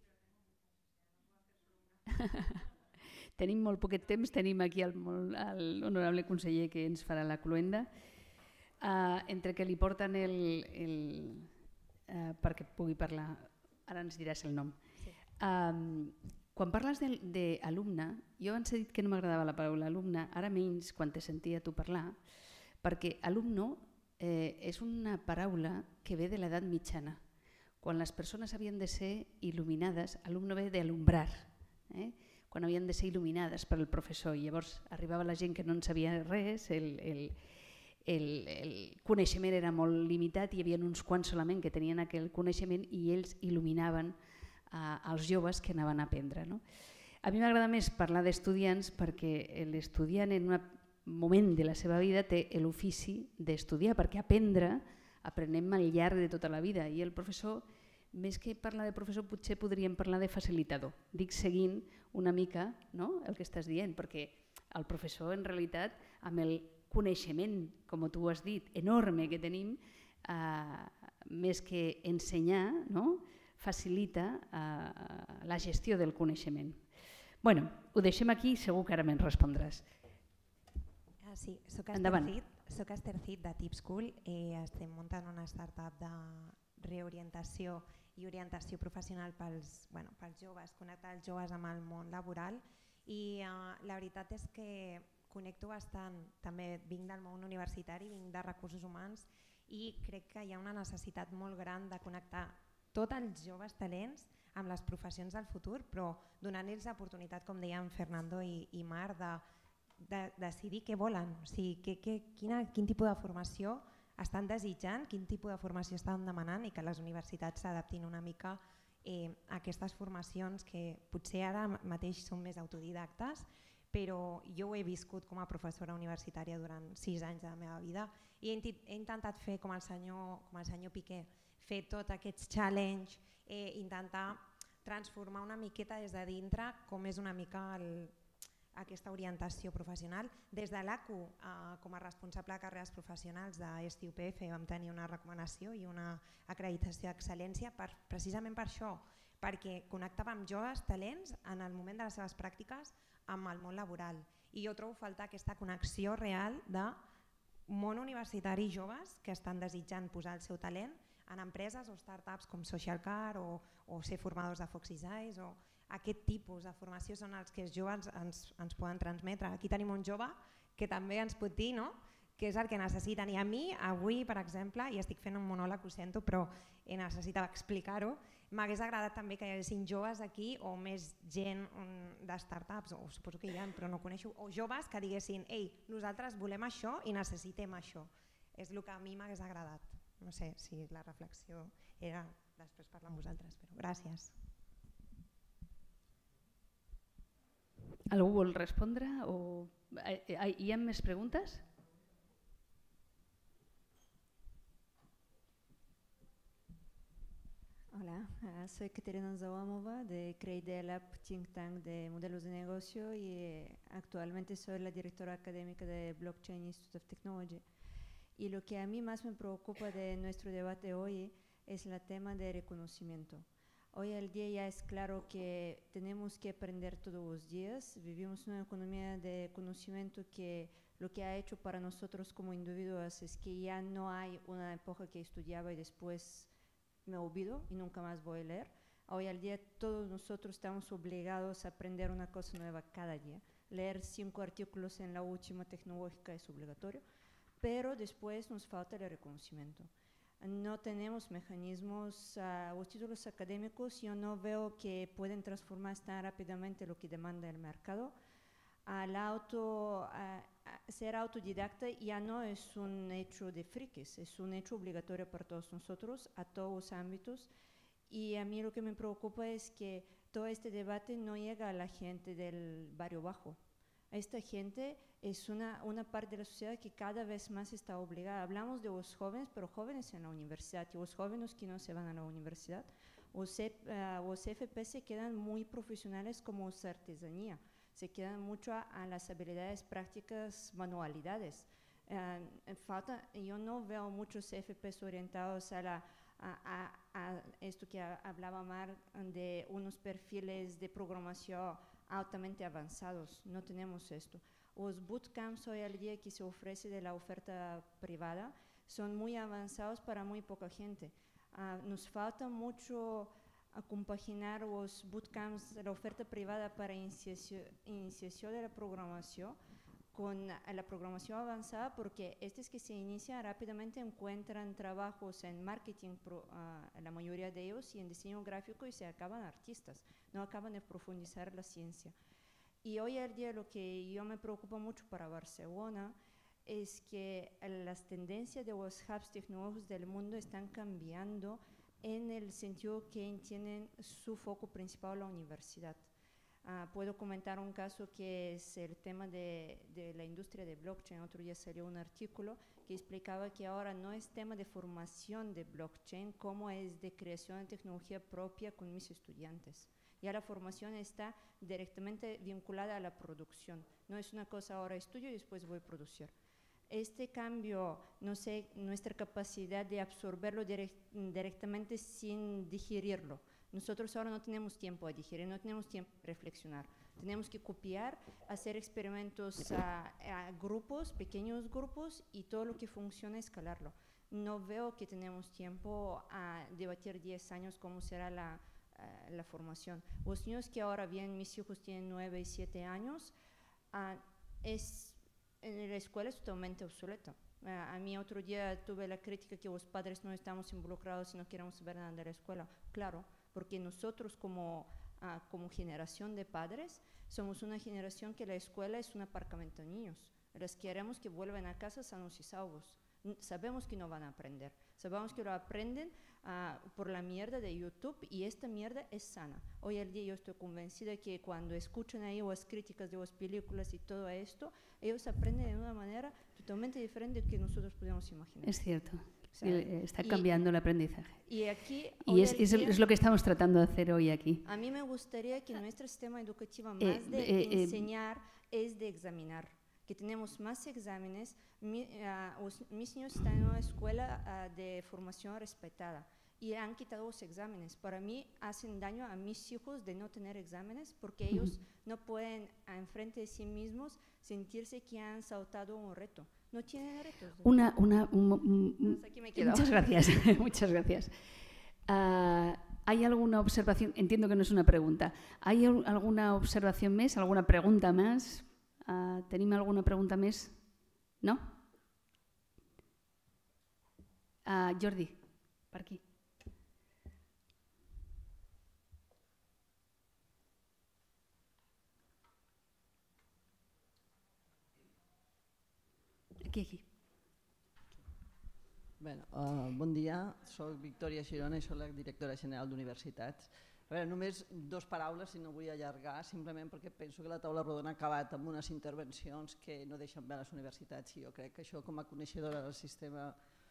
Tenim molt poquet temps, tenim aquí l'honorable conseller que ens farà la cloenda. Uh, entre que li porten el... el uh, perquè pugui parlar, ara ens diràs el nom. Um, quan parles d'alumne, jo abans he dit que no m'agradava la paraula alumne, ara menys quan te sentia tu parlar, perquè alumno eh, és una paraula que ve de l'edat mitjana. Quan les persones havien de ser il·luminades, alumne ve d'alumbrar, eh? Quan havien de ser il·luminades per el professor. I llavors arribava la gent que no en sabia res, el, el, el, el coneixement era molt limitat, hi havia uns quants solament que tenien aquell coneixement i ells il·luminaven als joves que anaven a aprendre. No? A mi m'agrada més parlar d'estudiants perquè l'estudiant en un moment de la seva vida té l'ofici d'estudiar, perquè aprendre, aprenem al llarg de tota la vida i el professor, més que parlar de professor, potser podríem parlar de facilitador. Dic seguint una mica no? El que estàs dient, perquè el professor en realitat amb el coneixement, com tu has dit, enorme que tenim, eh, més que ensenyar, no? Facilita uh, la gestió del coneixement. Bueno, ho deixem aquí i segur que ara me'n respondràs. Ah, sí, soc Esther Cid, soc Esther Cid de Tipschool i estem muntant una startup de reorientació i orientació professional pels, bueno, pels joves, connectar els joves amb el món laboral i uh, la veritat és que connecto bastant, també vinc del món universitari, vinc de recursos humans i crec que hi ha una necessitat molt gran de connectar tots els joves talents amb les professions del futur, però donant-los l'oportunitat, com deien Fernando i, i Mar, de de, decidir què volen, o sigui, que, que, quina, quin tipus de formació estan desitjant, quin tipus de formació estan demanant i que les universitats s'adaptin una mica eh, a aquestes formacions que potser ara mateix són més autodidactes, però jo ho he viscut com a professora universitària durant sis anys de la meva vida i he, he intentat fer com el senyor, com el senyor Piqué, fer tots aquests challenge, eh, intentar transformar una miqueta des de dintre com és una mica el, aquesta orientació professional. Des de l'A C U, eh, com a responsable de carreres professionals d'E S T I U P F, vam tenir una recomanació i una acreditació d'excel·lència per, precisament per això, perquè connectàvem joves talents en el moment de les seves pràctiques amb el món laboral. I jo trobo faltar aquesta connexió real de món universitari joves que estan desitjant posar el seu talent en empreses o startups com SocialCar o, o ser formadors de Foxy's Eyes o aquest tipus de formació són els que els joves ens, ens poden transmetre. Aquí tenim un jove que també ens pot dir, no?, què és el que necessiten. I a mi, avui, per exemple, i estic fent un monòleg, ho sento, però necessitava explicar-ho, m'hagués agradat també que hi haguessin joves aquí o més gent de startups, o suposo que hi ha, però no coneixo, o joves que diguessin, ei, nosaltres volem això i necessitem això. És el que a mi m'hagués agradat. No sé si la reflexió era després parlar amb vosaltres, però gràcies. Algú vol respondre? O... Hi ha més preguntes? Hola, soy Caterina Zawamova de Creidea Lab, think tank de modelos de negocio y actualmente soy la directora académica de Blockchain Institute of Technology. Y lo que a mí más me preocupa de nuestro debate hoy es el tema de reconocimiento. Hoy al día ya es claro que tenemos que aprender todos los días. Vivimos una economía de conocimiento que lo que ha hecho para nosotros como individuos es que ya no hay una época que estudiaba y después me olvido y nunca más voy a leer. Hoy al día todos nosotros estamos obligados a aprender una cosa nueva cada día. Leer cinco artículos en la última tecnológica es obligatorio, pero después nos falta el reconocimiento. No tenemos mecanismos, uh, los títulos académicos yo no veo que pueden transformar tan rápidamente lo que demanda el mercado. Al auto, uh, ser autodidacta ya no es un hecho de frikis, es un hecho obligatorio para todos nosotros, a todos los ámbitos. Y a mí lo que me preocupa es que todo este debate no llega a la gente del barrio bajo. Esta gente es una, una parte de la sociedad que cada vez más está obligada. Hablamos de los jóvenes, pero jóvenes en la universidad, y los jóvenes que no se van a la universidad. Los, uh, los F P se quedan muy profesionales como artesanía, se quedan mucho a, a las habilidades prácticas, manualidades. Uh, falta, yo no veo muchos F Ps orientados a, la, a, a, a esto que hablaba Mar, de unos perfiles de programación altamente avanzados. No tenemos esto. Los bootcamps hoy al día que se ofrece de la oferta privada son muy avanzados para muy poca gente. Uh, nos falta mucho a compaginar los bootcamps de la oferta privada para iniciación, iniciación de la programación con la programación avanzada, porque estos que se inician rápidamente encuentran trabajos en marketing, pro, uh, la mayoría de ellos, y en diseño gráfico, y se acaban artistas, no acaban de profundizar la ciencia. Y hoy al día lo que yo me preocupa mucho para Barcelona es que las tendencias de los hubs tecnológicos del mundo están cambiando en el sentido que tienen su foco principal la universidad. Uh, puedo comentar un caso que es el tema de, de la industria de blockchain. Otro día salió un artículo que explicaba que ahora no es tema de formación de blockchain como es de creación de tecnología propia con mis estudiantes. Ya la formación está directamente vinculada a la producción. No es una cosa ahora estudio y después voy a producir. Este cambio, no sé, nuestra capacidad de absorberlo direct, directamente sin digerirlo. Nosotros ahora no tenemos tiempo a digerir, no tenemos tiempo a reflexionar. Tenemos que copiar, hacer experimentos a, a grupos, pequeños grupos, y todo lo que funciona escalarlo. No veo que tenemos tiempo a debatir diez años cómo será la, uh, la formación. Los niños que ahora vienen, mis hijos tienen nueve y siete años, uh, es, en la escuela es totalmente obsoleto. Uh, a mí otro día tuve la crítica que los padres no estamos involucrados y no queremos saber nada de la escuela. Claro, porque nosotros como uh, como generación de padres, somos una generación que la escuela es un aparcamiento de niños. Les queremos que vuelvan a casa sanos y salvos. Sabemos que no van a aprender, sabemos que lo aprenden uh, por la mierda de YouTube y esta mierda es sana. Hoy en día yo estoy convencida que cuando escuchan ahí las críticas de las películas y todo esto, ellos aprenden de una manera totalmente diferente de que nosotros podemos imaginar. Es cierto, o sea, está cambiando y, el aprendizaje. Y, aquí, y es, es, día, es lo que estamos tratando de hacer hoy aquí. A mí me gustaría que nuestro sistema educativo, más eh, de eh, enseñar, eh, es de examinar. Que tenemos más exámenes. Mi, uh, os, mis niños están en una escuela uh, de formación respetada y han quitado los exámenes. Para mí hacen daño a mis hijos de no tener exámenes porque ellos uh-huh. no pueden enfrente de sí mismos sentirse que han saltado un reto. No tienen retos. Una, una, un, un, un, aquí me quedo. Muchas gracias. Muchas gracias. Uh, ¿Hay alguna observación? Entiendo que no es una pregunta. ¿Hay alguna observación más? ¿Alguna pregunta más? Uh, tenim alguna pregunta més? No? Uh, Jordi, per aquí. Aquí, aquí. Bé, uh, bon dia, soc Victòria Girona i soc la directora general d'Universitats. A veure, només dues paraules i no vull allargar, simplement perquè penso que la taula rodona ha acabat amb unes intervencions que no deixen bé les universitats i jo crec que això com a coneixedora del sistema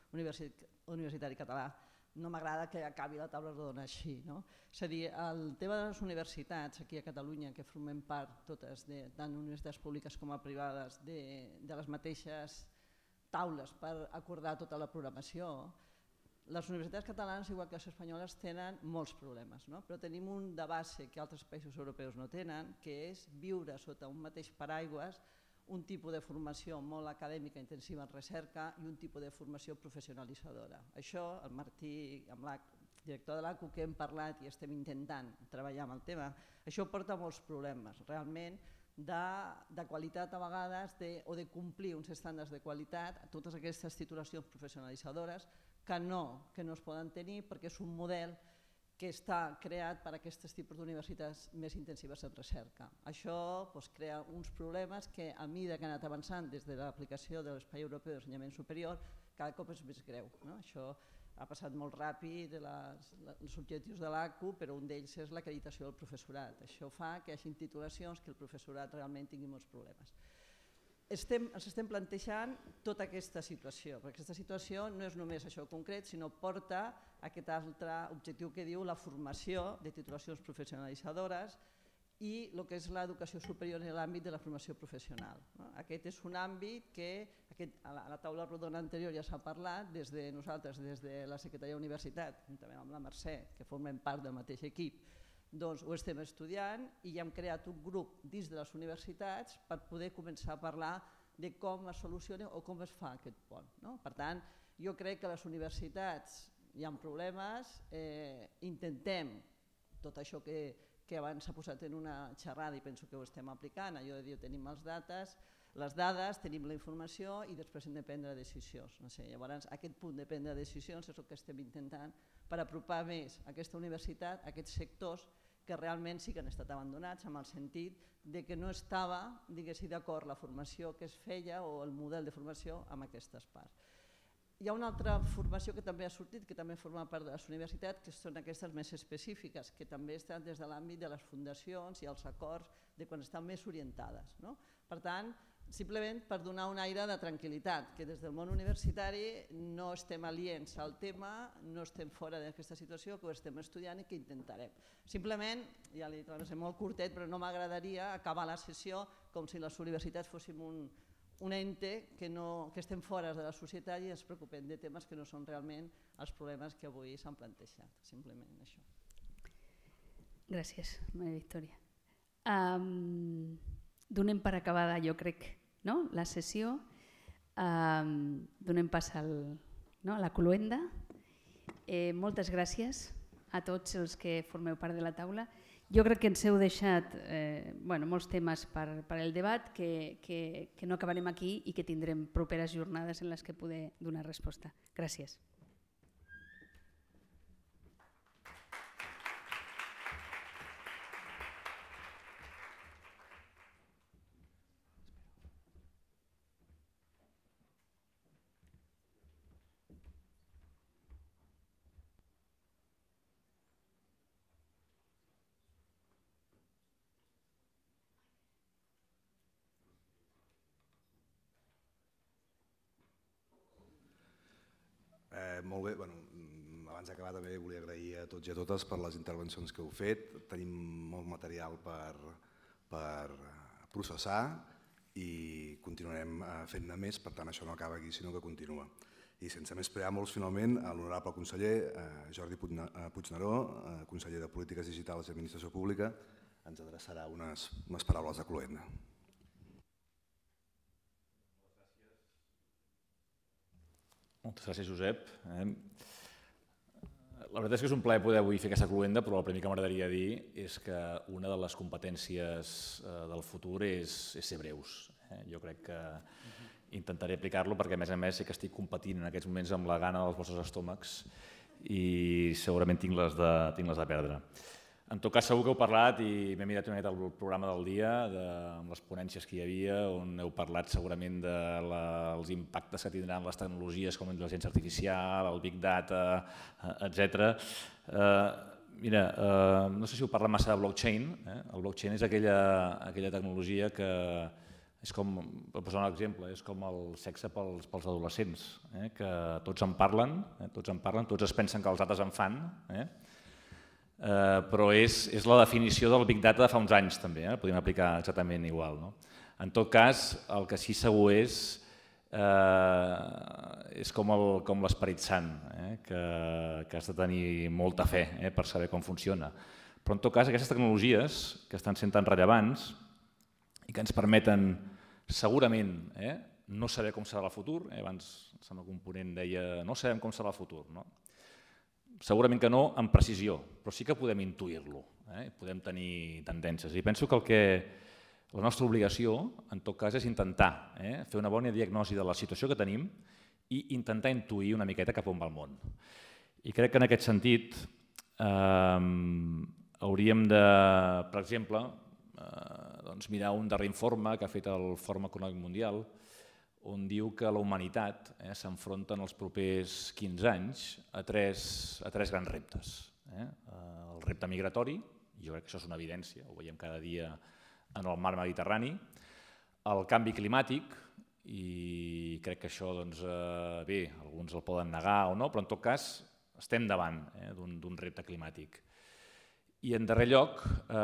universitari català no m'agrada que acabi la taula rodona així. No? És a dir, el tema de les universitats aquí a Catalunya, que formem part totes, de, tant universitats públiques com a privades, de, de les mateixes taules per acordar tota la programació, les universitats catalanes, igual que les espanyoles, tenen molts problemes, no? Però tenim un de base que altres països europeus no tenen, que és viure sota un mateix paraigües un tipus de formació molt acadèmica intensiva en recerca i un tipus de formació professionalitzadora. Això, el Martí, amb la director de l'A C U, que hem parlat i estem intentant treballar amb el tema, això porta molts problemes, realment, de, de qualitat a vegades de, o de complir uns estàndards de qualitat a totes aquestes titulacions professionalitzadores que no, que no es poden tenir perquè és un model que està creat per a aquests tipus d'universitats més intensives en recerca. Això doncs, crea uns problemes que a mesura que ha anat avançant des de l'aplicació de l'espai europeu d'ensenyament superior cada cop és més greu. No? Això ha passat molt ràpid les, els objectius de l'A C U, però un d'ells és l'acreditació del professorat. Això fa que hi hagi titulacions que el professorat realment tingui molts problemes. Estem, ens estem plantejant tota aquesta situació, perquè aquesta situació no és només això concret, sinó porta a aquest altre objectiu que diu la formació de titulacions professionalitzadores i el que és l'educació superior en l'àmbit de la formació professional. No? Aquest és un àmbit que aquest, a, la, a la taula rodona anterior ja s'ha parlat des de nosaltres, des de la Secretaria d'Universitat, també amb la Mercè, que formem part del mateix equip, doncs ho estem estudiant i ja hem creat un grup dins de les universitats per poder començar a parlar de com es soluciona o com es fa aquest pont. No? Per tant, jo crec que a les universitats hi ha problemes, eh, intentem tot això que, que abans s'ha posat en una xerrada i penso que ho estem aplicant, allò de dir tenim les dates, les dades, tenim la informació i després hem de prendre decisions. No sé, llavors aquest punt de prendre decisions és el que estem intentant per apropar més aquesta universitat a aquests sectors que realment sí que han estat abandonats amb el sentit de que no estava d'acord la formació que es feia o el model de formació amb aquestes parts. Hi ha una altra formació que també ha sortit, que també forma part de les universitats, que són aquestes més específiques, que també estan des de l'àmbit de les fundacions i els acords de quan estan més orientades. No? Per tant, simplement per donar un aire de tranquil·litat, que des del món universitari no estem aliens al tema, no estem fora d'aquesta situació, que ho estem estudiant i que intentarem. Simplement, ja l'he dit, va ser molt curtet, però no m'agradaria acabar la sessió com si les universitats fóssim un, un ente que, no, que estem fora de la societat i ens preocupem de temes que no són realment els problemes que avui s'han plantejat. Simplement això. Gràcies, Maria Victòria. Um, donem per acabada, jo crec, no? la sessió. Um, donem pas al, no? a la cloenda. Eh, moltes gràcies a tots els que formeu part de la taula. Jo crec que ens heu deixat eh, bueno, molts temes per, per al debat que, que, que no acabarem aquí i que tindrem properes jornades en les que poder donar resposta. Gràcies. molt bé. Abans d'acabar també volia agrair a tots i a totes per les intervencions que heu fet. Tenim molt material per processar i continuarem fent-ne més, per tant això no acaba aquí sinó que continua. I sense més preàmbuls, finalment, l'honorable conseller Jordi Puigneró, conseller de Polítiques Digitals i Administració Pública, ens adreçarà unes paraules de cloenda. Moltes gràcies, Josep. La veritat és que és un plaer poder avui fer aquesta cloenda, però el primer que m'agradaria dir és que una de les competències del futur és ser breus. Jo crec que intentaré aplicar-lo perquè, a més a més, sé que estic competint en aquests moments amb la gana dels vostres estómacs i segurament tinc les de perdre. En tot cas, segur que heu parlat i m'he mirat una mica el programa del dia, amb les ponències que hi havia, on heu parlat segurament dels impactes que tindran les tecnologies com la intel·ligència artificial, el Big Data, etcètera. Mira, no sé si heu parlat massa de blockchain. El blockchain és aquella tecnologia que és com, per posar un exemple, és com el sexe pels adolescents, que tots en parlen, tots en parlen, tots es pensen que els altres en fan, però és la definició del Big Data de fa uns anys també, podríem aplicar exactament igual. En tot cas, el que sí segur és és com l'Esperit Sant, que has de tenir molta fe per saber com funciona. Però en tot cas, aquestes tecnologies que estan sent tan rellevants i que ens permeten segurament no saber com serà el futur, abans el meu component deia no sabem com serà el futur, segurament que no amb precisió, però sí que podem intuir-lo, podem tenir tendències. I penso que el que la nostra obligació, en tot cas, és intentar fer una bona diagnosi de la situació que tenim i intentar intuir una miqueta cap on va el món. I crec que en aquest sentit hauríem de, per exemple, mirar un darrer informe que ha fet el Fòrum Econòmic Mundial on diu que la humanitat s'enfronta en els propers quinze anys a tres grans reptes. El repte migratori, jo crec que això és una evidència, ho veiem cada dia en el mar Mediterrani, el canvi climàtic, i crec que això, bé, alguns el poden negar o no, però en tot cas estem davant d'un repte climàtic. I en darrer lloc,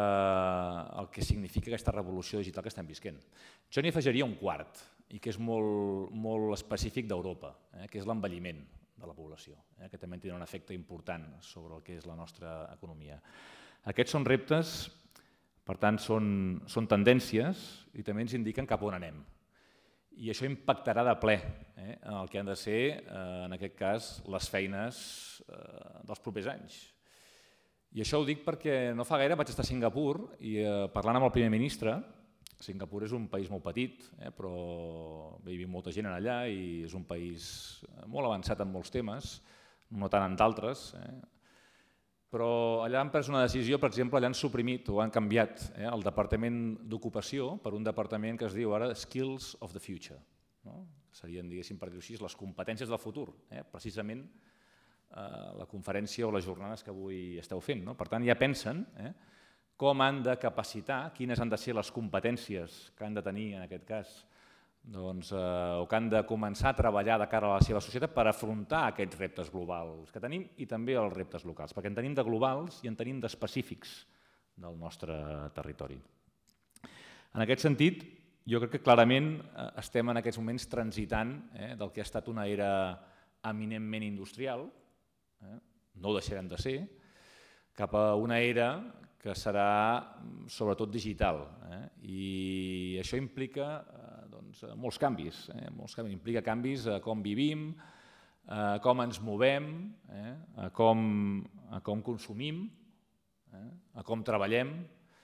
el que significa aquesta revolució digital que estem visquent. Jo n'hi afegiria un quart, i que és molt específic d'Europa, que és l'envelliment de la població, que també té un efecte important sobre el que és la nostra economia. Aquests són reptes, per tant, són tendències i també ens indiquen cap on anem. I això impactarà de ple en el que han de ser, en aquest cas, les feines dels propers anys. I això ho dic perquè no fa gaire vaig estar a Singapur i parlant amb el primer ministre, Singapur és un país molt petit, però hi viu molta gent allà i és un país molt avançat en molts temes, no tant en d'altres, però allà han pres una decisió, per exemple, allà han suprimit o han canviat el Departament d'Ocupació per un departament que es diu ara Skills of the Future. Serien, diguéssim, per dir-ho així, les competències del futur, precisament la conferència o les jornades que avui esteu fent. Per tant, ja pensen com han de capacitar, quines han de ser les competències que han de tenir, en aquest cas, o que han de començar a treballar de cara a la seva societat per afrontar aquests reptes globals que tenim i també els reptes locals, perquè en tenim de globals i en tenim d'específics del nostre territori. En aquest sentit, jo crec que clarament estem en aquests moments transitant del que ha estat una era eminentment industrial, no ho deixarem de ser, cap a una era que serà sobretot digital. I això implica molts canvis, implica canvis a com vivim, a com ens movem, a com consumim, a com treballem.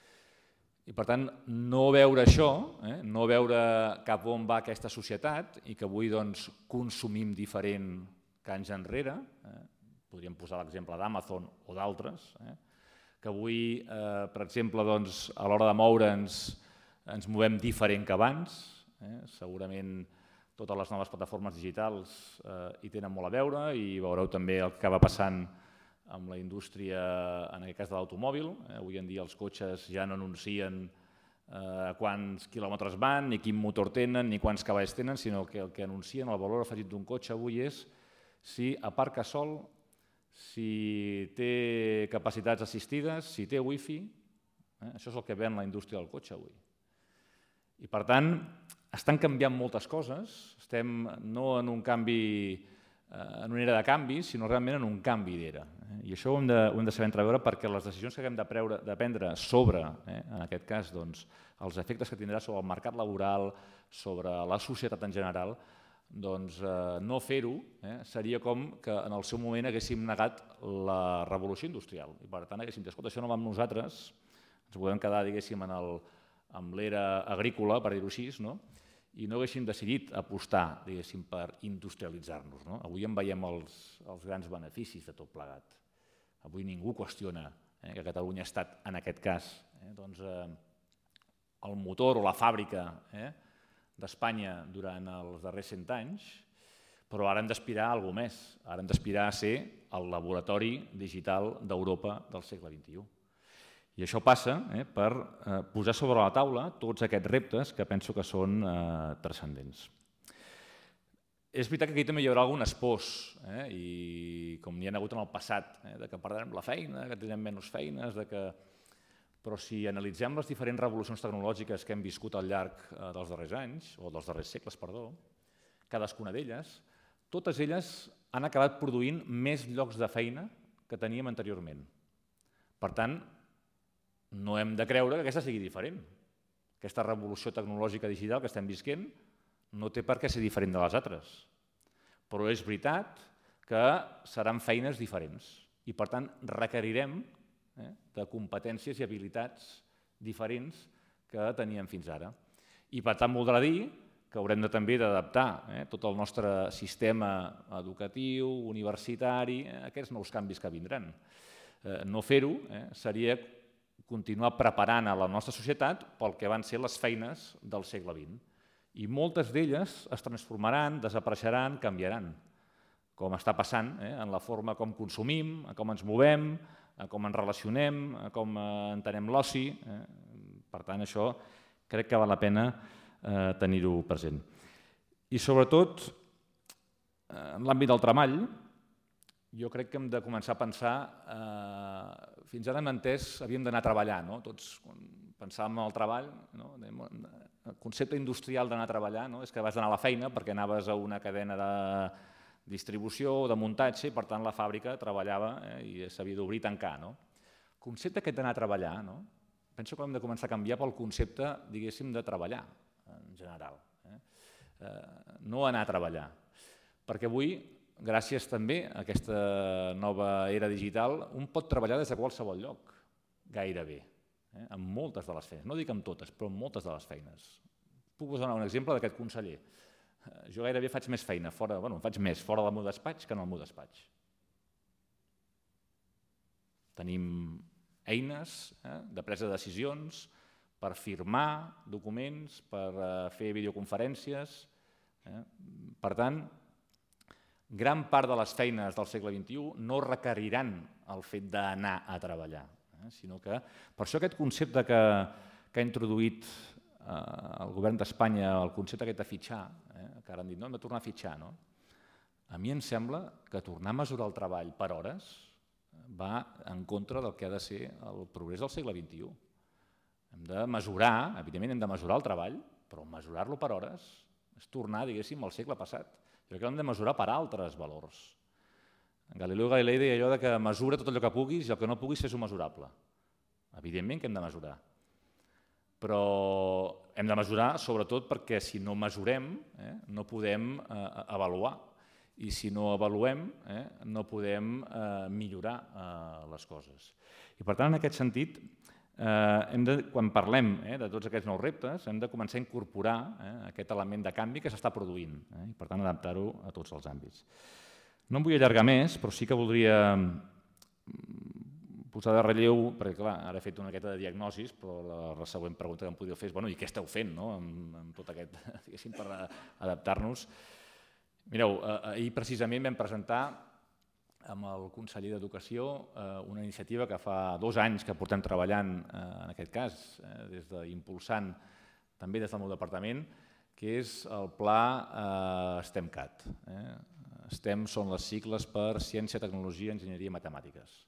I per tant, no veure això, no veure cap on va aquesta societat i que avui consumim diferent que anys enrere, podríem posar l'exemple d'Amazon o d'altres, que avui, per exemple, a l'hora de moure'ns ens movem diferent que abans. Segurament totes les noves plataformes digitals hi tenen molt a veure i veureu també el que acaba passant amb la indústria, en aquest cas de l'automòbil. Avui en dia els cotxes ja no anuncien quants quilòmetres van, ni quin motor tenen, ni quants cavalls tenen, sinó que el que anuncien, el valor afegit d'un cotxe avui és si aparca sol, si té capacitats assistides, si té wifi. Això és el que ven la indústria del cotxe avui. I per tant, estan canviant moltes coses, estem no en un canvi, en una era de canvi, sinó realment en un canvi d'era. I això ho hem de saber entreveure perquè les decisions que haguem de prendre sobre, en aquest cas, els efectes que tindrà sobre el mercat laboral, sobre la societat en general, doncs no fer-ho seria com que en el seu moment haguéssim negat la revolució industrial. I per tant haguéssim dit, escolta, això no va amb nosaltres, ens podem quedar, diguéssim, amb l'era agrícola, per dir-ho així, i no haguéssim decidit apostar, diguéssim, per industrialitzar-nos. Avui en veiem els grans beneficis de tot plegat. Avui ningú qüestiona que Catalunya ha estat, en aquest cas, el motor o la fàbrica d'Espanya durant els darrers cent anys, però ara hem d'aspirar a alguna cosa més. Ara hem d'aspirar a ser el laboratori digital d'Europa del segle vint-i-u. I això passa per posar sobre la taula tots aquests reptes que penso que són transcendents. És veritat que aquí també hi haurà algunes pors, i com n'hi ha hagut en el passat, que perdrem la feina, que tindrem menys feines, però si analitzem les diferents revolucions tecnològiques que hem viscut al llarg dels darrers anys, o dels darrers segles, perdó, cadascuna d'elles, totes elles han acabat produint més llocs de feina que teníem anteriorment. Per tant, no hem de creure que aquesta sigui diferent. Aquesta revolució tecnològica digital que estem visquent no té per què ser diferent de les altres. Però és veritat que seran feines diferents i, per tant, requerirem de competències i habilitats diferents que teníem fins ara. I, per tant, voldrà dir que haurem també d'adaptar tot el nostre sistema educatiu, universitari, a aquests nous canvis que vindran. No fer-ho seria continuar preparant a la nostra societat pel que van ser les feines del segle vint. I moltes d'elles es transformaran, desapareixeran, canviaran, com està passant en la forma com consumim, com ens movem, com ens relacionem, com entenem l'oci. Per tant, això crec que val la pena tenir-ho present. I sobretot, en l'àmbit del treball, jo crec que hem de començar a pensar, fins ara hem entès, havíem d'anar a treballar, tots pensàvem en el treball, el concepte industrial d'anar a treballar és que vas anar a la feina perquè anaves a una cadena de distribució o de muntatge i per tant la fàbrica treballava i s'havia d'obrir i tancar. El concepte aquest d'anar a treballar, penso que hem de començar a canviar pel concepte, diguéssim, de treballar en general. No anar a treballar, perquè avui, gràcies també a aquesta nova era digital, un pot treballar des de qualsevol lloc, gairebé, en moltes de les feines. No dic en totes, però en moltes de les feines. Puc posar un exemple d'aquest conseller. Jo gairebé faig més feina, bueno, faig més fora del meu despatx que en el meu despatx. Tenim eines de presa de decisions per firmar documents, per fer videoconferències. Per tant, gran part de les feines del segle vint-i-u no requeriran el fet d'anar a treballar, sinó que per això aquest concepte que ha introduït el govern d'Espanya, el concepte aquest de fitxar, que ara han dit, no, hem de tornar a fitxar, a mi em sembla que tornar a mesurar el treball per hores va en contra del que ha de ser el progrés del segle vint-i-u. Hem de mesurar, evidentment hem de mesurar el treball, però mesurar-lo per hores és tornar, diguéssim, al segle passat. Jo crec que hem de mesurar per altres valors. Galileu Galilei deia allò que mesura tot allò que puguis i el que no puguis fes-ho mesurable. Evidentment que hem de mesurar. Però hem de mesurar sobretot perquè si no mesurem no podem avaluar i si no avaluem no podem millorar les coses. I per tant, en aquest sentit, quan parlem de tots aquests nous reptes, hem de començar a incorporar aquest element de canvi que s'està produint i per tant adaptar-ho a tots els àmbits. No em vull allargar més, però sí que voldria posar de relleu, perquè clar, ara he fet una miqueta de diagnosis, però la següent pregunta que em podríeu fer és bueno, i què esteu fent amb tot aquest, diguéssim, per adaptar-nos? Mireu, ahir precisament vam presentar amb el conseller d'Educació una iniciativa que fa dos anys que portem treballant, en aquest cas, impulsant també des del meu departament, que és el pla STEMcat. STEM són les sigles per Ciència, Tecnologia, Enginyeria i Matemàtiques.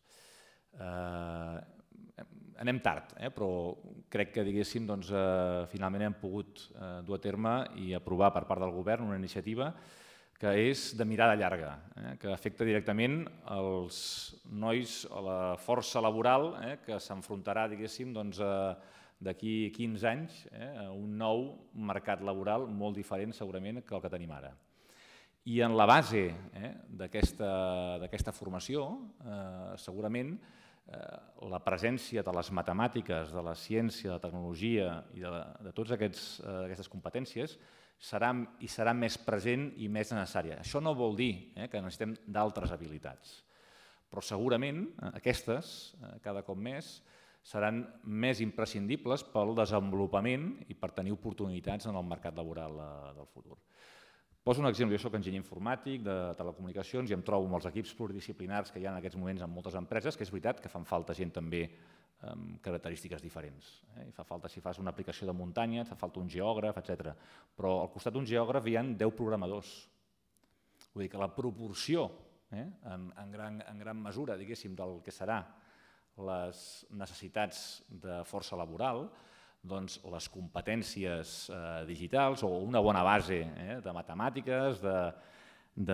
Anem tard, però crec que diguéssim finalment hem pogut dur a terme i aprovar per part del govern una iniciativa que és de mirada llarga, que afecta directament els nois a la força laboral que s'enfrontarà, diguéssim, d'aquí quinze anys a un nou mercat laboral molt diferent segurament que el que tenim ara. I en la base d'aquesta formació, segurament, la presència de les matemàtiques, de la ciència, de la tecnologia i de totes aquestes competències serà i serà més present i més necessària. Això no vol dir que necessitem d'altres habilitats, però segurament aquestes, cada cop més, seran més imprescindibles pel desenvolupament i per tenir oportunitats en el mercat laboral del futur. Poso un exemple, jo soc enginyer informàtic de telecomunicacions i em trobo amb els equips pluridisciplinars que hi ha en aquests moments en moltes empreses, que és veritat que fan falta gent també amb característiques diferents. Fa falta, si fas una aplicació de muntanya, fa falta un geògraf, etcètera. Però al costat d'un geògraf hi ha deu programadors. Vull dir que la proporció, en gran mesura, diguéssim, del que serà les necessitats de força laboral, doncs les competències digitals o una bona base de matemàtiques, de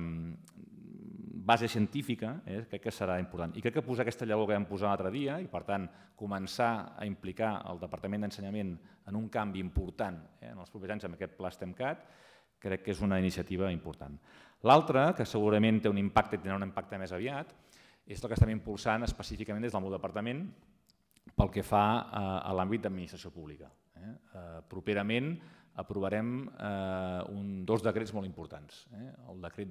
base científica, crec que serà important. I crec que posar aquesta llavor que vam posar l'altre dia i, per tant, començar a implicar el Departament d'Ensenyament en un canvi important en els propers anys amb aquest Pla STEMcat, crec que és una iniciativa important. L'altra, que segurament té un impacte i tindrà un impacte més aviat, és el que estem impulsant específicament des del meu departament pel que fa a l'àmbit d'administració pública. Properament aprovarem dos decrets molt importants, el decret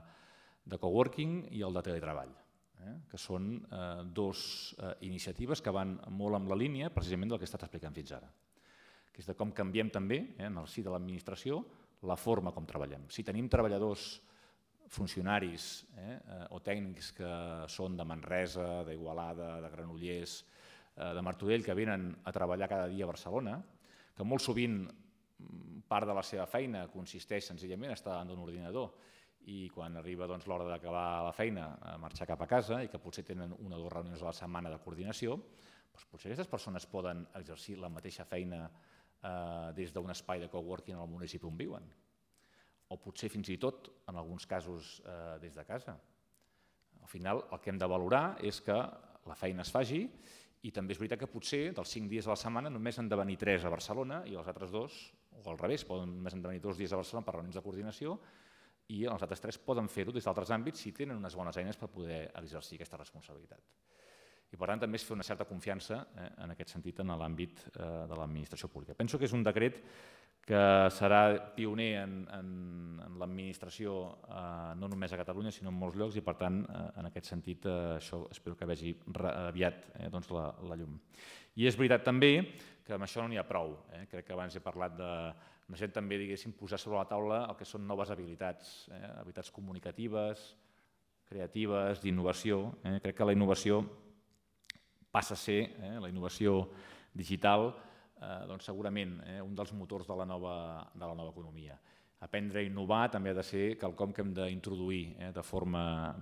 de coworking i el de teletreball, que són dues iniciatives que van molt en la línia precisament del que he estat explicant fins ara, que és de com canviem també en el si de l'administració la forma com treballem. Si tenim treballadors, funcionaris o tècnics que són de Manresa, d'Igualada, de Granollers, de Martorell, que venen a treballar cada dia a Barcelona, que molt sovint part de la seva feina consisteix senzillament a estar davant d'un ordinador i quan arriba l'hora d'acabar la feina a marxar cap a casa i que potser tenen una o dues reunions a la setmana de coordinació, potser aquestes persones poden exercir la mateixa feina des d'un espai de coworking en el municipi on viuen, o potser fins i tot, en alguns casos, des de casa. Al final, el que hem de valorar és que la feina es faci i també és veritat que potser dels cinc dies a la setmana només han de venir tres a Barcelona i els altres dos, o al revés, només han de venir dos dies a Barcelona per reunions de coordinació i els altres tres poden fer-ho des d'altres àmbits si tenen unes bones eines per poder exercir aquesta responsabilitat. I per tant també és fer una certa confiança en aquest sentit en l'àmbit de l'administració pública. Penso que és un decret que serà pioner en l'administració no només a Catalunya sinó en molts llocs i per tant en aquest sentit això espero que vegi aviat la llum. I és veritat també que amb això no n'hi ha prou. Crec que abans he parlat de necessitem també diguéssim posar sobre la taula el que són noves habilitats, habilitats comunicatives, creatives, d'innovació. Crec que la innovació passa a ser, la innovació digital, segurament un dels motors de la nova economia. Aprendre a innovar també ha de ser quelcom que hem d'introduir de forma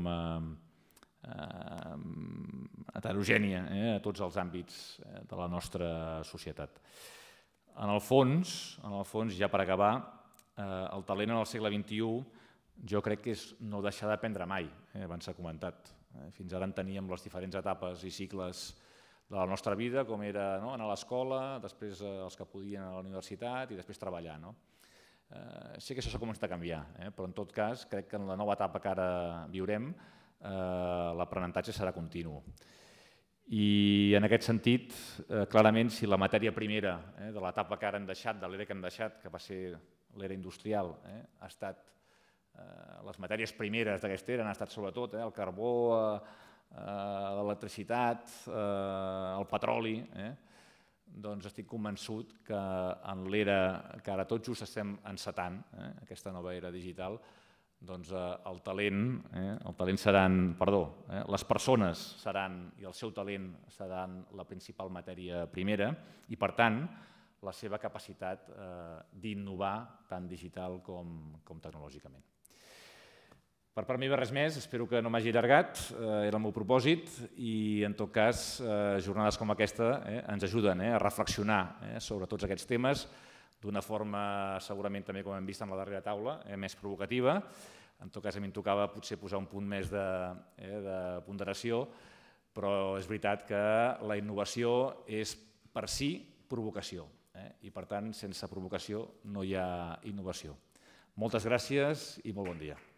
heterogènia a tots els àmbits de la nostra societat. En el fons, ja per acabar, el talent en el segle vint-i-u jo crec que és no deixar d'aprendre mai, abans s'ha comentat. Fins ara en teníem les diferents etapes i cicles de la nostra vida, com era anar a l'escola, després els que podien a la universitat i després treballar. Sé que això s'ha començat a canviar, però en tot cas crec que en la nova etapa que ara viurem l'aprenentatge serà continu. I en aquest sentit, clarament, si la matèria primera de l'etapa que ara hem deixat, de l'era que hem deixat, que va ser l'era industrial, ha estat les matèries primeres d'aquesta era han estat sobretot el carbó, l'electricitat, el petroli, doncs estic convençut que en l'era que ara tot just estem encetant, aquesta nova era digital, doncs el talent, el talent seran, perdó, les persones seran i el seu talent seran la principal matèria primera i per tant la seva capacitat d'innovar tant digital com tecnològicament. Per part meva res més, espero que no m'hagi allargat, era el meu propòsit i en tot cas jornades com aquesta ens ajuden a reflexionar sobre tots aquests temes d'una forma segurament també com hem vist en la darrera taula, més provocativa. En tot cas a mi em tocava potser posar un punt més de ponderació, però és veritat que la innovació és per si provocació i per tant sense provocació no hi ha innovació. Moltes gràcies i molt bon dia.